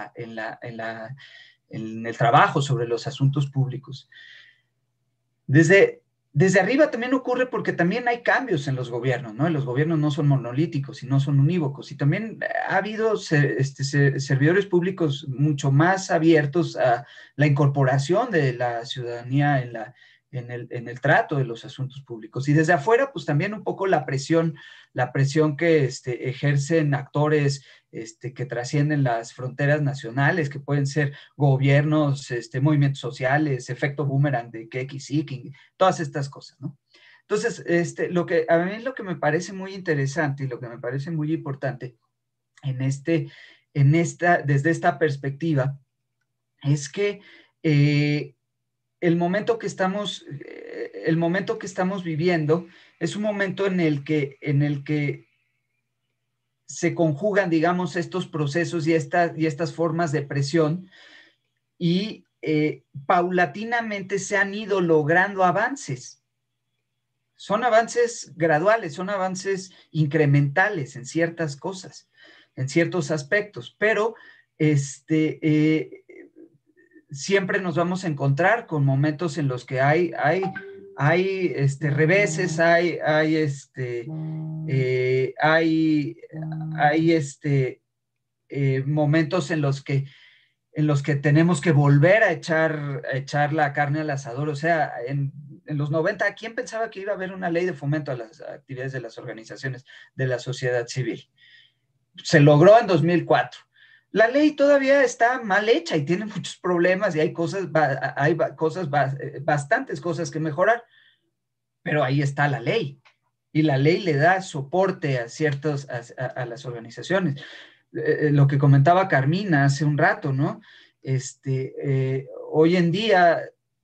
el trabajo sobre los asuntos públicos. Desde arriba también ocurre porque también hay cambios en los gobiernos, ¿no? Los gobiernos no son monolíticos y no son unívocos. Y también ha habido servidores públicos mucho más abiertos a la incorporación de la ciudadanía en el trato de los asuntos públicos. Y desde afuera, pues también un poco la presión que ejercen actores que trascienden las fronteras nacionales, que pueden ser gobiernos, movimientos sociales, efecto boomerang de Keiki, todas estas cosas, ¿no? Entonces, a mí lo que me parece muy interesante y lo que me parece muy importante desde esta perspectiva es que el momento que estamos viviendo es un momento en el que se conjugan, digamos, estos procesos y estas formas de presión y paulatinamente se han ido logrando avances. Son avances graduales, son avances incrementales en ciertas cosas, en ciertos aspectos, pero siempre nos vamos a encontrar con momentos en los que hay reveses, momentos en los que tenemos que volver a echar la carne al asador. O sea, en los 90, ¿quién pensaba que iba a haber una ley de fomento a las actividades de las organizaciones de la sociedad civil? Se logró en 2004. La ley todavía está mal hecha y tiene muchos problemas y hay bastantes cosas que mejorar, pero ahí está la ley y la ley le da soporte a las organizaciones. Lo que comentaba Carmina hace un rato, ¿no? Hoy en día,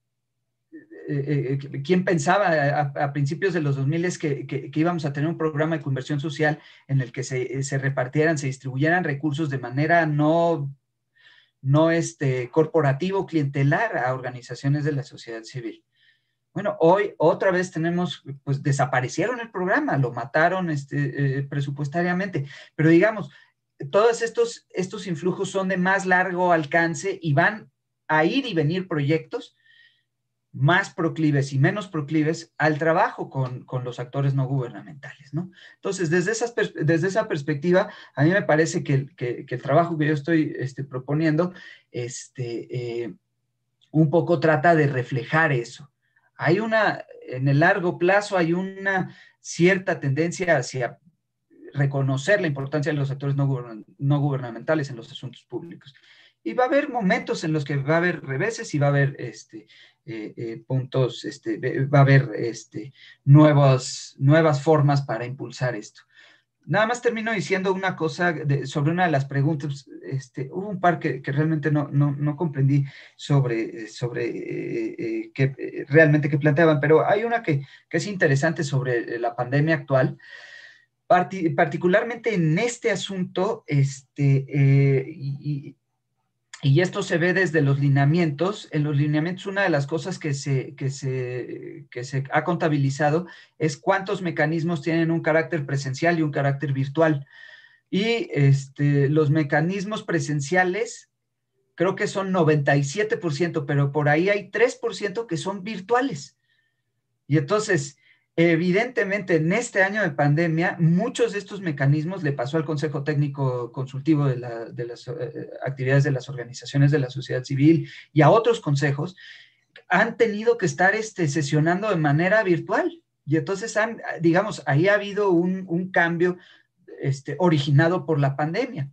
¿quién pensaba a principios de los 2000 que íbamos a tener un programa de conversión social en el que se repartieran, se distribuyeran recursos de manera no corporativo, clientelar a organizaciones de la sociedad civil? Bueno, hoy otra vez pues desaparecieron el programa, lo mataron presupuestariamente, pero digamos, todos estos influjos son de más largo alcance y van a ir y venir proyectos más proclives y menos proclives al trabajo con los actores no gubernamentales, ¿no? Entonces, desde esa perspectiva, a mí me parece que el trabajo que yo estoy proponiendo un poco trata de reflejar eso. En el largo plazo hay una cierta tendencia hacia reconocer la importancia de los actores no gubernamentales en los asuntos públicos. Y va a haber momentos en los que va a haber reveses y va a haber puntos, va a haber nuevas formas para impulsar esto. Nada más termino diciendo una cosa sobre una de las preguntas. Hubo un par que realmente no comprendí sobre realmente qué planteaban, pero hay una que es interesante sobre la pandemia actual, particularmente en este asunto, y esto se ve desde los lineamientos. En los lineamientos, una de las cosas que se ha contabilizado es cuántos mecanismos tienen un carácter presencial y un carácter virtual. Y los mecanismos presenciales creo que son 97%, pero por ahí hay 3% que son virtuales. Y entonces, evidentemente, en este año de pandemia, muchos de estos mecanismos le pasó al Consejo Técnico Consultivo de las actividades de las organizaciones de la sociedad civil y a otros consejos, han tenido que estar sesionando de manera virtual. Y entonces, digamos, ahí ha habido un cambio originado por la pandemia.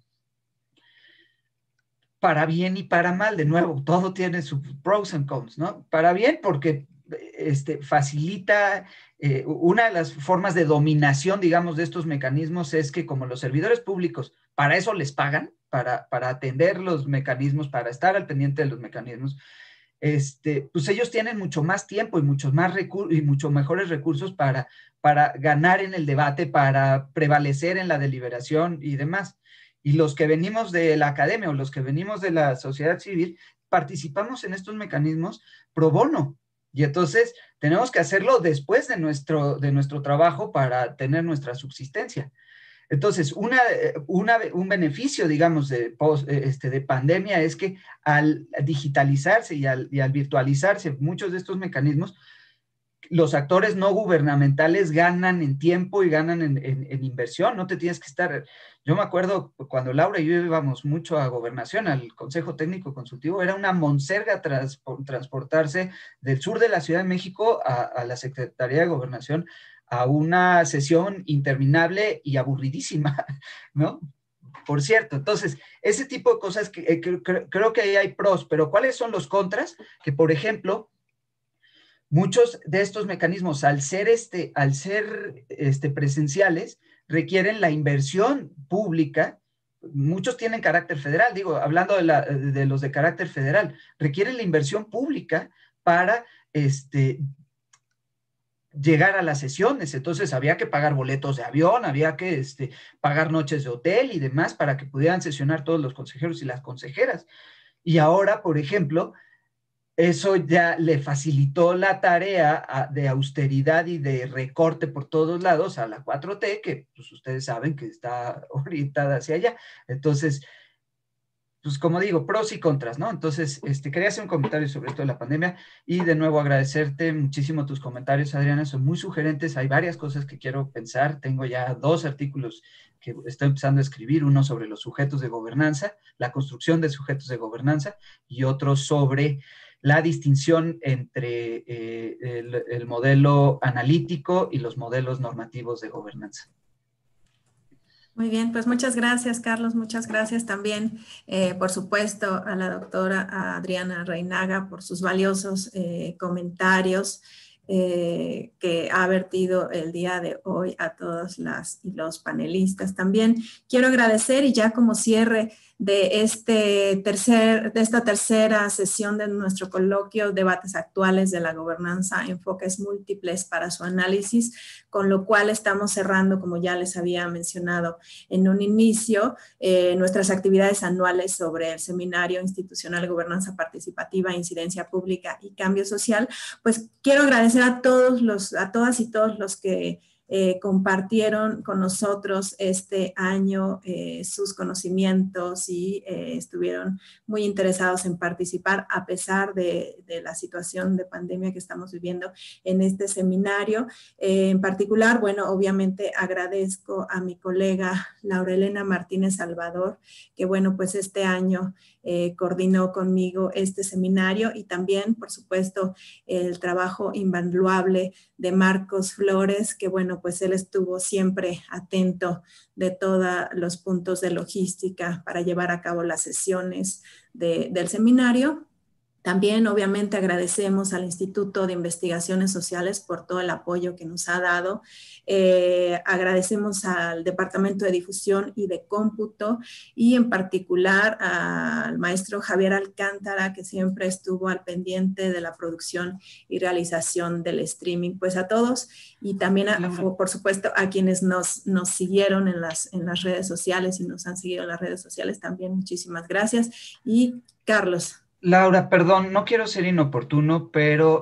Para bien y para mal, de nuevo, todo tiene sus pros and cons, ¿no? Para bien porque facilita. Una de las formas de dominación, digamos, de estos mecanismos es que como los servidores públicos, para eso les pagan, para atender los mecanismos, para estar al pendiente de los mecanismos, pues ellos tienen mucho más tiempo y mucho mejores recursos para ganar en el debate, para prevalecer en la deliberación y demás. Y los que venimos de la academia o los que venimos de la sociedad civil, participamos en estos mecanismos pro bono. Y entonces tenemos que hacerlo después de nuestro trabajo para tener nuestra subsistencia. Entonces, un beneficio, digamos, de pandemia es que al digitalizarse y al virtualizarse muchos de estos mecanismos, los actores no gubernamentales ganan en tiempo y ganan en inversión. No te tienes que estar... Yo me acuerdo cuando Laura y yo íbamos mucho a Gobernación, al Consejo Técnico Consultivo, era una monserga transportarse del sur de la Ciudad de México a la Secretaría de Gobernación a una sesión interminable y aburridísima, ¿no? Por cierto, entonces, ese tipo de cosas que creo que ahí hay pros, pero ¿cuáles son los contras? Que, por ejemplo, muchos de estos mecanismos, al ser presenciales, requieren la inversión pública. Muchos tienen carácter federal, digo, hablando de los de carácter federal, requieren la inversión pública para llegar a las sesiones, entonces había que pagar boletos de avión, había que pagar noches de hotel y demás para que pudieran sesionar todos los consejeros y las consejeras. Y ahora, por ejemplo, eso ya le facilitó la tarea de austeridad y de recorte por todos lados a la 4T, que pues ustedes saben que está orientada hacia allá. Entonces, pues como digo, pros y contras, ¿no? Entonces, quería hacer un comentario sobre esto de la pandemia y de nuevo agradecerte muchísimo tus comentarios, Adriana, son muy sugerentes, hay varias cosas que quiero pensar, tengo ya 2 artículos que estoy empezando a escribir, uno sobre los sujetos de gobernanza, la construcción de sujetos de gobernanza, y otro sobre la distinción entre el modelo analítico y los modelos normativos de gobernanza. Muy bien, pues muchas gracias, Carlos. Muchas gracias también, por supuesto, a la doctora Adriana Reinaga por sus valiosos comentarios que ha vertido el día de hoy a todas las y los panelistas. También quiero agradecer, y ya como cierre de esta tercera sesión de nuestro coloquio, Debates Actuales de la Gobernanza, Enfoques Múltiples para su Análisis, con lo cual estamos cerrando, como ya les había mencionado en un inicio, nuestras actividades anuales sobre el Seminario Institucional de Gobernanza Participativa, Incidencia Pública y Cambio Social. Pues quiero agradecer a todas y todos los que compartieron con nosotros este año sus conocimientos y estuvieron muy interesados en participar a pesar de la situación de pandemia que estamos viviendo en este seminario. En particular, bueno, obviamente agradezco a mi colega Laura Elena Martínez Salvador, que bueno, pues este año coordinó conmigo este seminario, y también, por supuesto, el trabajo invaluable de Marcos Flores, que bueno, pues él estuvo siempre atento de todos los puntos de logística para llevar a cabo las sesiones del seminario. También, obviamente, agradecemos al Instituto de Investigaciones Sociales por todo el apoyo que nos ha dado. Agradecemos al Departamento de Difusión y de Cómputo, y en particular al maestro Javier Alcántara, que siempre estuvo al pendiente de la producción y realización del streaming. Pues a todos, y también, por supuesto, a quienes nos siguieron en las redes sociales y nos han seguido en las redes sociales, también muchísimas gracias. Y Carlos. Laura, perdón, no quiero ser inoportuno, pero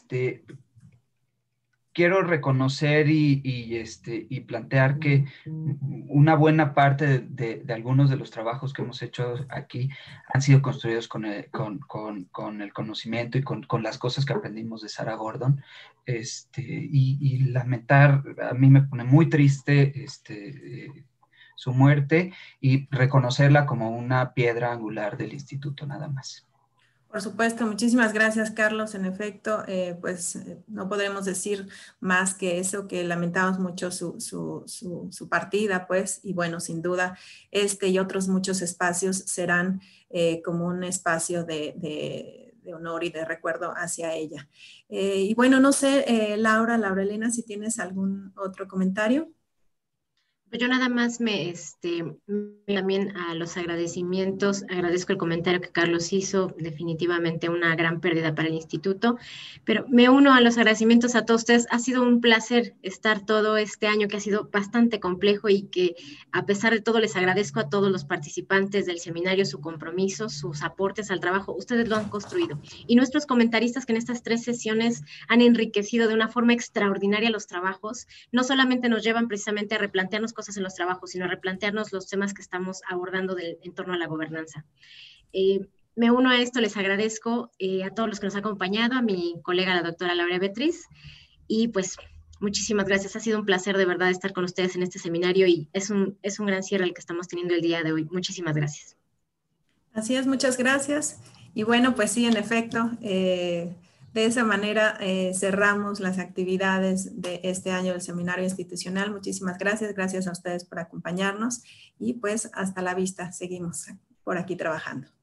quiero reconocer y plantear que una buena parte de algunos de los trabajos que hemos hecho aquí han sido construidos con el conocimiento y con las cosas que aprendimos de Sarah Gordon. Y lamentar, a mí me pone muy triste su muerte, y reconocerla como una piedra angular del instituto, nada más. Por supuesto, muchísimas gracias, Carlos. En efecto, no podremos decir más que eso, que lamentamos mucho su partida, pues, y bueno, sin duda, este y otros muchos espacios serán como un espacio de honor y de recuerdo hacia ella. Y bueno, no sé, Laura Elena, si tienes algún otro comentario. Yo nada más también a los agradecimientos, agradezco el comentario que Carlos hizo, definitivamente una gran pérdida para el instituto, pero me uno a los agradecimientos a todos ustedes. Ha sido un placer estar todo este año, que ha sido bastante complejo, y que a pesar de todo les agradezco a todos los participantes del seminario su compromiso, sus aportes al trabajo. Ustedes lo han construido, y nuestros comentaristas, que en estas 3 sesiones han enriquecido de una forma extraordinaria los trabajos, no solamente nos llevan precisamente a replantearnos cosas en los trabajos, sino a replantearnos los temas que estamos abordando en torno a la gobernanza. Me uno a esto, les agradezco a todos los que nos han acompañado, a mi colega la doctora Laura Beatriz, y pues muchísimas gracias. Ha sido un placer de verdad estar con ustedes en este seminario, y es un gran cierre el que estamos teniendo el día de hoy. Muchísimas gracias. Así es, muchas gracias. Y bueno, pues sí, en efecto, de esa manera cerramos las actividades de este año del Seminario Institucional. Muchísimas gracias. Gracias a ustedes por acompañarnos, y pues hasta la vista. Seguimos por aquí trabajando.